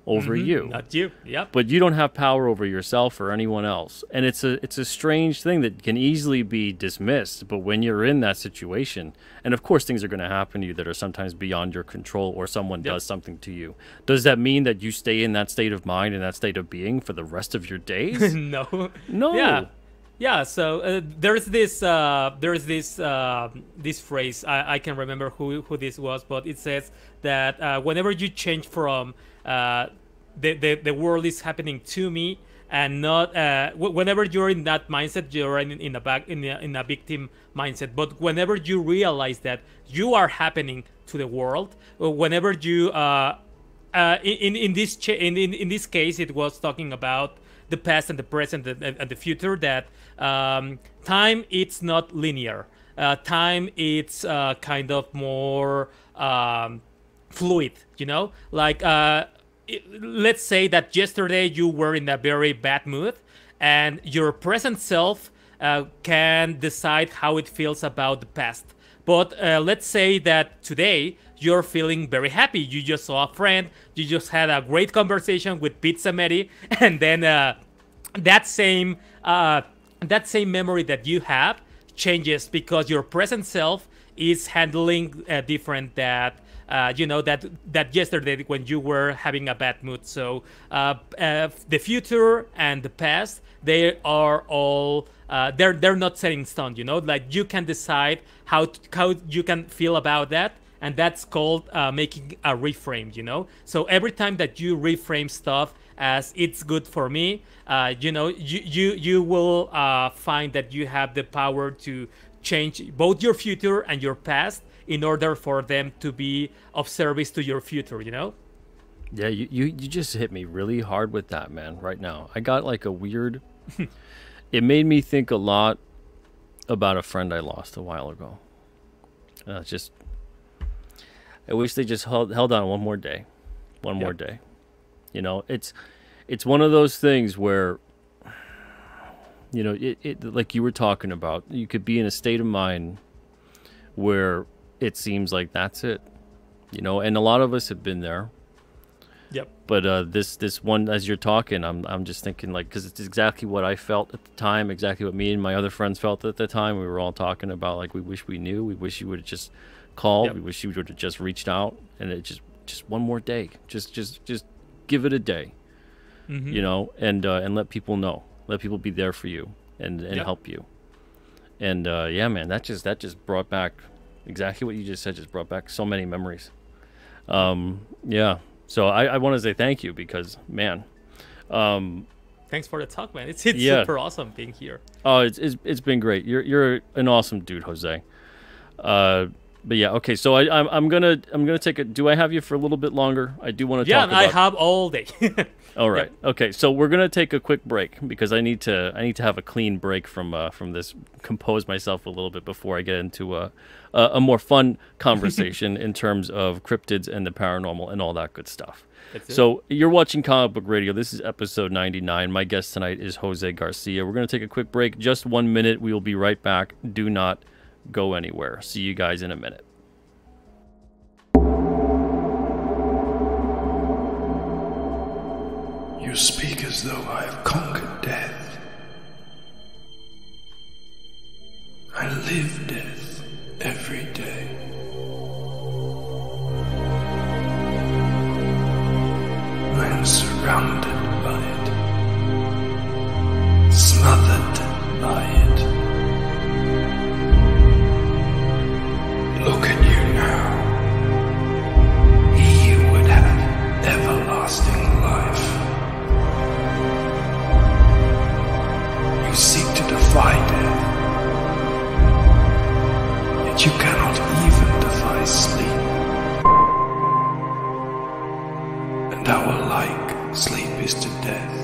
over Mhm, you. not you. Yep. But you don't have power over yourself or anyone else. And it's a it's a strange thing that can easily be dismissed. But when you're in that situation, and of course things are going to happen to you that are sometimes beyond your control, or someone Yep. does something to you, does that mean that you stay in that state of mind and that state of being for the rest of your days? No. No. Yeah. Yeah. So uh, there's this uh, there's this uh, this phrase. I, I can remember who who this was, but it says that uh, whenever you change from uh, the, the the world is happening to me, and not uh, w- whenever you're in that mindset, you're in, in a back in a, in a victim mindset. But whenever you realize that you are happening to the world, or whenever you uh, uh, in in this cha- in, in in this case, it was talking about the past and the present and, and the future. That um, time, it's not linear. Uh, time, it's uh, kind of more um, fluid. You know, like. Uh, it- let's say that yesterday you were in a very bad mood, and your present self uh, can decide how it feels about the past. But uh, let's say that today you're feeling very happy. You just saw a friend, you just had a great conversation with Pizza Mary, and then uh, that same uh, that same memory that you have changes because your present self is handling uh, different that uh, you know that that yesterday when you were having a bad mood. So uh, uh, the future and the past, they are all uh, they're they're not set in stone. You know, like you can decide how to, how you can feel about that, and that's called uh, making a reframe. You know, so every time that you reframe stuff as it's good for me, uh, you know, you you you will uh, find that you have the power to change both your future and your past in order for them to be of service to your future, you know? Yeah, you, you, you just hit me really hard with that, man, right now. I got like a weird... It made me think a lot about a friend I lost a while ago. Uh, just... I wish they just held, held on one more day. One more Yep. day. You know, it's it's one of those things where... You know, it, it like you were talking about, you could be in a state of mind where it seems like that's it, you know, and a lot of us have been there. Yep. But uh, this this one, as you're talking, I'm I'm just thinking like, because it's exactly what I felt at the time, exactly what me and my other friends felt at the time. We were all talking about like, we wish we knew, we wish you would have just called, Yep. we wish you would have just reached out, and it just just one more day, just just just give it a day, Mhm. you know, and uh, and let people know. Let people be there for you and, and Yep. help you. And uh, yeah, man, that just that just brought back exactly what you just said. Just brought back so many memories. Um, yeah. So I, I want to say thank you because, man. Um, Thanks for the talk, man. It's, it's Yeah. super awesome being here. oh, it's, it's it's been great. You're you're an awesome dude, Jose. Uh, but yeah, okay. So I I'm I'm gonna I'm gonna take a. Do I have you for a little bit longer? I do want to Yeah, talk I about. have all day. All right. Okay. So we're gonna take a quick break because I need to. I need to have a clean break from uh, from this. Compose myself a little bit before I get into a a, a more fun conversation in terms of cryptids and the paranormal and all that good stuff. That's it. So you're watching Comic Book Radio. This is episode ninety-nine. My guest tonight is Jose Garcia. We're gonna take a quick break, just one minute. We will be right back. Do not go anywhere. See you guys in a minute. You speak as though I have conquered death. I live death every day. I am surrounded by it, smothered by it. Look at you now. He would have everlasting life. You seek to defy death, yet you cannot even defy sleep. And our like sleep is to death.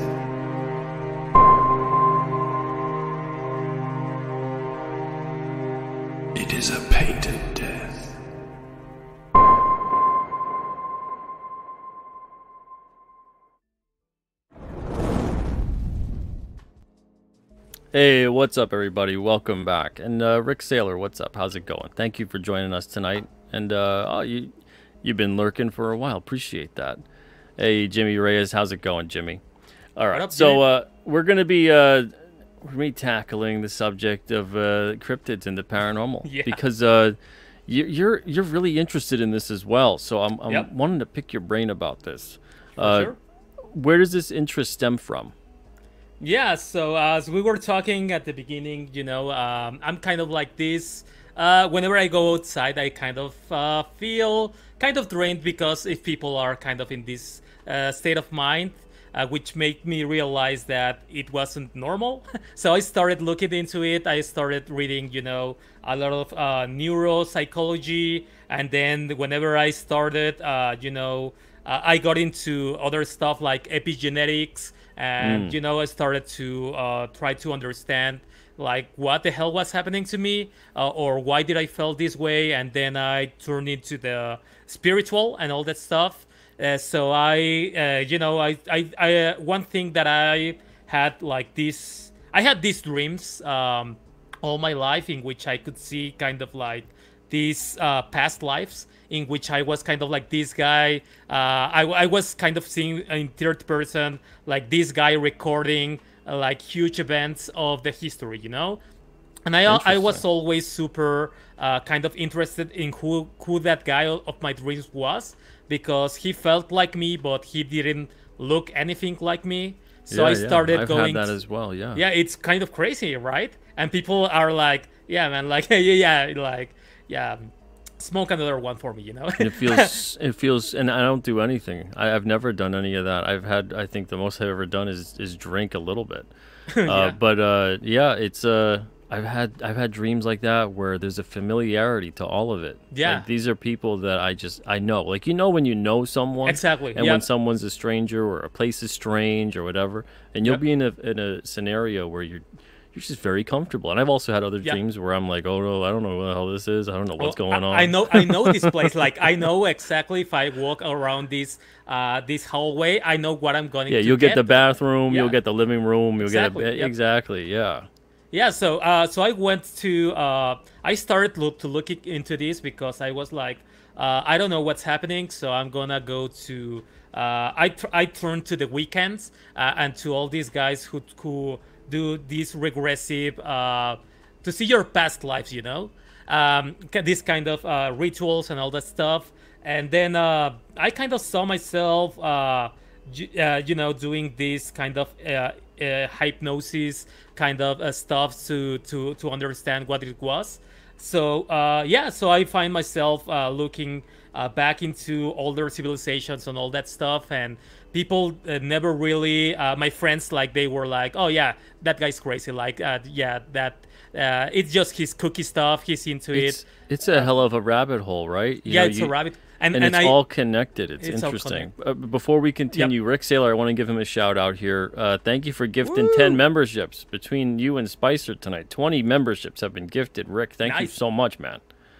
It is a painted death. Hey, what's up, everybody? Welcome back. And uh, Rick Saylor, what's up? How's it going? Thank you for joining us tonight. And uh, oh, you, you've been lurking for a while. Appreciate that. Hey, Jimmy Reyes, how's it going, Jimmy? All right, up, so Jimmy? uh, we're gonna be uh, we're gonna be tackling the subject of uh, cryptids and the paranormal Yeah. because uh, you, you're you're really interested in this as well. So I'm I'm Yep. wanting to pick your brain about this. For Uh, sure. Where does this interest stem from? Yeah, so uh, as we were talking at the beginning, you know, um, I'm kind of like this. Uh, whenever I go outside, I kind of uh, feel kind of drained because if people are kind of in this uh, state of mind, uh, which made me realize that it wasn't normal. So I started looking into it. I started reading, you know, a lot of uh, neuropsychology, and then whenever I started, uh, you know, uh, I got into other stuff like epigenetics. And Mm. you know, I started to uh, try to understand like what the hell was happening to me, uh, or why did I feel this way, and then I turned into the spiritual and all that stuff. Uh, so I, uh, you know, I, I, I uh, one thing that I had like this, I had these dreams um, all my life in which I could see kind of like these uh, past lives in which I was kind of like this guy. Uh, I, I was kind of seeing in third person, like this guy recording uh, like huge events of the history, you know? And I, I was Interesting. always super uh, kind of interested in who, who that guy of my dreams was, because he felt like me, but he didn't look anything like me. So Yeah, I yeah, started I've going. had that t- as well. Yeah. Yeah, it's kind of crazy, right? And people are like, yeah, man, like, yeah, yeah, like, yeah, smoke another one for me, you know? And it feels it feels and I don't do anything. I, I've never done any of that. I've had I think the most I've ever done is is drink a little bit. Uh, Yeah. But uh, yeah, it's uh, I've had I've had dreams like that where there's a familiarity to all of it. Yeah. Like, these are people that I just I know. Like you know when you know someone Exactly, and yep. when someone's a stranger or a place is strange or whatever, and you'll Yep. be in a in a scenario where you're you're just very comfortable. And I've also had other Yeah. dreams where I'm like, oh no, I don't know what the hell this is. I don't know what's Well, going I, on. I know, I know this place. Like, I know exactly if I walk around this, uh, this hallway, I know what I'm going Yeah, to you'll get, the to. bathroom, you'll Yeah. get the living room, you'll Exactly, get a bed. yep. Exactly, yeah. Yeah, so uh, so I went to uh, I started look to look into this because I was like, uh, I don't know what's happening, so I'm gonna go to uh, I tr- I turned to the weekends uh, and to all these guys who who do these regressive uh, to see your past lives, you know, um, k- this kind of uh, rituals and all that stuff, and then uh, I kind of saw myself, uh, j- uh, you know, doing this kind of uh, uh, hypnosis kind of uh, stuff to to to understand what it was. So uh, yeah, so I find myself uh, looking uh, back into older civilizations and all that stuff, and people uh, never really. Uh, my friends, like, they were like, "Oh yeah, that guy's crazy." Like, uh, yeah, that uh, it's just his cookie stuff. He's into It's it. it's a hell of a rabbit hole, right? You Yeah, know, it's a you- rabbit- and- and, and it's I- all connected. It's, it's all interesting. Uh, before we continue, Rick Saylor, I want to give him a shout out here. Uh, thank you for gifting Woo! ten memberships between you and Spicer tonight. twenty memberships have been gifted. Rick, thank you Nice. so much, man.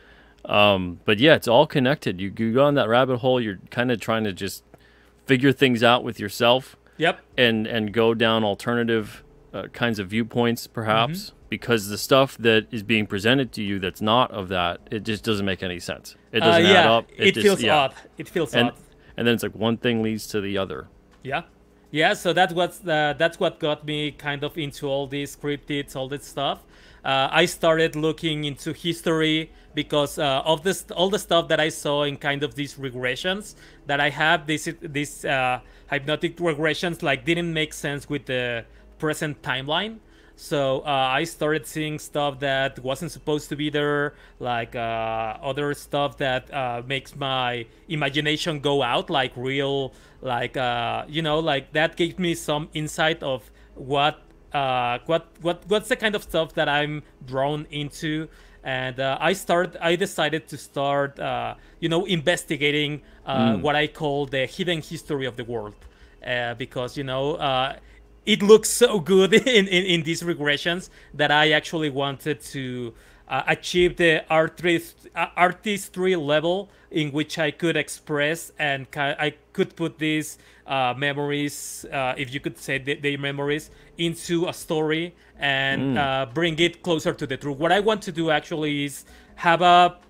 Um, but yeah, it's all connected. You, you go on that rabbit hole. You're kind of trying to just figure things out with yourself. Yep. And and go down alternative uh, kinds of viewpoints, perhaps, Mm-hmm. because the stuff that is being presented to you that's not of that, it just doesn't make any sense. It Uh, doesn't add yeah, up. it just- feels yeah. odd. It feels and, odd. And then it's like one thing leads to the other. Yeah, yeah. So that's what's the, that's what got me kind of into all these cryptids, all this stuff. Uh, I started looking into history because uh, of this, all the stuff that I saw in kind of these regressions that I have. These these uh, hypnotic regressions like didn't make sense with the present timeline. So uh, I started seeing stuff that wasn't supposed to be there, like uh, other stuff that uh, makes my imagination go out, like real, like uh, you know, like that gave me some insight of what, uh, what, what, what's the kind of stuff that I'm drawn into, and uh, I start, I decided to start, uh, you know, investigating uh, Mm. what I call the hidden history of the world, uh, because you know. Uh, it looks so good in, in, in these regressions that I actually wanted to uh, achieve the artist, uh, artistry level in which I could express and ca- I could put these uh, memories, uh, if you could say the, the memories, into a story and Mm. uh, bring it closer to the truth. What I want to do actually is have a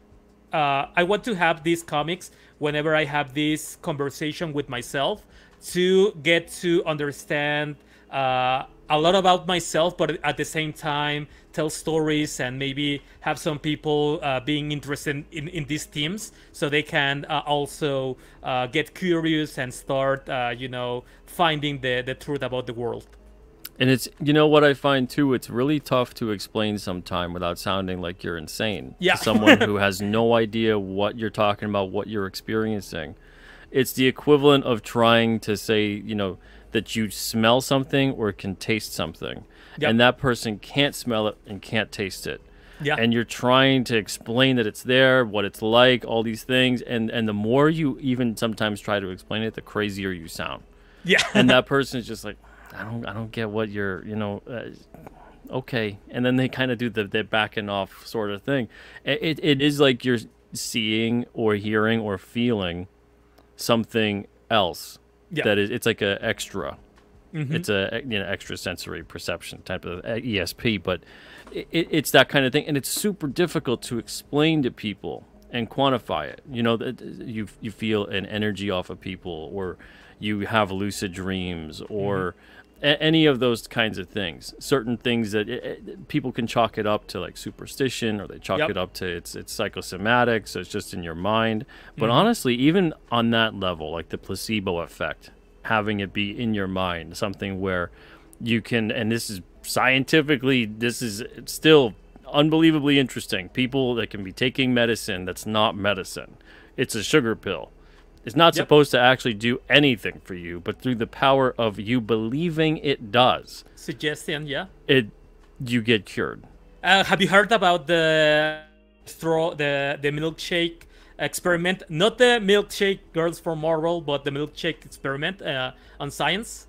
uh, I want to have these comics whenever I have this conversation with myself to get to understand uh, a lot about myself, but at the same time tell stories and maybe have some people uh, being interested in, in these themes so they can uh, also uh, get curious and start, uh, you know, finding the, the truth about the world. And it's, you know what I find too, it's really tough to explain sometime without sounding like you're insane. Yeah. To someone who has no idea what you're talking about, what you're experiencing. It's the equivalent of trying to say, you know, that you smell something or can taste something. Yep. And that person can't smell it and can't taste it. Yeah. And you're trying to explain that it's there, what it's like, all these things. And, and the more you even sometimes try to explain it, the crazier you sound. Yeah. And that person is just like, I don't I don't get what you're, you know, uh, okay. And then they kind of do the, the backing off sort of thing. It, it is like you're seeing or hearing or feeling something else. Yeah. That is, it's like a extra. Mm-hmm. It's a, you know, extra sensory perception type of E S P, but it, it's that kind of thing, and it's super difficult to explain to people and quantify it. You know, that you you feel an energy off of people, or you have lucid dreams, or mm-hmm. a, any of those kinds of things. Certain things that it, it, people can chalk it up to like superstition, or they chalk Yep. it up to it's it's psychosomatic, so it's just in your mind. But Mhm. honestly, even on that level, like the placebo effect, having it be in your mind, something where you can, and this is scientifically, this is still unbelievably interesting. People that can be taking medicine that's not medicine. It's a sugar pill. It's not Yep. supposed to actually do anything for you, but through the power of you believing it does, Suggestion, yeah. it you get cured. Uh, have you heard about the throw the the milkshake experiment? Not the milkshake girls from Marvel, but the milkshake experiment uh, on science.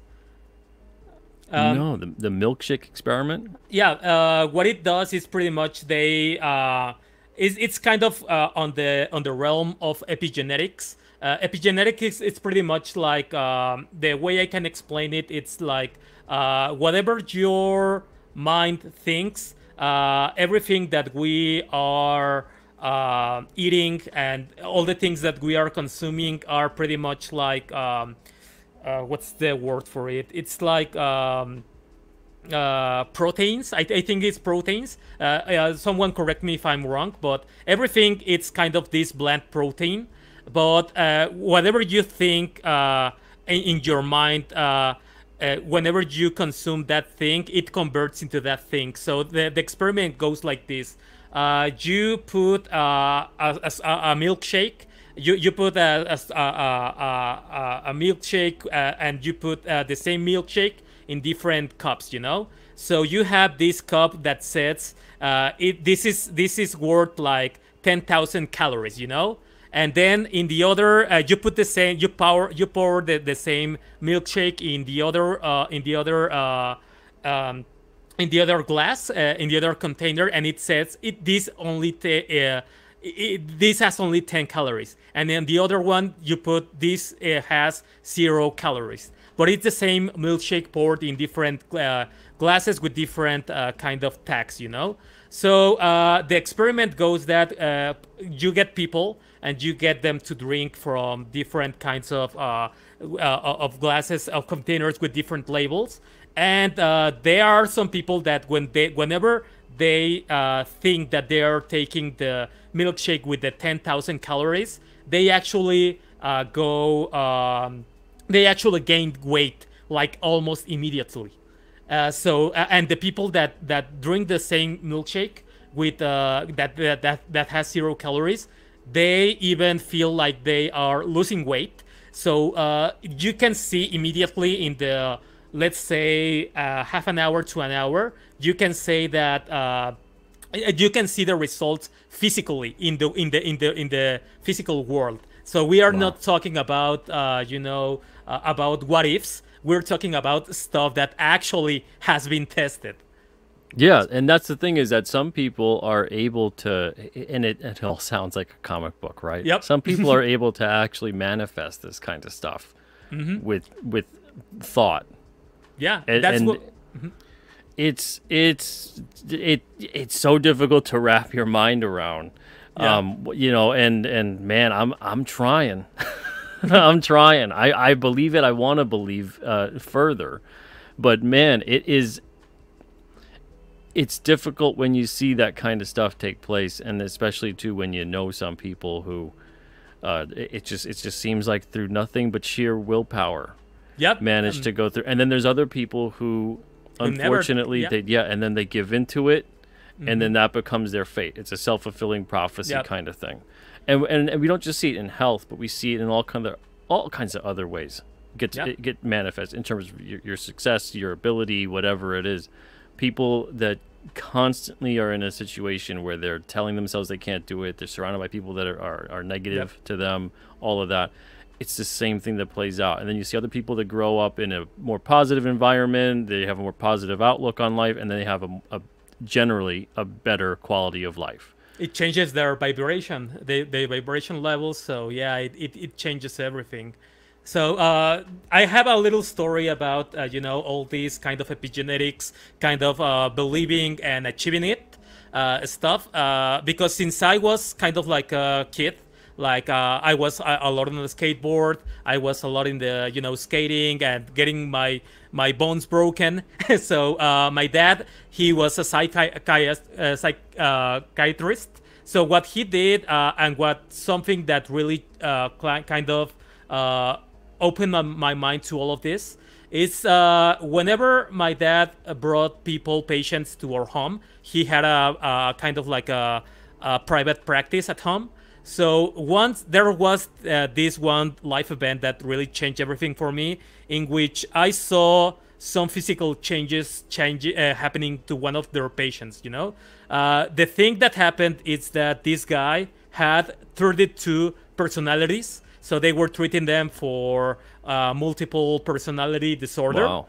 Um, no, the the milkshake experiment. Yeah, uh, what it does is pretty much they uh, is it's kind of uh, on the on the realm of epigenetics. Uh, epigenetics is it's pretty much like um, the way I can explain it. It's like uh, whatever your mind thinks, uh, everything that we are uh, eating and all the things that we are consuming are pretty much like um, uh, what's the word for it? It's like um, uh, proteins. I, I think it's proteins. Uh, uh, someone correct me if I'm wrong, but everything it's kind of this bland protein. But uh, whatever you think uh, in, in your mind, uh, uh, whenever you consume that thing, it converts into that thing. So the, the experiment goes like this. Uh, you put uh, a, a, a milkshake. You you put a, a, a, a, a milkshake uh, and you put uh, the same milkshake in different cups, you know? So you have this cup that says, uh, it, this is this is worth like ten thousand calories, you know? And then in the other, uh, you put the same, you pour, you pour the, the same milkshake in the other, uh, in the other, uh, um, in the other glass, uh, in the other container, and it says it this only t- uh, it, this has only ten calories, and then the other one you put this uh, has zero calories. But it's the same milkshake poured in different uh, glasses with different uh, kind of tags, you know. So uh, the experiment goes that uh, you get people and you get them to drink from different kinds of uh, uh, of glasses, of containers with different labels. And uh, there are some people that when they, whenever they uh, think that they are taking the milkshake with the ten thousand calories, they actually uh, go, um, they actually gain weight like almost immediately. Uh, so uh, and the people that that drink the same milkshake with uh, that, that that that has zero calories, they even feel like they are losing weight. So uh, you can see immediately in the, let's say uh, half an hour to an hour, you can say that uh, you can see the results physically in the in the in the in the physical world. So we are Wow. not talking about uh, you know uh, about what ifs. We're talking about stuff that actually has been tested. Yeah, and that's the thing is that some people are able to, and it, it all sounds like a comic book, right? Yep. Some people are able to actually manifest this kind of stuff Mhm. with with thought. Yeah, and, that's and what. Mhm. it's it's it it's so difficult to wrap your mind around. Yeah. Um, you know, and and man, I'm I'm trying. I'm trying. I, I believe it. I want to believe uh, further. But man, it is it's difficult when you see that kind of stuff take place, and especially too when you know some people who uh, it, it just it just seems like through nothing but sheer willpower Yep. managed Um, to go through. And then there's other people who Who never- unfortunately yeah. they yeah, and then they give into it, Mhm. and then that becomes their fate. It's a self-fulfilling prophecy Yep. kind of thing. And, and and we don't just see it in health, but we see it in all kind of all kinds of other ways. Get Yep. it get manifest in terms of your, your success, your ability, whatever it is. People that constantly are in a situation where they're telling themselves they can't do it. They're surrounded by people that are are, are negative Yep. to them. All of that. It's the same thing that plays out. And then you see other people that grow up in a more positive environment. They have a more positive outlook on life, and then they have a, a generally a better quality of life. It changes their vibration, the, the vibration levels. So yeah, it, it, it changes everything. So uh, I have a little story about, uh, you know, all these kind of epigenetics, kind of uh, believing and achieving it uh, stuff. Uh, because since I was kind of like a kid, like uh, I was a, a lot on the skateboard, I was a lot in the, you know, skating and getting my my bones broken. So uh, my dad, he was a psychiatrist, uh, psychiatrist. So what he did, uh, and what something that really uh, cli- kind of uh, opened my, my mind to all of this is uh, whenever my dad brought people, patients to our home, he had a, a kind of like a, a private practice at home. So once there was uh, this one life event that really changed everything for me, in which I saw some physical changes change, uh, happening to one of their patients, you know. Uh, the thing that happened is that this guy had thirty-two personalities. So they were treating them for uh, multiple personality disorder. Wow.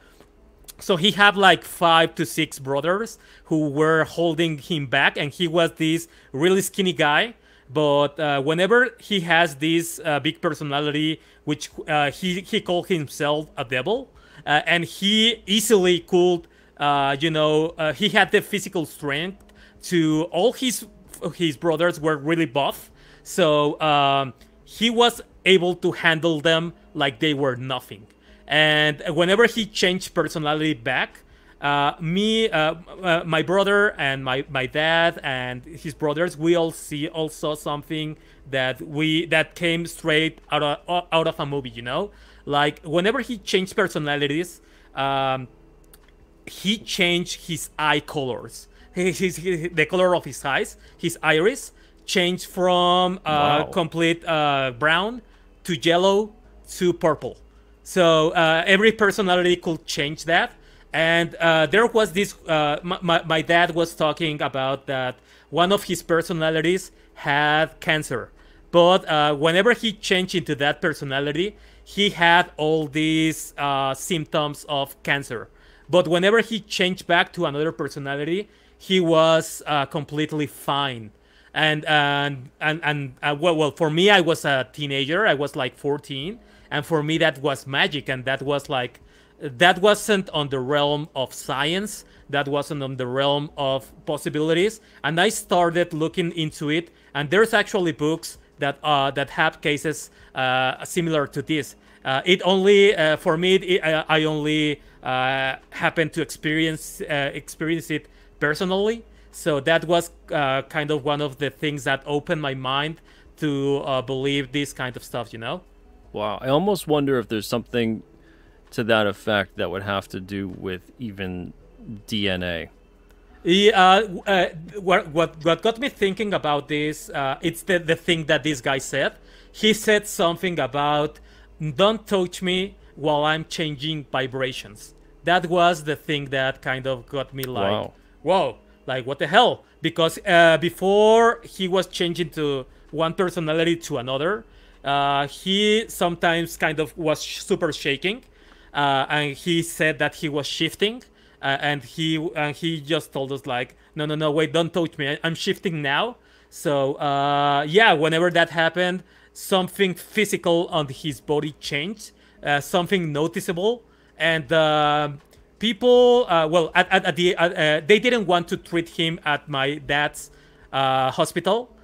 So he had like five to six brothers who were holding him back, and he was this really skinny guy. But uh, whenever he has this uh, big personality, which uh, he he called himself a devil, uh, and he easily could, uh, you know, uh, he had the physical strength to all his his brothers were really buff, so um, he was able to handle them like they were nothing. And whenever he changed personality back, uh, me, uh, uh, my brother, and my, my dad and his brothers, we all see all saw something that we that came straight out of out of a movie. You know, like whenever he changed personalities, um, he changed his eye colors. His, his, his, the color of his eyes, his iris, changed from uh, Wow. complete uh, brown to yellow to purple. So uh, every personality could change that. And uh, there was this, uh, my, my, my dad was talking about that one of his personalities had cancer. But uh, whenever he changed into that personality, he had all these uh, symptoms of cancer. But whenever he changed back to another personality, he was uh, completely fine. And and and and uh, well, well, for me, I was a teenager. I was like fourteen, and for me, that was magic, and that was like, that wasn't on the realm of science. That wasn't on the realm of possibilities. And I started looking into it, and there's actually books that uh, that have cases uh, similar to this. Uh, it only uh, for me, it, uh, I only uh, happened to experience uh, experience it personally. So that was uh, kind of one of the things that opened my mind to uh, believe this kind of stuff, you know? Wow. I almost wonder if there's something to that effect that would have to do with even D N A. Yeah, uh, uh, what, what, what got me thinking about this, uh, it's the, the thing that this guy said. He said something about, don't touch me while I'm changing vibrations. That was the thing that kind of got me like, Wow. whoa. Like, what the hell? Because uh, before he was changing to one personality to another, uh, he sometimes kind of was super shaking. Uh, and he said that he was shifting. Uh, and he and he just told us like, no, no, no, wait, don't touch me. I'm shifting now. So, uh, yeah, whenever that happened, something physical on his body changed. Uh, something noticeable. And... Uh, People, uh, well, at, at, at the uh, uh, they didn't want to treat him at my dad's uh, hospital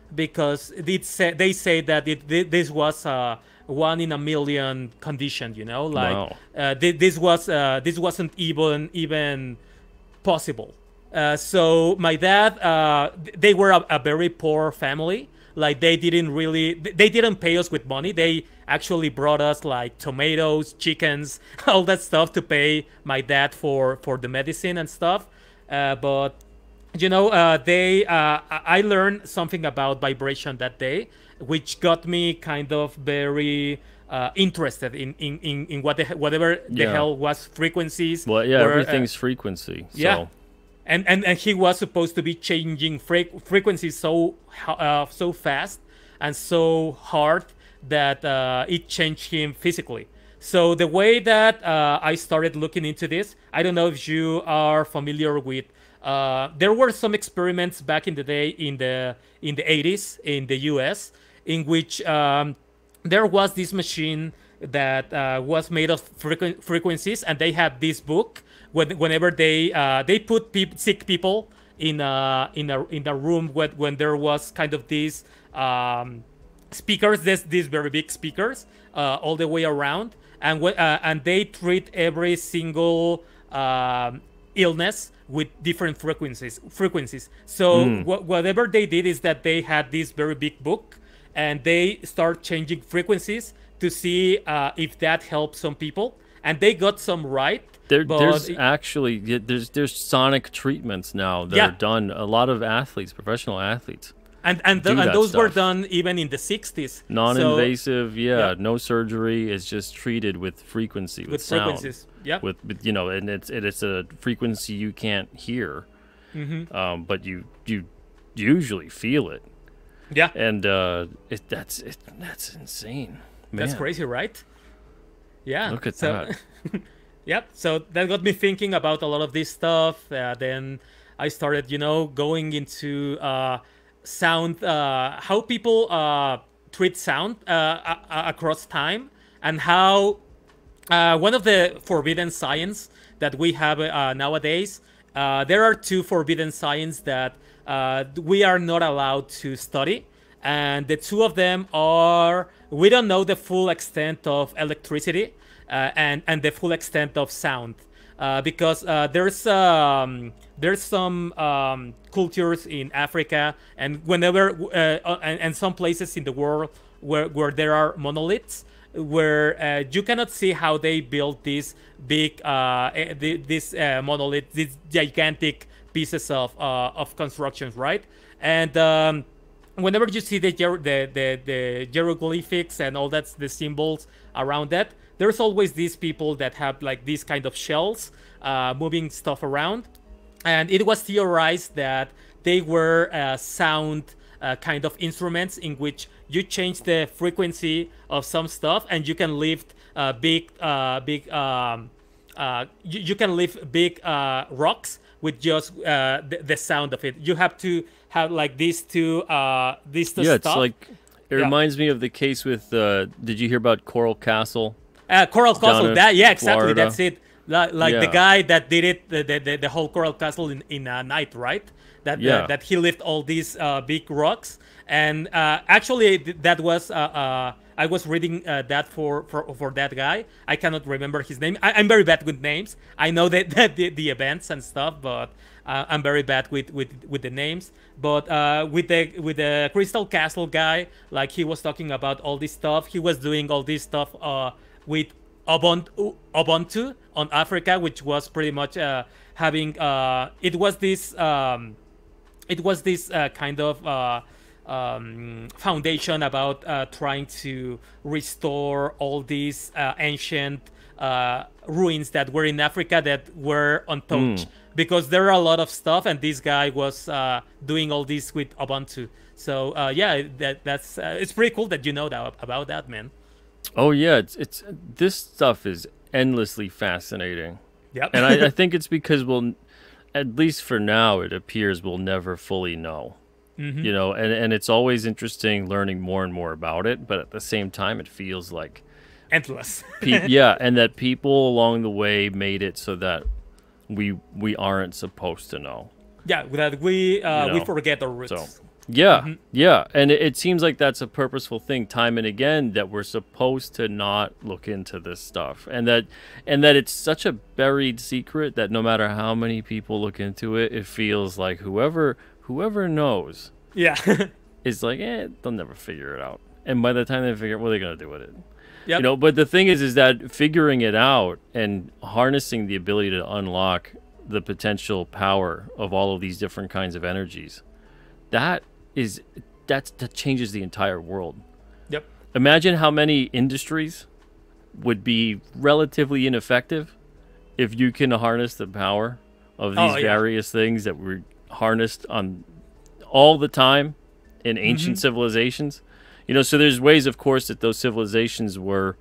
because it say, they say that it this was a one in a million condition. You know, like Wow. uh, this was uh, this wasn't even even possible. Uh, so my dad, uh, they were a, a very poor family. Like they didn't really, they didn't pay us with money. They actually brought us like tomatoes, chickens, all that stuff to pay my dad for for the medicine and stuff. Uh, but you know, uh, they, uh, I learned something about vibration that day, which got me kind of very uh, interested in in in, in what the, whatever the Yeah. hell was frequencies. Well, yeah, were, uh, everything's frequency. So. Yeah. And, and and he was supposed to be changing fre- frequencies so uh, so fast and so hard that uh, it changed him physically. So the way that uh, I started looking into this, I don't know if you are familiar with. Uh, there were some experiments back in the day in the in the eighties in the U S in which um, there was this machine that uh, was made of frequ- frequencies, and they had this book. When, whenever they uh, they put pe- sick people in a in a in a room when, when there was kind of these um, speakers, this these very big speakers uh, all the way around, and w- uh, and they treat every single um, illness with different frequencies frequencies. So Mm. wh- whatever they did is that they had this very big book, and they start changing frequencies to see uh, if that helps some people, and they got some right. There, but there's it- actually yeah, there's there's sonic treatments now that Yeah. are done. A lot of athletes, professional athletes, and and, do th- and that those were stuff. done even in the sixties. Non-invasive, So, yeah, yeah. no surgery. It's just treated with frequency, with, With sound. frequencies, yep. With, with you know, and it's it, it's a frequency you can't hear, Mhm. um, but you you usually feel it. Yeah. and uh, it that's it, that's insane. Man. That's crazy, right? Yeah. Look at so, that. Yep. So that got me thinking about a lot of this stuff. Uh, then I started, you know, going into uh, sound, uh, how people uh, treat sound uh, a- a- across time, and how uh, one of the forbidden science that we have uh, nowadays. Uh, there are two forbidden science that uh, we are not allowed to study, and the two of them are, we don't know the full extent of electricity uh, and and the full extent of sound, uh, because uh, there's um, there's some um, cultures in Africa and whenever uh, and, and some places in the world where where there are monoliths, where uh, you cannot see how they built these big uh, eh, the- this uh, monolith, these gigantic pieces of uh, of constructions, right? And um, whenever you see the, hier- the the the hieroglyphics and all that's the symbols around that, there's always these people that have like these kind of shells uh, moving stuff around, and it was theorized that they were uh, sound uh, kind of instruments in which you change the frequency of some stuff and you can lift uh, big uh, big um, uh, you, you can lift big uh, rocks with just uh, the, the sound of it. You have to have like these two uh, these two yeah, stuff. it's like it Yeah. reminds me of the case with. Uh, did you hear about Coral Castle? Uh, Coral Down Castle, in that yeah, exactly. Florida? That's it. Like, like the Yeah. guy that did it, the the, the, the whole Coral Castle in, in a night, right? That Yeah. uh, that he lifted all these uh, big rocks, and uh, actually th- that was uh, uh, I was reading uh, that for, for for that guy. I cannot remember his name. I, I'm very bad with names. I know that, that the, the events and stuff, but uh, I'm very bad with, with, with the names. But uh, with the with the Crystal Castle guy, like he was talking about all this stuff. He was doing all this stuff uh, with Ubuntu, Ubuntu on Africa, which was pretty much uh, having. Uh, it was this. Um, it was this uh, kind of uh, um, foundation about uh, trying to restore all these uh, ancient uh, ruins that were in Africa that were untouched. Mm. Because there are a lot of stuff, and this guy was uh, doing all this with Ubuntu. So uh, yeah, that that's uh, it's pretty cool that you know that about that, man. Oh yeah, it's it's this stuff is endlessly fascinating. Yep. And I, I think it's because we'll, at least for now, it appears we'll never fully know. Mhm. You know, and and it's always interesting learning more and more about it, but at the same time, it feels like Endless. pe- yeah, and that people along the way made it so that we we aren't supposed to know. Yeah, that we uh, You we know, forget our roots. So Yeah, Mm-hmm. yeah, and it, it seems like that's a purposeful thing, time and again, that we're supposed to not look into this stuff, and that, and that it's such a buried secret that no matter how many people look into it, it feels like whoever whoever knows, Yeah. is like, eh, they'll never figure it out, and by the time they figure, it, what are they gonna do with it? Yep. You know, but the thing is, is that figuring it out and harnessing the ability to unlock the potential power of all of these different kinds of energies, that is that's that changes the entire world. Yep. Imagine how many industries would be relatively ineffective if you can harness the power of these Oh, yeah. various things that were harnessed on all the time in ancient Mhm. civilizations. You know, so there's ways, of course, that those civilizations were,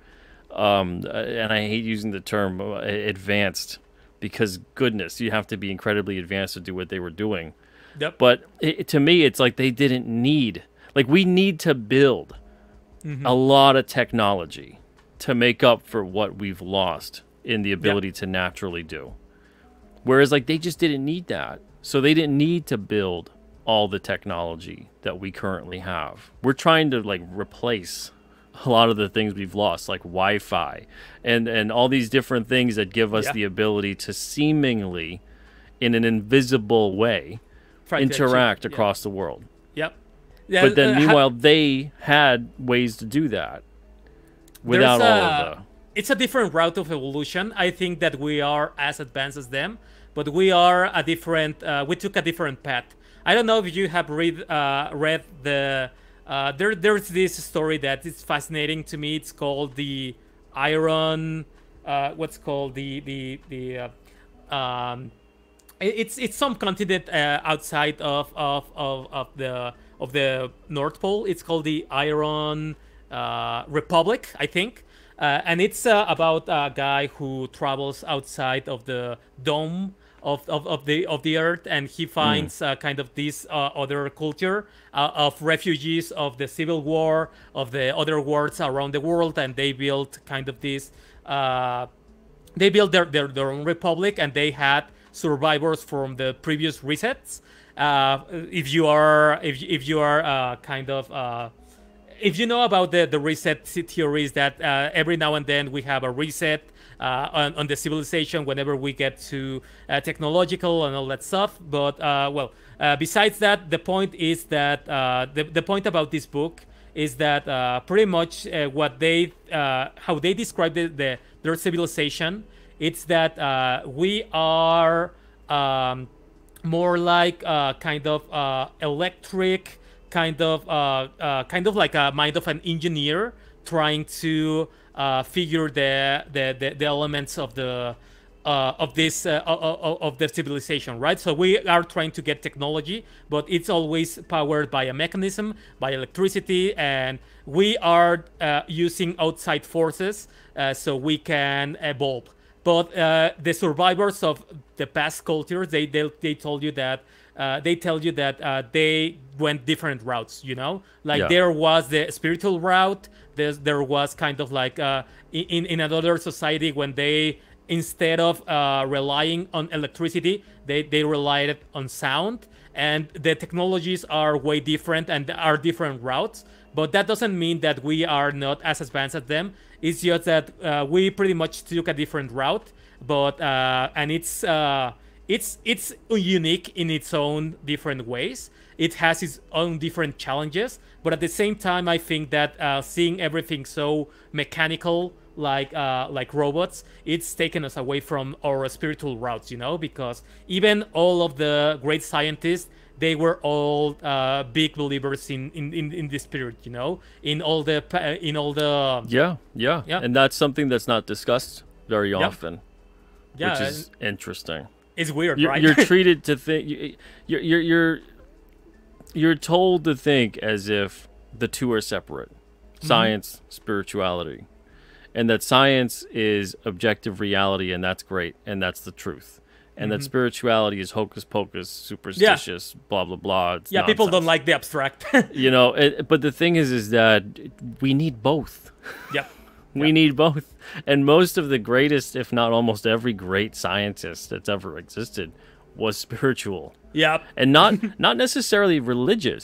um, uh, and I hate using the term uh, advanced, because goodness, you have to be incredibly advanced to do what they were doing. Yep. But it, to me, it's like they didn't need, like we need to build Mhm. a lot of technology to make up for what we've lost in the ability to naturally do. Whereas like they just didn't need that. So they didn't need to build all the technology that we currently have. We're trying to like replace a lot of the things we've lost, like Wi-Fi and, and all these different things that give us Yeah. the ability to seemingly, in an invisible way, Try to achieve- interact yeah. across the world. Yep. Yeah, But then uh, ha- meanwhile, they had ways to do that without There's all a- of the... It's a different route of evolution. I think that we are as advanced as them, but we are a different. Uh, we took a different path. I don't know if you have read uh, read the. Uh, there, there's this story that is fascinating to me. It's called the Iron. Uh, what's called the the the. Uh, um, it- it's it's some continent uh, outside of, of of of the of the North Pole. It's called the Iron uh, Republic, I think. Uh, and it's uh, about a guy who travels outside of the dome of, of, of the of the earth, and he finds uh, kind of this uh, other culture uh, of refugees of the civil war, of the other wars around the world, and they built kind of this. Uh, they built their, their their own republic, and they had survivors from the previous resets. Uh, if you are if if you are uh, kind of uh, if you know about the, the reset theories, that uh, every now and then we have a reset uh, on, on the civilization whenever we get to uh, technological and all that stuff. But, uh, well, uh, besides that, the point is that uh, the, the point about this book is that uh, pretty much uh, what they, uh, how they describe the, the, their civilization, it's that uh, we are um, more like uh, kind of uh, electric, kind of uh, uh, kind of like a mind of an engineer trying to uh, figure the, the the the elements of the uh, of this uh, of, of the civilization, right? So we are trying to get technology, but it's always powered by a mechanism, by electricity, and we are uh, using outside forces uh, so we can evolve. But uh, the survivors of the past cultures, they they, they told you that uh, they tell you that uh, they went different routes. You know, like Yeah. there was the spiritual route. There there was kind of like uh, in in another society when they, instead of uh, relying on electricity, they they relied on sound. And the technologies are way different and are different routes. But that doesn't mean that we are not as advanced as them. It's just that uh, we pretty much took a different route, but uh, and it's uh, it's it's unique in its own different ways. It has its own different challenges, but at the same time, I think that uh, seeing everything so mechanical, like uh, like robots, it's taken us away from our spiritual routes, you know, because even all of the great scientists, they were all uh, big believers in, in, in, in the spirit, you know, in all the pa- in all the Yeah, yeah, Yeah. and that's something that's not discussed very Yeah. often, Yeah, which is interesting. It's weird, you're, right? You're treated to think you're you're you're you're told to think as if the two are separate, science, spirituality, and that science is objective reality, and that's great, and that's the truth. And that Mhm. spirituality is hocus pocus, superstitious, blah blah blah. It's yeah, people don't nonsense. like the abstract. You know, it, but the thing is, is that we need both. Yep. We need both. And most of the greatest, if not almost every great scientist that's ever existed, was spiritual. Yep. And not not necessarily religious,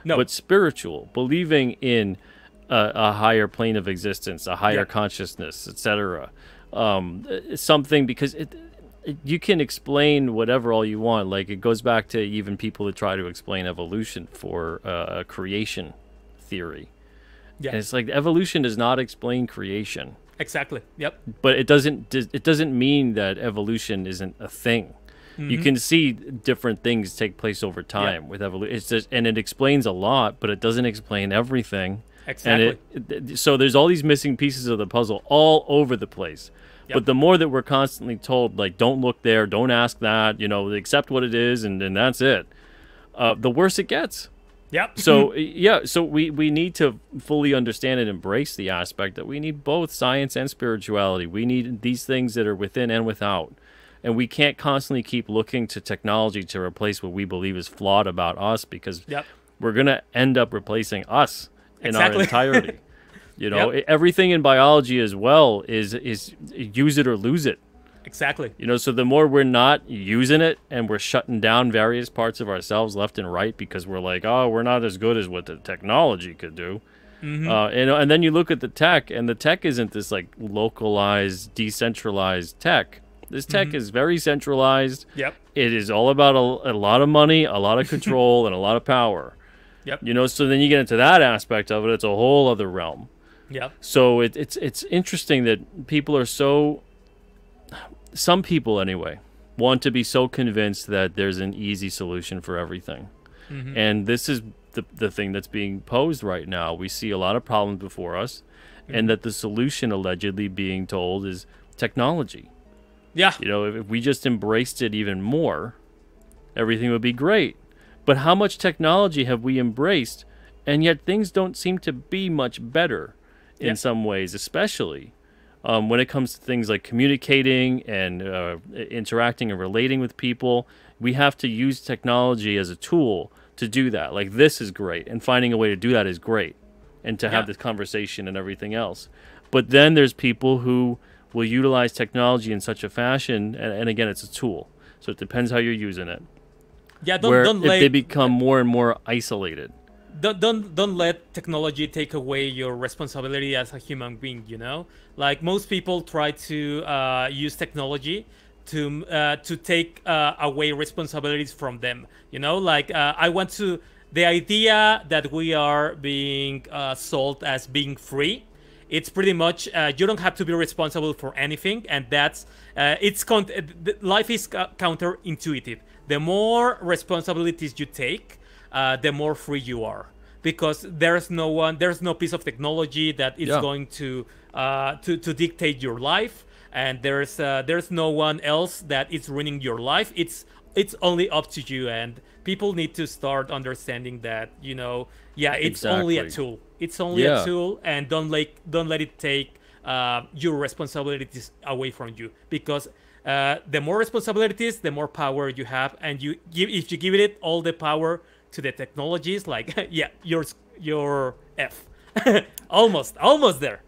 No. but spiritual, believing in a, a higher plane of existence, a higher Yeah. consciousness, et cetera. Um, something because it, it, you can explain whatever all you want. Like it goes back to even people that try to explain evolution for uh, a creation theory. Yeah. And it's like evolution does not explain creation. Exactly. Yep. But it doesn't it doesn't mean that evolution isn't a thing. You Mhm. can see different things take place over time with evolution. It's just, and it explains a lot, but it doesn't explain everything. Exactly. And it, it, so there's all these missing pieces of the puzzle all over the place. Yep. But the more that we're constantly told, like, don't look there, don't ask that, you know, accept what it is, and, and that's it, uh, the worse it gets. Yep. So, yeah, so we, we need to fully understand and embrace the aspect that we need both science and spirituality. We need these things that are within and without. And we can't constantly keep looking to technology to replace what we believe is flawed about us, because Yep. we're going to end up replacing us in Exactly. our entirety. You know, Yep. everything in biology as well is is use it or lose it. Exactly. You know, so the more we're not using it and we're shutting down various parts of ourselves left and right because we're like, oh, we're not as good as what the technology could do. Mhm. Uh, and, and then you look at the tech, and the tech isn't this like localized, decentralized tech. This tech Mhm. is very centralized. Yep. It is all about a, a lot of money, a lot of control, and a lot of power. Yep. You know, so then you get into that aspect of it, it's a whole other realm. Yep. So it, it's it's interesting that people are so, some people anyway, want to be so convinced that there's an easy solution for everything. Mhm. And this is the, the thing that's being posed right now. We see a lot of problems before us, and that the solution allegedly being told is technology. Yeah. You know, if, if we just embraced it even more, everything would be great. But how much technology have we embraced, and yet things don't seem to be much better in Yeah. some ways, especially um, when it comes to things like communicating and uh, interacting and relating with people. We have to use technology as a tool to do that. Like, this is great, and finding a way to do that is great, and to have Yeah. this conversation and everything else. But then there's people who will utilize technology in such a fashion, and, and again, it's a tool, so it depends how you're using it. Yeah. Don't where don't if let they become more and more isolated. don't don't don't let technology take away your responsibility as a human being. You know, like most people try to uh, use technology to uh, to take uh, away responsibilities from them. You know, like uh, I want to the idea that we are being uh, sold as being free. It's pretty much uh, you don't have to be responsible for anything, and that's uh, it's con- life is co- counterintuitive. The more responsibilities you take, uh, the more free you are, because there's no one, there's no piece of technology that is Yeah. going to uh, to to dictate your life, and there's uh, there's no one else that is ruining your life. It's it's only up to you, and people need to start understanding that, you know, yeah, it's only a Exactly. tool. It's only Yeah. a tool, and don't let don't let it take uh, your responsibilities away from you, because uh, the more responsibilities, the more power you have, and you give if you give it all the power to the technologies, like yeah, you're you're F, almost almost there.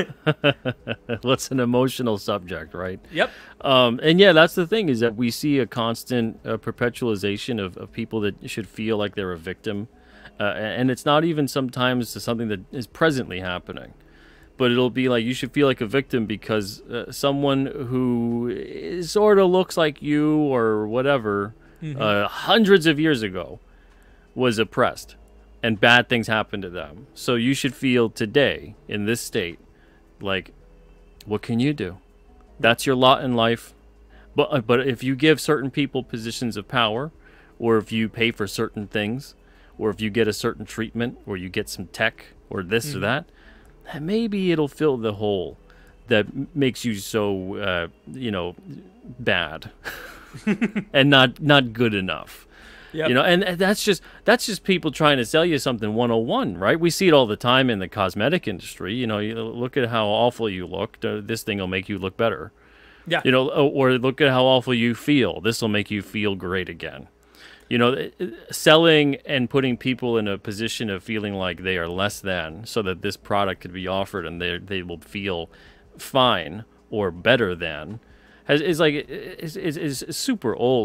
What's an emotional subject, right? Yep. Um, and yeah, that's the thing, is that we see a constant uh, perpetualization of, of people that should feel like they're a victim. Uh, and it's not even sometimes something that is presently happening. But it'll be like, you should feel like a victim because uh, someone who sort of looks like you or whatever, Mhm. uh, hundreds of years ago, was oppressed. And bad things happened to them. So you should feel today, in this state, like, what can you do? That's your lot in life. But uh, but if you give certain people positions of power, or if you pay for certain things, or if you get a certain treatment, or you get some tech, or this or Mhm. that, maybe it'll fill the hole that m- makes you so, uh, you know, bad and not not good enough. Yep. You know, and and that's just that's just people trying to sell you something one oh one, right? We see it all the time in the cosmetic industry. You know, you look at how awful you look. uh, This thing will make you look better. Yeah. You know, or or look at how awful you feel. This will make you feel great again. You know, it- it- selling and putting people in a position of feeling like they are less than, so that this product could be offered and they they will feel fine or better than, has is like is is, is super old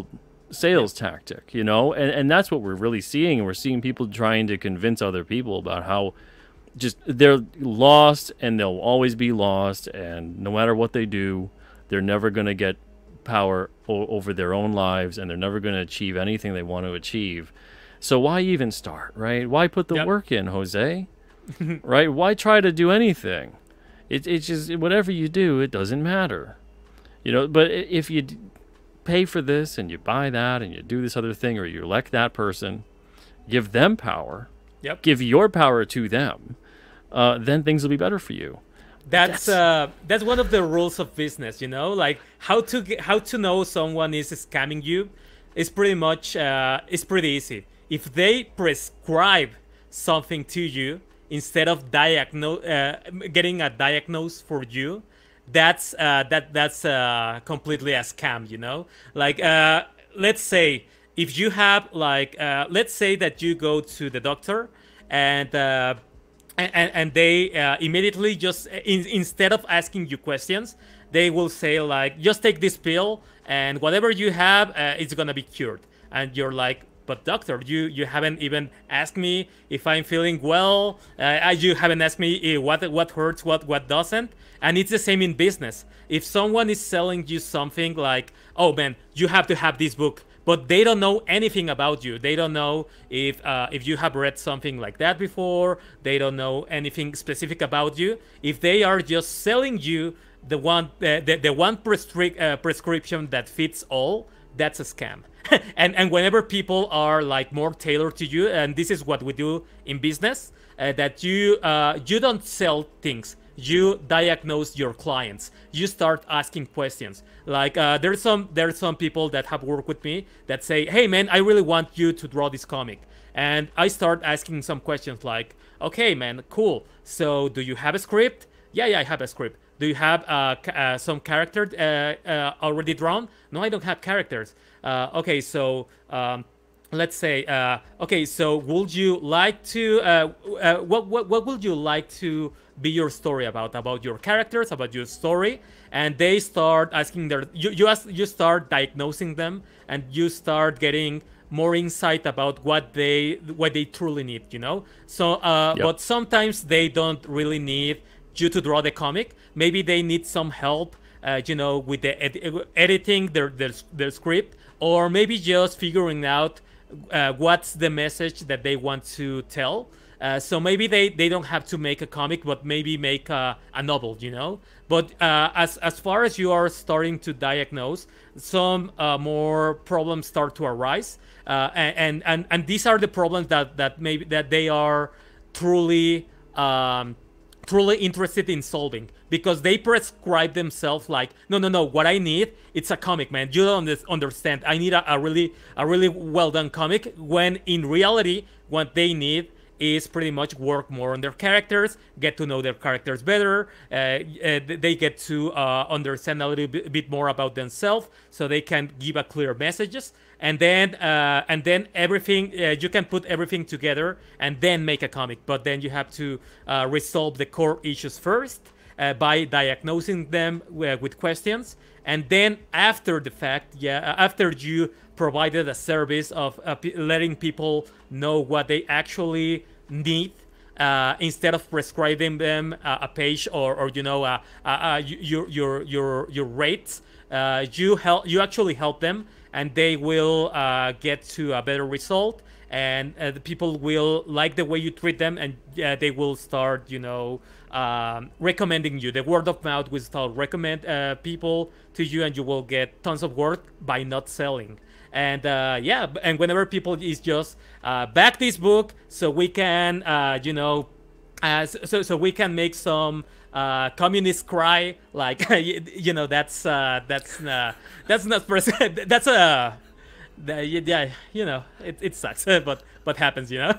sales tactic, you know, and and that's what we're really seeing. And we're seeing people trying to convince other people about how just they're lost and they'll always be lost, and no matter what they do, they're never going to get power o- over their own lives, and they're never going to achieve anything they want to achieve. So why even start, right? Why put the Yep. work in, Jose? Right? Why try to do anything? It, it's just whatever you do, it doesn't matter. You know, but i- if you d- pay for this and you buy that and you do this other thing, or you elect that person, give them power, Yep. give your power to them, uh, then things will be better for you. That's uh, that's one of the rules of business, you know, like how to get, how to know someone is scamming you is pretty much uh, it's pretty easy. If they prescribe something to you instead of diagnose uh, getting a diagnose for you, that's uh, that that's uh, completely a scam, you know. Like uh, let's say if you have like uh, let's say that you go to the doctor and. Uh, And, and they uh, immediately just in, instead of asking you questions, they will say like, just take this pill and whatever you have, uh, it's gonna be cured. And you're like, but doctor, you you haven't even asked me if I'm feeling well. Uh, you haven't asked me uh, what what hurts, what what doesn't. And it's the same in business. If someone is selling you something like, oh man, you have to have this book, but they don't know anything about you. They don't know if uh, if you have read something like that before. They don't know anything specific about you. If they are just selling you the one uh, the, the one prescri- uh, prescription that fits all, that's a scam. and and whenever people are like more tailored to you, and this is what we do in business, uh, that you uh, you don't sell things. You diagnose your clients. You start asking questions. Like uh, there's some there's some people that have worked with me that say, "Hey man, I really want you to draw this comic," and I start asking some questions like, "Okay man, cool. So do you have a script?" "Yeah, yeah, I have a script." "Do you have uh, ca- uh, some character uh, uh, already drawn?" "No, I don't have characters." Uh, okay, so. Um, Let's say, uh, okay, so would you like to, uh, uh, what, what, what would you like to be your story about, about your characters, about your story? And they start asking their, you, you, ask, you start diagnosing them, and you start getting more insight about what they, what they truly need, you know? So, uh, Yep. but sometimes they don't really need you to draw the comic. Maybe they need some help, uh, you know, with the ed- editing their, their, their script, or maybe just figuring out Uh, what's the message that they want to tell. Uh, so maybe they, they don't have to make a comic, but maybe make a, a novel, you know. But uh, as as far as you are starting to diagnose, some uh, more problems start to arise, uh, and, and and these are the problems that that maybe that they are truly um, truly interested in solving, because they prescribe themselves like, no, no, no, what I need, it's a comic, man. You don't under- understand. I need a, a really, a really well done comic. When in reality, what they need is pretty much work more on their characters, get to know their characters better. Uh, uh, they get to uh, understand a little bit, bit more about themselves, so they can give a clear messages. And then, uh, and then everything uh, you can put everything together and then make a comic. But then you have to uh, resolve the core issues first uh, by diagnosing them uh, with questions, and then after the fact, yeah, after you provided a service of uh, p- letting people know what they actually need. Uh, instead of prescribing them uh, a page or, or you know, uh, uh, uh, your your your your rates, uh, you help you actually help them, and they will uh, get to a better result, and uh, the people will like the way you treat them, and uh, they will start, you know, um, recommending you. The word of mouth will start recommend uh, people to you, and you will get tons of work by not selling. And uh, yeah, and whenever people is just uh, back this book so we can, uh, you know, uh, so so we can make some uh, communists cry, like you, you know, that's uh, that's uh, that's not pers- that's a uh, yeah, you know, it it sucks, but but happens, you know.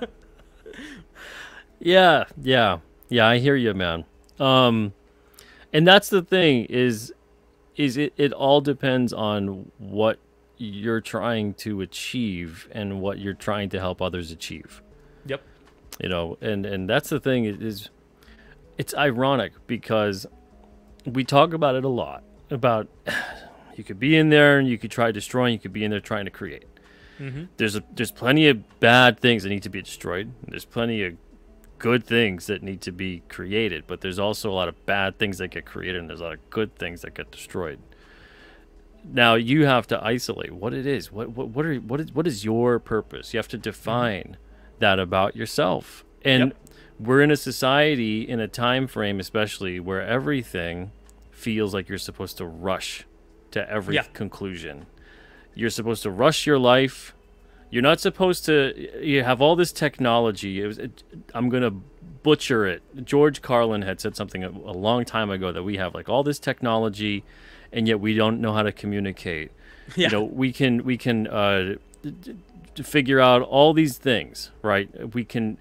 Yeah, yeah, yeah. I hear you, man. Um, and that's the thing is, is it it all depends on what you're trying to achieve and what you're trying to help others achieve. Yep. You know, and and that's the thing is, it's ironic because we talk about it a lot about You could be in there and you could try destroying. You could be in there trying to create. Mm-hmm. There's a, there's plenty of bad things that need to be destroyed. There's plenty of good things that need to be created, but there's also a lot of bad things that get created, and there's a lot of good things that get destroyed. Now you have to isolate what it is. What what what are what is what is your purpose? You have to define mm-hmm. that about yourself. And yep. we're in a society, in a time frame especially, where everything feels like you're supposed to rush to every yeah. conclusion. You're supposed to rush your life. You're not supposed to. You have all this technology. It was, it, I'm gonna butcher it. George Carlin had said something a, a long time ago that we have like all this technology, and yet we don't know how to communicate. Yeah. You know, we can we can uh, d- d- figure out all these things, right? We can.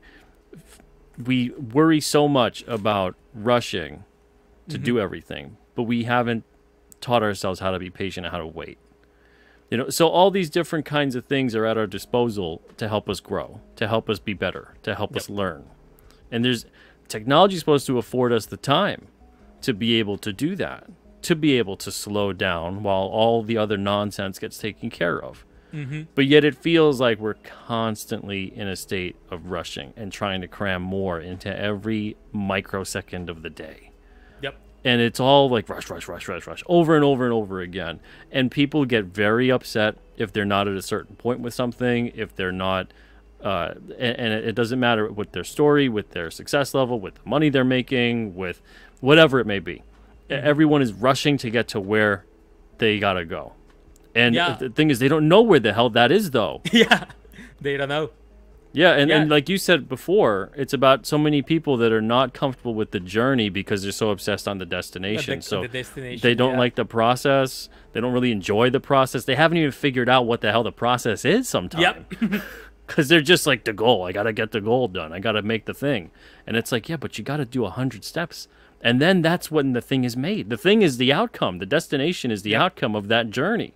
We worry so much about rushing to mm-hmm. do everything, but we haven't taught ourselves how to be patient and how to wait. You know, so all these different kinds of things are at our disposal to help us grow, to help us be better, to help yep. us learn. And there's technology supposed to afford us the time to be able to do that, to be able to slow down while all the other nonsense gets taken care of. Mm-hmm. But yet it feels like we're constantly in a state of rushing and trying to cram more into every microsecond of the day. Yep. And it's all like rush, rush, rush, rush, rush, over and over and over again. And people get very upset if they're not at a certain point with something, if they're not, uh, and, and it doesn't matter with their story, with their success level, with the money they're making, with whatever it may be. Mm-hmm. Everyone is rushing to get to where they gotta go. And yeah. the thing is, they don't know where the hell that is, though. Yeah, they don't know. Yeah, and, yeah. and like you said before, it's about so many people that are not comfortable with the journey because they're so obsessed on the destination. The, so the destination, they don't yeah. like the process. They don't really enjoy the process. They haven't even figured out what the hell the process is sometimes. Yep. Because they're just like, the goal. I got to get the goal done. I got to make the thing. And it's like, yeah, but you got to do one hundred steps. And then that's when the thing is made. The thing is the outcome. The destination is the yep. outcome of that journey.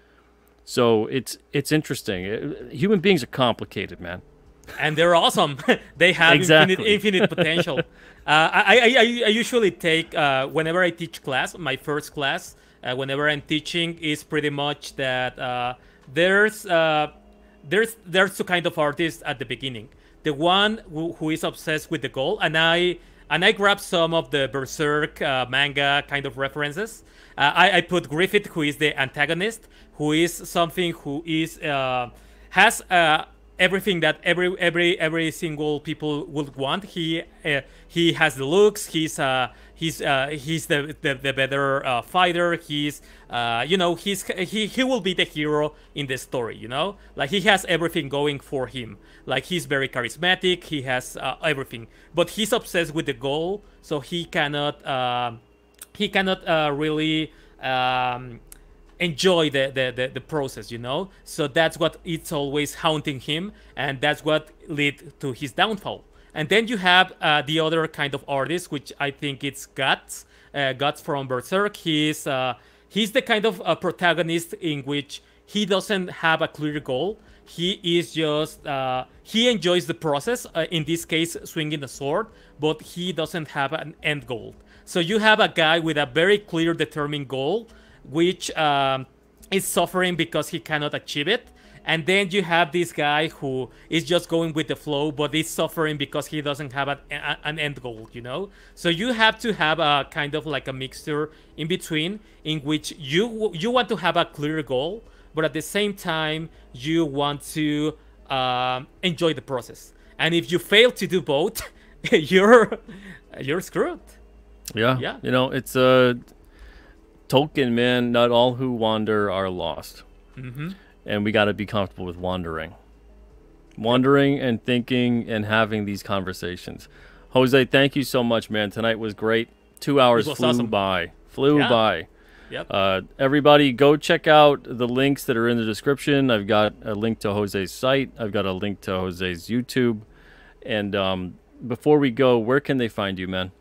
So it's it's interesting. It, human beings are complicated, man. And they're awesome. They have exactly. infinite, infinite potential. uh, I, I, I, I usually take, uh, whenever I teach class, my first class, uh, whenever I'm teaching, is pretty much that uh, there's, uh, there's, there's two kind of artists at the beginning. The one who, who is obsessed with the goal, and I, and I grab some of the Berserk uh, manga kind of references. Uh, I, I put Griffith, who is the antagonist, who is something who is, uh, has... Uh, everything that every every every single people would want. He uh, he has the looks. He's uh he's uh he's the the, the better uh, fighter. He's uh you know he's he he will be the hero in the story. You know, like he has everything going for him. Like he's very charismatic. He has uh, everything, but he's obsessed with the goal. So he cannot uh, he cannot uh, really. Um, enjoy the, the, the, the process, you know? So that's what it's always haunting him, and that's what led to his downfall. And then you have uh, the other kind of artist, which I think it's Guts, uh, Guts from Berserk. He's, uh, he's the kind of uh, protagonist in which he doesn't have a clear goal. He is just, uh, he enjoys the process, uh, in this case, swinging the sword, but he doesn't have an end goal. So you have a guy with a very clear, determined goal, which um, is suffering because he cannot achieve it. And then you have this guy who is just going with the flow, but is suffering because he doesn't have a, a, an end goal, you know? So you have to have a kind of like a mixture in between, in which you you want to have a clear goal, but at the same time, you want to uh, enjoy the process. And if you fail to do both, you're you're screwed. Yeah, yeah. You know, it's a... Uh... Tolkien, man, not all who wander are lost. Mm-hmm. And we got to be comfortable with wandering. Wandering and thinking and having these conversations. Jose, thank you so much, man. Tonight was great. Two hours flew awesome. by. Flew yeah. by. Yep. Uh, everybody, go check out the links that are in the description. I've got a link to Jose's site. I've got a link to Jose's YouTube. And um, before we go, where can they find you, man?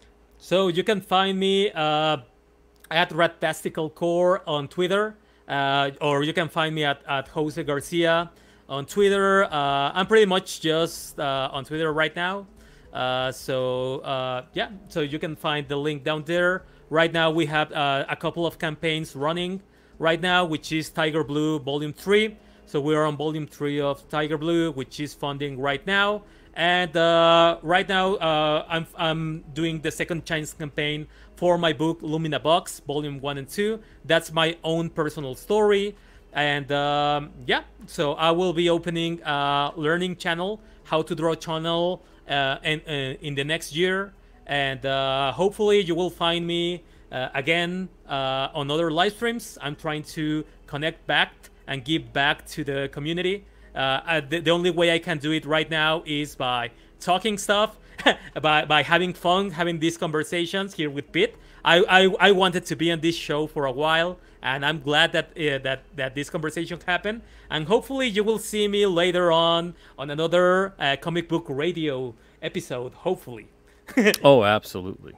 So you can find me... Uh, at Ratastical Core on Twitter, uh, or you can find me at, at Jose Garcia on Twitter. Uh, I'm pretty much just uh, on Twitter right now. Uh, so uh, yeah, so you can find the link down there. Right now we have uh, a couple of campaigns running right now, which is Tiger Blue Volume three. So we are on Volume three of Tiger Blue, which is funding right now. And uh, right now, uh, I'm, I'm doing the second Chance campaign for my book, Lumina Box, Volume one and two. That's my own personal story. And um, yeah, so I will be opening a learning channel, how to draw channel, uh, and, uh, in the next year. And uh, hopefully you will find me uh, again uh, on other live streams. I'm trying to connect back and give back to the community. Uh, the, the only way I can do it right now is by talking stuff, by, by having fun, having these conversations here with Pete. I, I, I wanted to be on this show for a while, and I'm glad that, uh, that, that this conversation happened. And hopefully you will see me later on on another uh, comic book radio episode, hopefully. Oh, absolutely.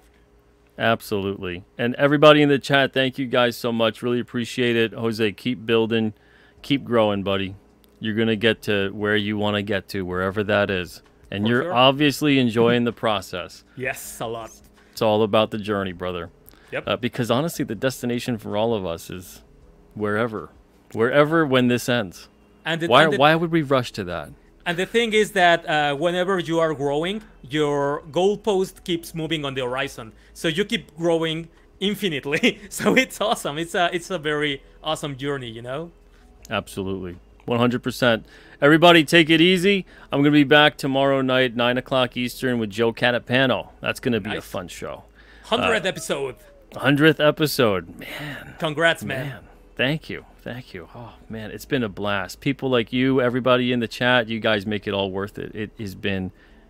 Absolutely. And everybody in the chat, thank you guys so much. Really appreciate it. Jose, keep building. Keep growing, buddy. You're going to get to where you want to get to, wherever that is. And For you're sure. obviously enjoying the process. Yes, a lot. It's all about the journey, brother. Yep. Uh, because honestly, the destination for all of us is wherever. Wherever when this ends. And the, why, and the, why would we rush to that? And the thing is that uh, whenever you are growing, your goalpost keeps moving on the horizon. So you keep growing infinitely. So it's awesome. It's a, it's a very awesome journey, you know? Absolutely. one hundred percent. Everybody take it easy. I'm going to be back tomorrow night, nine o'clock Eastern, with Joe Catapano. That's going to be nice. A fun show. hundredth uh, episode. hundredth episode. Man. Congrats, man. man. Thank you. Thank you. Oh, man, it's been a blast. People like you, everybody in the chat, you guys make it all worth it. It has been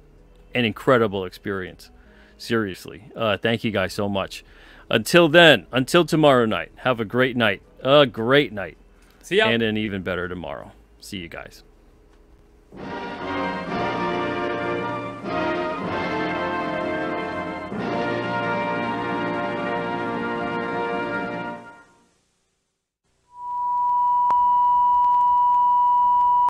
an incredible experience. Seriously. Uh, thank you guys so much. Until then, until tomorrow night, have a great night. A great night. See ya. And an even better tomorrow. See you guys.